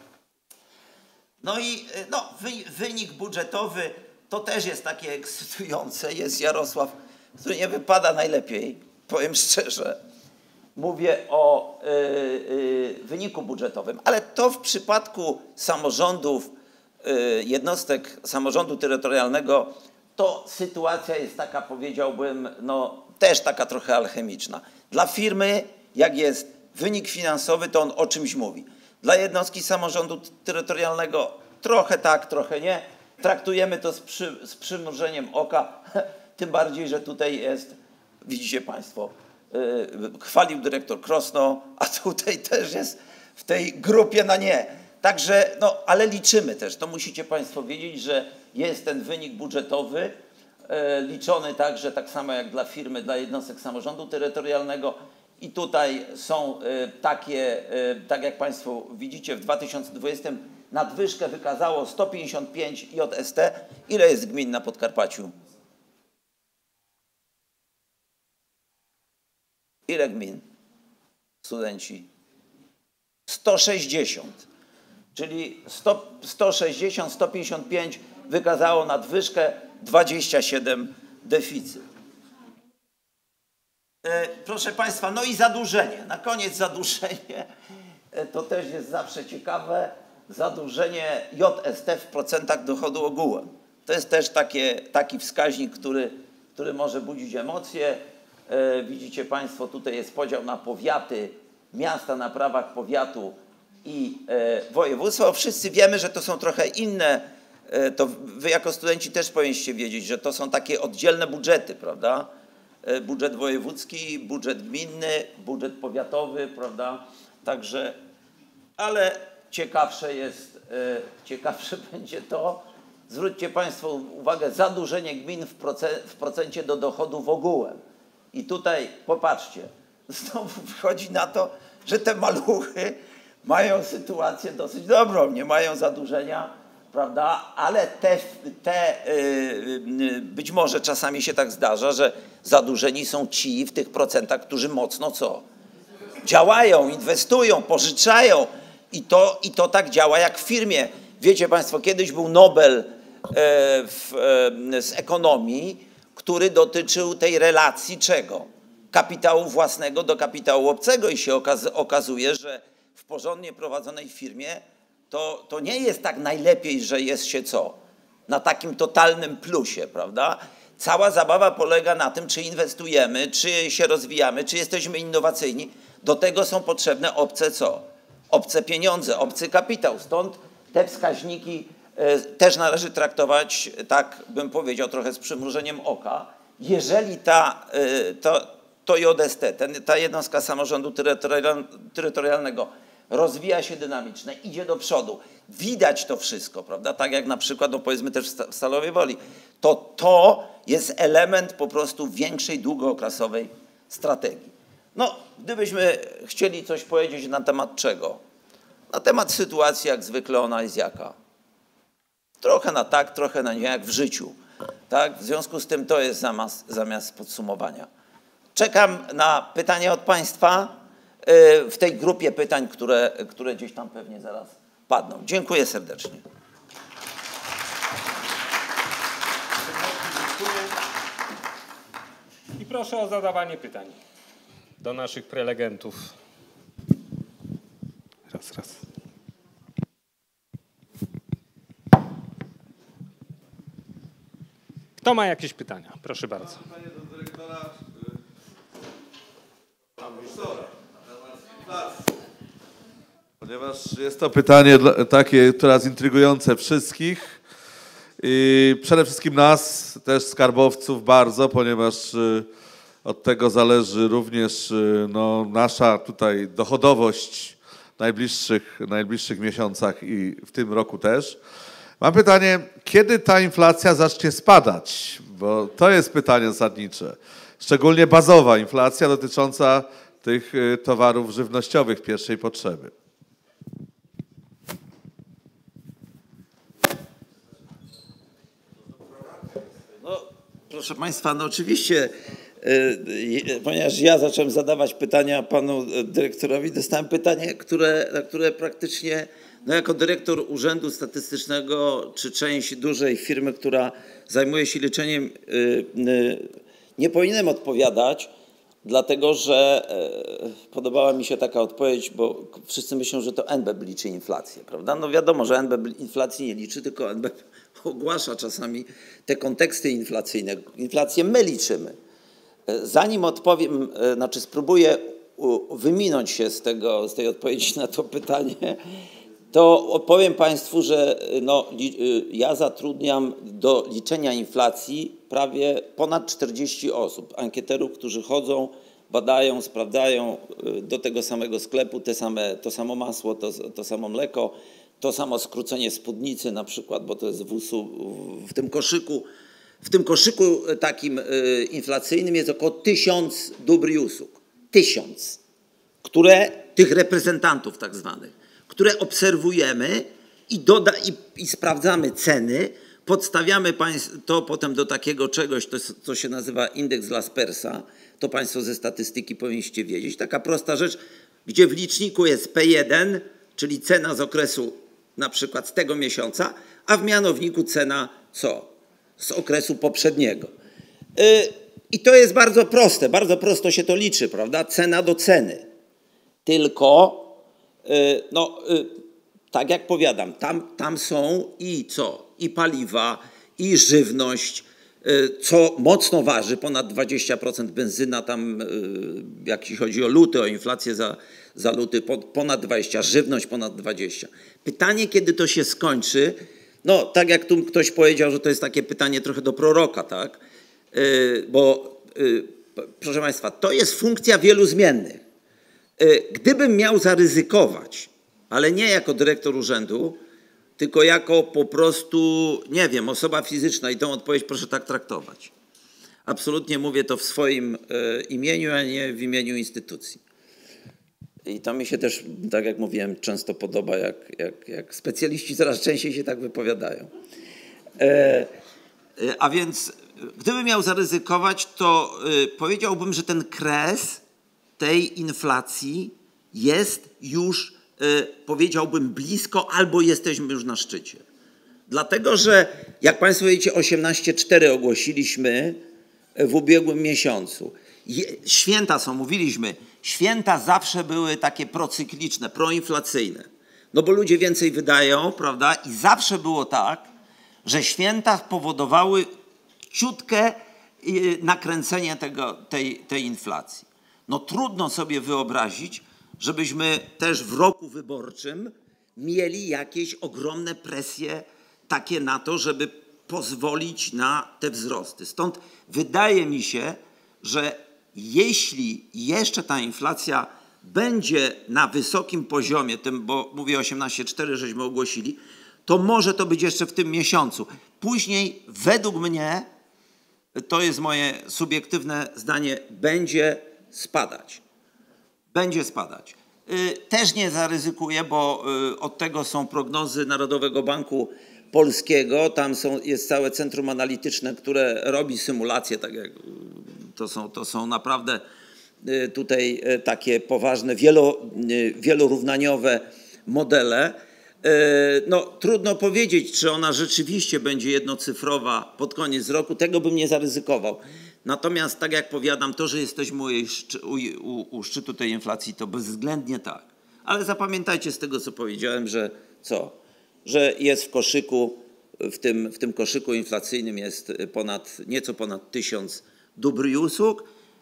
No i no, wynik budżetowy to też jest takie ekscytujące. Jest Jarosław, który nie wypada najlepiej, powiem szczerze. Mówię o wyniku budżetowym, ale to w przypadku samorządów, jednostek samorządu terytorialnego, to sytuacja jest taka, powiedziałbym, no też taka trochę alchemiczna. Dla firmy, jak jest wynik finansowy, to on o czymś mówi. Dla jednostki samorządu terytorialnego trochę tak, trochę nie. Traktujemy to z przymrużeniem oka, tym bardziej, że tutaj jest, widzicie Państwo, chwalił dyrektor Krosno, a tutaj też jest w tej grupie na nie. Także, no, ale liczymy też, to musicie Państwo wiedzieć, że jest ten wynik budżetowy, liczony także tak samo jak dla firmy, dla jednostek samorządu terytorialnego i tutaj są takie, tak jak Państwo widzicie, w 2020 nadwyżkę wykazało 155 JST. Ile jest gmin na Podkarpaciu? Ile gmin? Studenci? 160. Czyli 160, 155 wykazało nadwyżkę, 27 deficyt. Proszę Państwa, no i zadłużenie. Na koniec zadłużenie. To też jest zawsze ciekawe. Zadłużenie JST w procentach dochodu ogółem. To jest też taki wskaźnik, który może budzić emocje. Widzicie Państwo, tutaj jest podział na powiaty, miasta na prawach powiatu i województwa. Wszyscy wiemy, że to są trochę inne, to wy jako studenci też powinniście wiedzieć, że to są takie oddzielne budżety, prawda? Budżet wojewódzki, budżet gminny, budżet powiatowy, prawda? Także, ale ciekawsze będzie to, zwróćcie Państwo uwagę, zadłużenie gmin w procencie do dochodów ogółem. I tutaj popatrzcie, znowu wychodzi na to, że te maluchy mają sytuację dosyć dobrą, nie mają zadłużenia, prawda? Ale być może czasami się tak zdarza, że zadłużeni są ci w tych procentach, którzy mocno co? Działają, inwestują, pożyczają i to tak działa jak w firmie. Wiecie Państwo, kiedyś był Nobel z ekonomii, który dotyczył tej relacji czego? Kapitału własnego do kapitału obcego i się okazuje, że w porządnie prowadzonej firmie to nie jest tak najlepiej, że jest się co? Na takim totalnym plusie, prawda? Cała zabawa polega na tym, czy inwestujemy, czy się rozwijamy, czy jesteśmy innowacyjni. Do tego są potrzebne obce co? Obce pieniądze, obcy kapitał. Stąd te wskaźniki też należy traktować, tak bym powiedział, trochę z przymrużeniem oka. Jeżeli to JST, ta jednostka samorządu terytorialnego rozwija się dynamicznie, idzie do przodu, widać to wszystko, prawda? Tak jak na przykład, no powiedzmy też w Stalowej Woli, to jest element po prostu większej, długookresowej strategii. No, gdybyśmy chcieli coś powiedzieć na temat czego? Na temat sytuacji, jak zwykle ona jest jaka? Trochę na tak, trochę na nie, jak w życiu. Tak? W związku z tym to jest zamiast podsumowania. Czekam na pytania od Państwa w tej grupie pytań, które gdzieś tam pewnie zaraz padną. Dziękuję serdecznie. I proszę o zadawanie pytań do naszych prelegentów. Raz. Kto ma jakieś pytania? Proszę bardzo. Pytanie do dyrektora. Ponieważ jest to pytanie takie teraz intrygujące wszystkich i przede wszystkim nas, też skarbowców bardzo, ponieważ od tego zależy również no, nasza tutaj dochodowość w najbliższych miesiącach i w tym roku też. Mam pytanie, kiedy ta inflacja zacznie spadać? Bo to jest pytanie zasadnicze. Szczególnie bazowa inflacja dotycząca tych towarów żywnościowych pierwszej potrzeby. No, proszę Państwa, no oczywiście, ponieważ ja zacząłem zadawać pytania panu dyrektorowi, dostałem pytanie, na które praktycznie, no jako dyrektor Urzędu Statystycznego czy część dużej firmy, która zajmuje się liczeniem, nie powinienem odpowiadać, dlatego że podobała mi się taka odpowiedź, bo wszyscy myślą, że to NBP liczy inflację, prawda? No wiadomo, że NBP inflacji nie liczy, tylko NBP ogłasza czasami te konteksty inflacyjne. Inflację my liczymy. Zanim odpowiem, znaczy spróbuję wyminąć się z tej odpowiedzi na to pytanie, to odpowiem Państwu, że no, ja zatrudniam do liczenia inflacji prawie ponad 40 osób, ankieterów, którzy chodzą, badają, sprawdzają do tego samego sklepu to samo masło, to samo mleko, to samo skrócenie spódnicy na przykład, bo to jest w tym koszyku takim inflacyjnym jest około 1000 dóbr i usług. 1000, tych reprezentantów tak zwanych, które obserwujemy i sprawdzamy ceny, podstawiamy to potem do takiego czegoś, co się nazywa indeks Laspersa, to Państwo ze statystyki powinniście wiedzieć. Taka prosta rzecz, gdzie w liczniku jest P1, czyli cena z okresu na przykład z tego miesiąca, a w mianowniku cena co? Z okresu poprzedniego. I to jest bardzo prosto się to liczy, prawda? Cena do ceny. Tylko no, tak jak powiadam, tam są i co? I paliwa, i żywność, co mocno waży, ponad 20% benzyna, tam jeśli chodzi o luty, o inflację za luty, ponad 20%, żywność ponad 20%. Pytanie, kiedy to się skończy, no tak jak tu ktoś powiedział, że to jest takie pytanie trochę do proroka, tak? Bo proszę Państwa, to jest funkcja wielu zmiennych. Gdybym miał zaryzykować, ale nie jako dyrektor urzędu, tylko jako po prostu, nie wiem, osoba fizyczna i tą odpowiedź proszę tak traktować. Absolutnie mówię to w swoim imieniu, a nie w imieniu instytucji. I to mi się też, tak jak mówiłem, często podoba, jak specjaliści coraz częściej się tak wypowiadają. A więc gdybym miał zaryzykować, to powiedziałbym, że ten kres tej inflacji jest już, powiedziałbym, blisko albo jesteśmy już na szczycie. Dlatego, że jak Państwo wiecie, 18,4 ogłosiliśmy w ubiegłym miesiącu. Święta są, mówiliśmy, święta zawsze były takie procykliczne, proinflacyjne. No bo ludzie więcej wydają, prawda? I zawsze było tak, że święta powodowały ciutkie nakręcenie tej inflacji. No trudno sobie wyobrazić, żebyśmy też w roku wyborczym mieli jakieś ogromne presje takie na to, żeby pozwolić na te wzrosty. Stąd wydaje mi się, że jeśli jeszcze ta inflacja będzie na wysokim poziomie, bo mówię 18,4 żeśmy ogłosili, to może to być jeszcze w tym miesiącu. Później według mnie, to jest moje subiektywne zdanie, będzie spadać. Będzie spadać. Też nie zaryzykuję, bo od tego są prognozy Narodowego Banku Polskiego. Tam jest całe centrum analityczne, które robi symulacje, tak jak to są naprawdę tutaj takie poważne, wielorównaniowe modele. No, trudno powiedzieć, czy ona rzeczywiście będzie jednocyfrowa pod koniec roku. Tego bym nie zaryzykował. Natomiast, tak jak powiadam, to, że jesteśmy u szczytu tej inflacji, to bezwzględnie tak. Ale zapamiętajcie z tego, co powiedziałem, że że jest w koszyku, w tym koszyku inflacyjnym jest nieco ponad 1000 dóbr i usług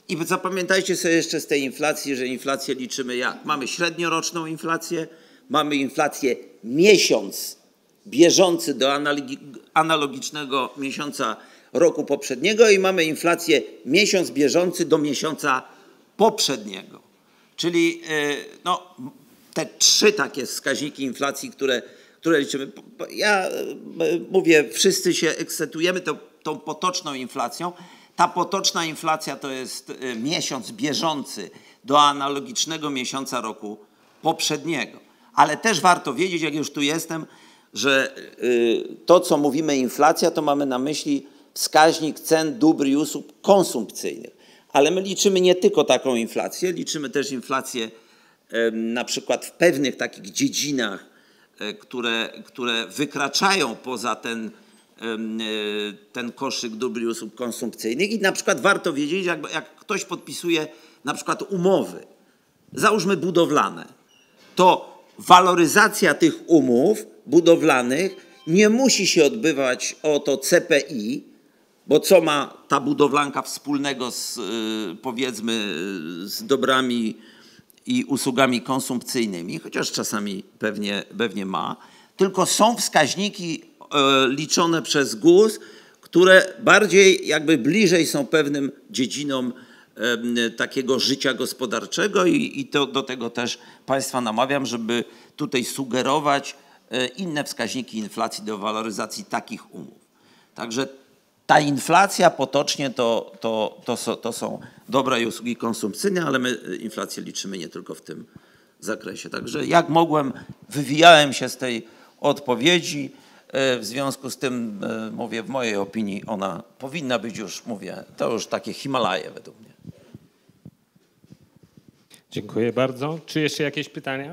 I zapamiętajcie sobie jeszcze z tej inflacji, że inflację liczymy jak? Mamy średnioroczną inflację, mamy inflację miesiąc bieżący do analogicznego miesiąca roku poprzedniego i mamy inflację miesiąc bieżący do miesiąca poprzedniego. Czyli no, te trzy takie wskaźniki inflacji, które liczymy. Ja mówię, wszyscy się ekscytujemy tą potoczną inflacją. Ta potoczna inflacja to jest miesiąc bieżący do analogicznego miesiąca roku poprzedniego. Ale też warto wiedzieć, jak już tu jestem, że to, co mówimy inflacja, to mamy na myśli wskaźnik cen dóbr i usług konsumpcyjnych. Ale my liczymy nie tylko taką inflację, liczymy też inflację na przykład w pewnych takich dziedzinach, które wykraczają poza ten koszyk dóbr i usług konsumpcyjnych. I na przykład warto wiedzieć, jak ktoś podpisuje na przykład umowy, załóżmy budowlane, to waloryzacja tych umów budowlanych nie musi się odbywać o to CPI, bo co ma ta budowlanka wspólnego z, powiedzmy, z dobrami i usługami konsumpcyjnymi, chociaż czasami pewnie ma, tylko są wskaźniki liczone przez GUS, które bardziej jakby bliżej są pewnym dziedzinom takiego życia gospodarczego i do tego też Państwa namawiam, żeby tutaj sugerować inne wskaźniki inflacji do waloryzacji takich umów. Także ta inflacja potocznie to są dobra i usługi konsumpcyjne, ale my inflację liczymy nie tylko w tym zakresie. Także jak mogłem, wywijałem się z tej odpowiedzi. W związku z tym, mówię, w mojej opinii ona powinna być już, mówię, to już takie Himalaje według mnie. Dziękuję bardzo. Czy jeszcze jakieś pytania?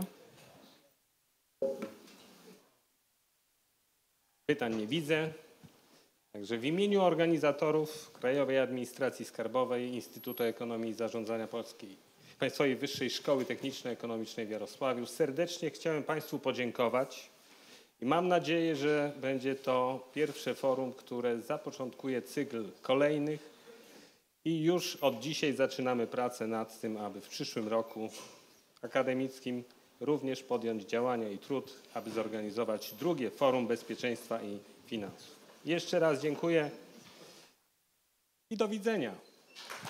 Pytań nie widzę. Także w imieniu organizatorów Krajowej Administracji Skarbowej, Instytutu Ekonomii i Zarządzania Polskiej Państwowej Wyższej Szkoły Techniczno-Ekonomicznej w Jarosławiu serdecznie chciałem Państwu podziękować i mam nadzieję, że będzie to pierwsze forum, które zapoczątkuje cykl kolejnych i już od dzisiaj zaczynamy pracę nad tym, aby w przyszłym roku akademickim również podjąć działania i trud, aby zorganizować drugie Forum Bezpieczeństwa i Finansów. Jeszcze raz dziękuję i do widzenia.